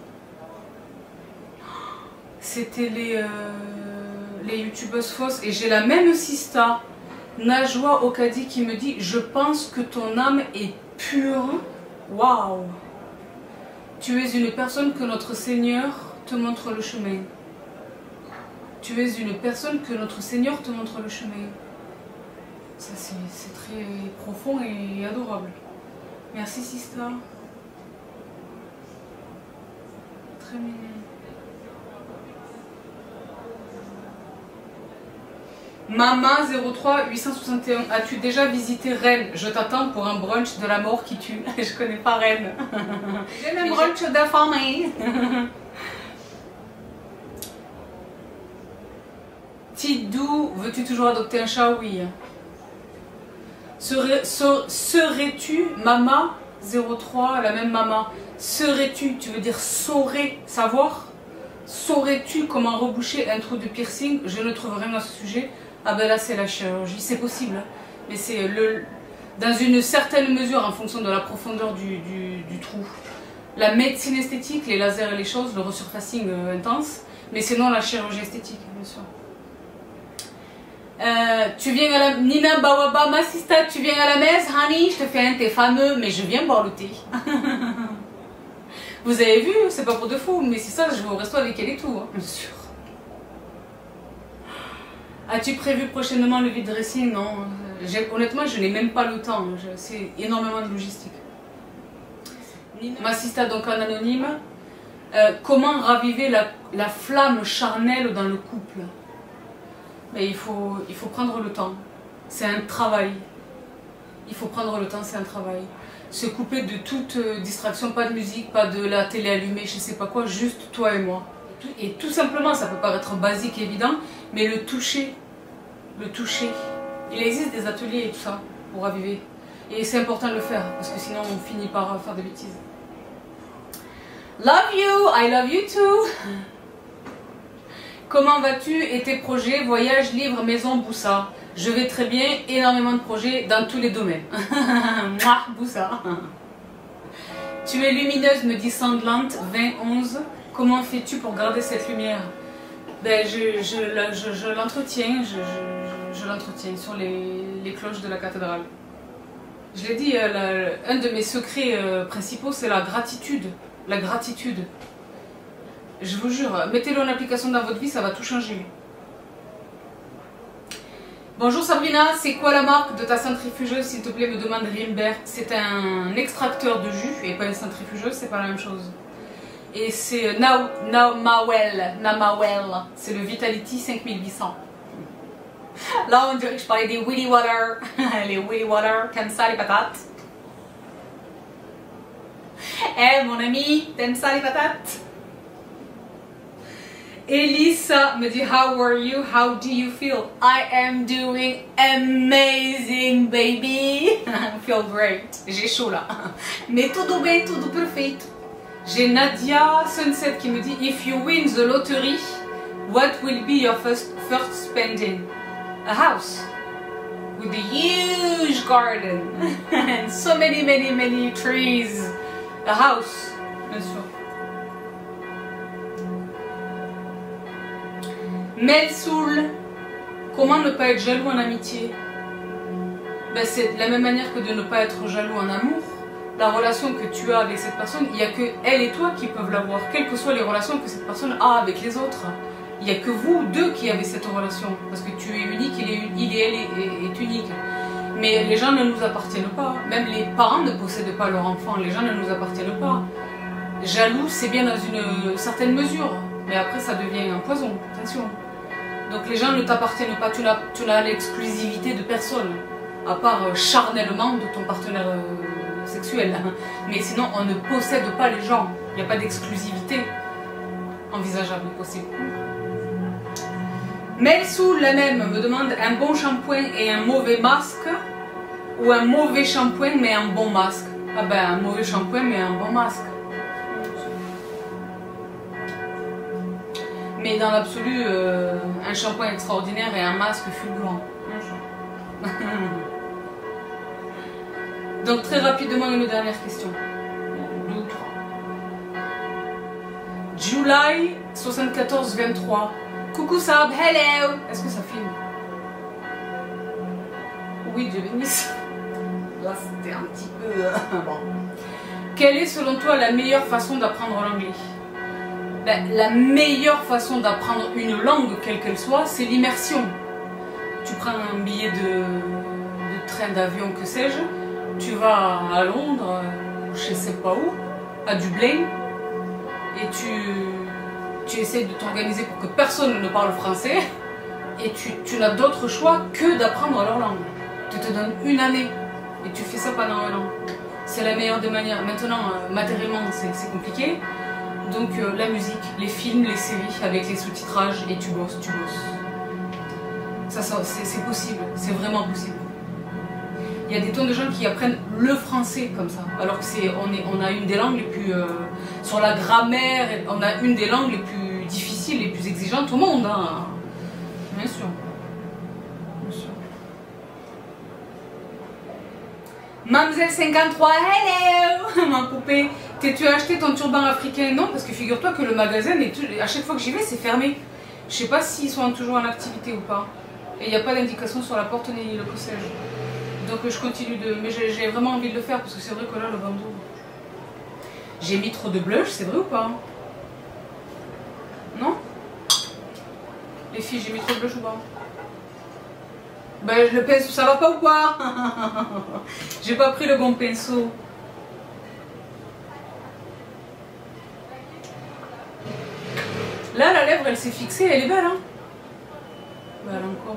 C'était les... Euh... Les youtubeuses fausses. Et j'ai la même sista, Najwa Okadi, qui me dit « Je pense que ton âme est pure. » Waouh! Tu es une personne que notre Seigneur te montre le chemin. Tu es une personne que notre Seigneur te montre le chemin. Ça c'est très profond et adorable. Merci Sista. Très mignon. Maman zéro trois huit cent soixante et un. As-tu déjà visité Rennes? Je t'attends pour un brunch de la mort qui tue. Je connais pas Rennes. J'aime un brunch de famille. Tidou, veux-tu toujours adopter un chat? Oui. Serais, ser, serais-tu, Mama zéro trois, la même Mama, serais-tu, tu veux dire saurais, savoir? Saurais-tu comment reboucher un trou de piercing? Je ne trouve rien à ce sujet. Ah ben là c'est la chirurgie, c'est possible. Mais c'est le dans une certaine mesure en fonction de la profondeur du, du, du trou. La médecine esthétique, les lasers et les choses, le resurfacing euh, intense, mais sinon la chirurgie esthétique, bien sûr. Euh, tu viens à la... Nina Bawaba, ma sista, tu viens à la messe, honey, je te fais un thé fameux, mais je viens boire le thé. Vous avez vu, c'est pas pour de fou, mais c'est ça, je vais au resto avec elle et tout, hein, bien sûr. As-tu prévu prochainement le vide dressing? Non, honnêtement, je n'ai même pas le temps, c'est énormément de logistique. Nina. Ma sista, donc en anonyme, euh, comment raviver la, la flamme charnelle dans le couple? Mais il faut, il faut prendre le temps. C'est un travail. Il faut prendre le temps, c'est un travail. Se couper de toute distraction, pas de musique, pas de la télé allumée, je sais pas quoi, juste toi et moi. Et tout simplement, ça peut paraître basique et évident, mais le toucher, le toucher. Il existe des ateliers et tout ça pour raviver. Et c'est important de le faire, parce que sinon on finit par faire des bêtises. Love you, I love you too. Comment vas-tu et tes projets, voyage, livre, maison, Boussa? Je vais très bien, énormément de projets dans tous les domaines. Moi, Boussa. Tu es lumineuse, me dit Sandlante, vingt onze. Comment fais-tu pour garder cette lumière? Ben, je, je, je, je l'entretiens, je, je, je l'entretiens sur les, les cloches de la cathédrale. Je l'ai dit, euh, la, un de mes secrets euh, principaux, c'est la gratitude. La gratitude. Je vous jure, mettez-le en application dans votre vie, ça va tout changer. Bonjour Sabrina, c'est quoi la marque de ta centrifugeuse, s'il te plaît, me demande Rimbert. C'est un extracteur de jus et pas une centrifugeuse, c'est pas la même chose. Et c'est Now, Now Mawel, Namawel, c'est le Vitality cinq mille huit cents. Là on dirait que je parlais des Willy Water, les Willy Water, comme ça les patates. Eh hey, mon ami, t'aimes ça les patates? Elisa me dit how are you, how do you feel? I am doing amazing baby. I feel great. J'ai chaud là. Mais tudo bem, tudo perfeito. J'ai Nadia Sunset qui me dit if you win the lottery, what will be your first, first spending? A house with a huge garden and so many many many trees. A house, bien sûr. Melsoul, comment ne pas être jaloux en amitié? Ben, c'est de la même manière que de ne pas être jaloux en amour. La relation que tu as avec cette personne, il n'y a que elle et toi qui peuvent l'avoir, quelles que soient les relations que cette personne a avec les autres. Il n'y a que vous deux qui avez cette relation, parce que tu es unique, il, est, il et elle est, est unique. Mais les gens ne nous appartiennent pas, même les parents ne possèdent pas leur enfant, les gens ne nous appartiennent pas. Jaloux, c'est bien dans une certaine mesure, mais après ça devient un poison, attention. Donc les gens ne t'appartiennent pas, tu n'as l'exclusivité de personne, à part euh, charnellement de ton partenaire euh, sexuel. Mais sinon on ne possède pas les gens, il n'y a pas d'exclusivité envisageable possible. Melsou, la même, me demande un bon shampoing et un mauvais masque, ou un mauvais shampoing mais un bon masque. Ah ben un mauvais shampoing mais un bon masque. Mais dans l'absolu, euh, un shampoing extraordinaire et un masque fulgurant. Donc très rapidement, une dernière question. Deux ou trois. July soixante-quatorze vingt-trois. Coucou Sab, hello. Est-ce que ça filme? Oui, Dieu bénisse. Là, c'était un petit peu... bon. Quelle est selon toi la meilleure façon d'apprendre l'anglais? Ben, la meilleure façon d'apprendre une langue, quelle qu'elle soit, c'est l'immersion. Tu prends un billet de, de train, d'avion, que sais-je, tu vas à Londres, je ne sais pas où, à Dublin, et tu, tu essaies de t'organiser pour que personne ne parle français, et tu, tu n'as d'autre choix que d'apprendre leur langue. Tu te donnes une année, et tu fais ça pendant un an. C'est la meilleure des manières. Maintenant, matériellement, c'est compliqué. Donc euh, la musique, les films, les séries avec les sous-titrages et tu bosses, tu bosses. Ça, ça c'est possible, c'est vraiment possible. Il y a des tonnes de gens qui apprennent le français comme ça, alors que c'est on est on a une des langues les plus euh, sur la grammaire, on a une des langues les plus difficiles, les plus exigeantes au monde, hein. Bien sûr. Bien sûr. Mademoiselle cinquante-trois, hello, ma poupée. Tu as acheté ton turban africain? Non, parce que figure-toi que le magasin, est tout, à chaque fois que j'y vais, c'est fermé. Je sais pas s'ils sont toujours en activité ou pas. Et il n'y a pas d'indication sur la porte ni le que sais-je. Donc je continue de... Mais j'ai vraiment envie de le faire parce que c'est vrai que là, le bandeau... J'ai mis trop de blush, c'est vrai ou pas? Non? Les filles, j'ai mis trop de blush ou pas? Ben, le pinceau, ça va pas ou quoi? J'ai pas pris le bon pinceau. Là, la lèvre, elle s'est fixée, elle est belle, hein? Ben, elle encore.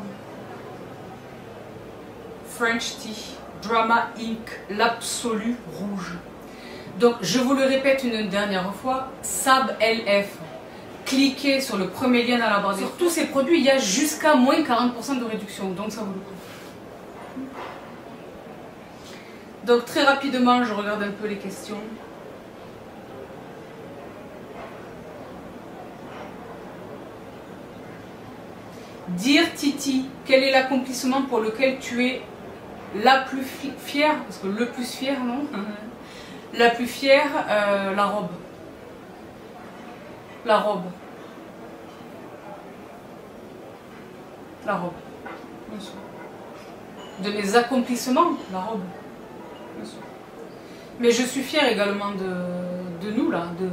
French Tea, Drama Ink, l'absolu rouge. Donc, je vous le répète une dernière fois, Sab L F. Cliquez sur le premier lien dans la barre. Sur tous ces produits, il y a jusqu'à moins quarante pour cent de réduction, donc ça vaut le coup. Donc, très rapidement, je regarde un peu les questions. Dire Titi, quel est l'accomplissement pour lequel tu es la plus fière? Parce que le plus fier, non? La plus fière, euh, la robe. La robe. La robe. Bien sûr. De mes accomplissements, la robe. Bien sûr. Mais je suis fière également de, de nous, là, de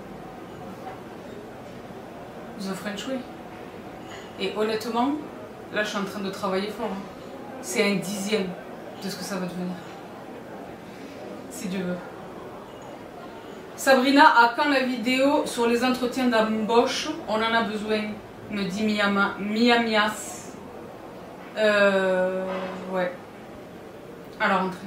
The French Way. Et honnêtement, là, je suis en train de travailler fort. Hein. C'est un dixième de ce que ça va devenir. Si Dieu veut. Sabrina, à quand la vidéo sur les entretiens d'embauche? On en a besoin, me dit Miyama, Miyamias. Euh, ouais. À la rentrée.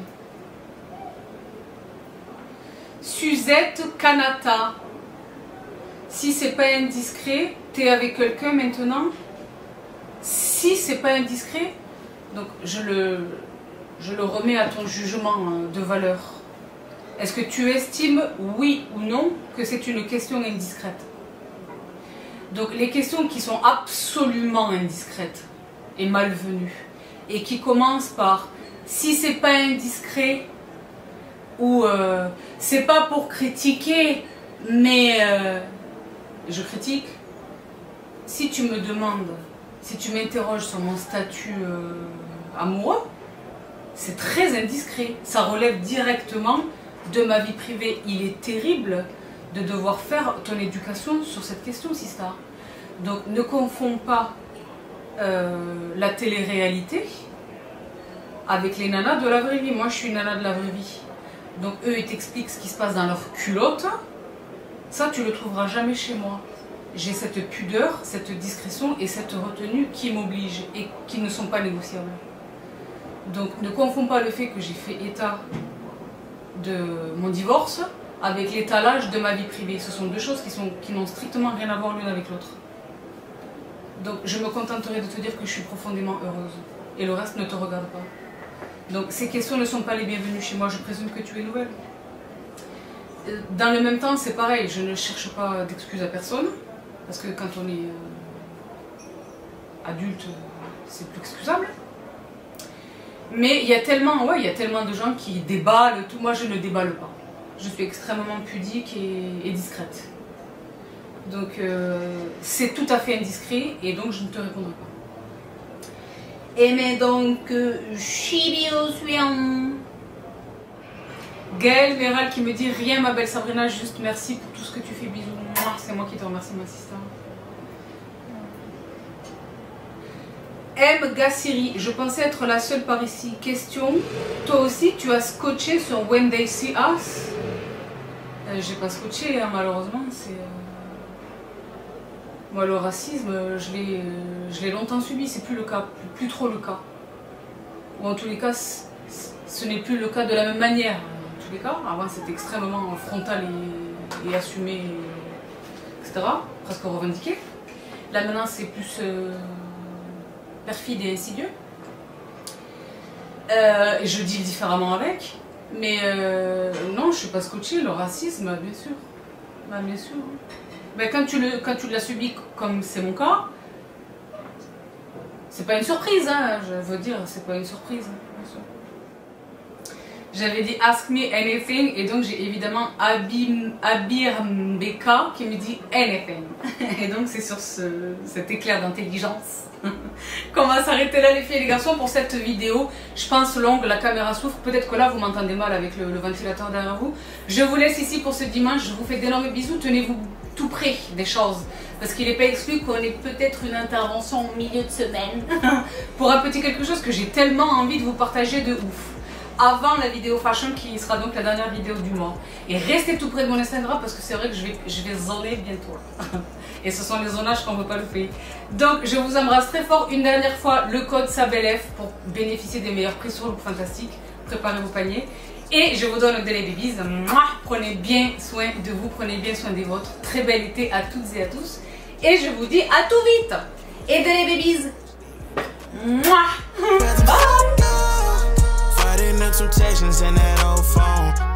Suzette Kanata. Si c'est pas indiscret, t'es avec quelqu'un maintenant? Si c'est pas indiscret, donc je le, je le remets à ton jugement de valeur. Est-ce que tu estimes, oui ou non, que c'est une question indiscrète? Donc les questions qui sont absolument indiscrètes et malvenues, et qui commencent par « si c'est pas indiscret » ou euh, « c'est pas pour critiquer, mais euh, je critique ». Si tu me demandes, si tu m'interroges sur mon statut euh, amoureux, c'est très indiscret. Ça relève directement de ma vie privée. Il est terrible de devoir faire ton éducation sur cette question, Sista. Donc ne confonds pas euh, la télé-réalité avec les nanas de la vraie vie. Moi je suis une nana de la vraie vie. Donc eux ils t'expliquent ce qui se passe dans leur culotte. Ça tu le trouveras jamais chez moi. J'ai cette pudeur, cette discrétion et cette retenue qui m'obligent et qui ne sont pas négociables. Donc ne confonds pas le fait que j'ai fait état de mon divorce avec l'étalage de ma vie privée. Ce sont deux choses qui sont, qui n'ont strictement rien à voir l'une avec l'autre. Donc je me contenterai de te dire que je suis profondément heureuse. Et le reste ne te regarde pas. Donc ces questions ne sont pas les bienvenues chez moi, je présume que tu es nouvelle. Dans le même temps, c'est pareil, je ne cherche pas d'excuses à personne. Parce que quand on est euh, adulte, c'est plus excusable. Mais il y a tellement, ouais, il y a tellement de gens qui déballent tout. Moi, je ne déballe pas. Je suis extrêmement pudique et, et discrète. Donc, euh, c'est tout à fait indiscret et donc je ne te répondrai pas. Et mais donc, Shibio Suyan. Gaëlle Méral qui me dit rien, ma belle Sabrina, juste merci pour tout ce que tu fais. Bisous. C'est moi qui te remercie, ma sister. M. Gassiri, je pensais être la seule par ici. Question, toi aussi tu as scotché sur When They See Us? euh, J'ai pas scotché, hein, malheureusement. C'est euh... Moi, le racisme, je l'ai euh, longtemps subi, c'est plus le cas, plus, plus trop le cas. Ou en tous les cas, ce n'est plus le cas de la même manière. En tous les cas, avant c'était extrêmement frontal et, et assumé, et cetera. Presque revendiqué. Là maintenant, c'est plus euh, perfide et insidieux. Euh, et je dis différemment avec. Mais euh, non, je ne suis pas scotchée. Le racisme, bien sûr. Bah, bien sûr. Ben, quand tu le, quand tu l'as subi comme c'est mon cas, c'est pas une surprise, hein, je veux dire, c'est pas une surprise. Bien sûr. j'avais dit ask me anything et donc j'ai évidemment Abim, Abir Mbeka qui me dit anything. Et donc c'est sur ce, cet éclair d'intelligence qu'on va s'arrêter là les filles et les garçons pour cette vidéo. Je pense longue, la caméra souffre, peut-être que là vous m'entendez mal avec le, le ventilateur derrière vous. Je vous laisse ici pour ce dimanche, je vous fais d'énormes bisous, tenez-vous tout près des choses. Parce qu'il n'est pas exclu qu'on ait peut-être une intervention au milieu de semaine pour un petit quelque chose que j'ai tellement envie de vous partager de ouf. Avant la vidéo fashion qui sera donc la dernière vidéo du mois. Et restez tout près de mon Instagram parce que c'est vrai que je vais, je vais zoner bientôt. Et ce sont les zonages qu'on ne peut pas louper. Donc je vous embrasse très fort. Une dernière fois, le code SABELF pour bénéficier des meilleurs prix sur Look Fantastic. Préparez vos paniers. Et je vous donne des babies. Prenez bien soin de vous, prenez bien soin des vôtres. Très bel été à toutes et à tous. Et je vous dis à tout vite. Et des babies. Bye. Temptations in that old phone.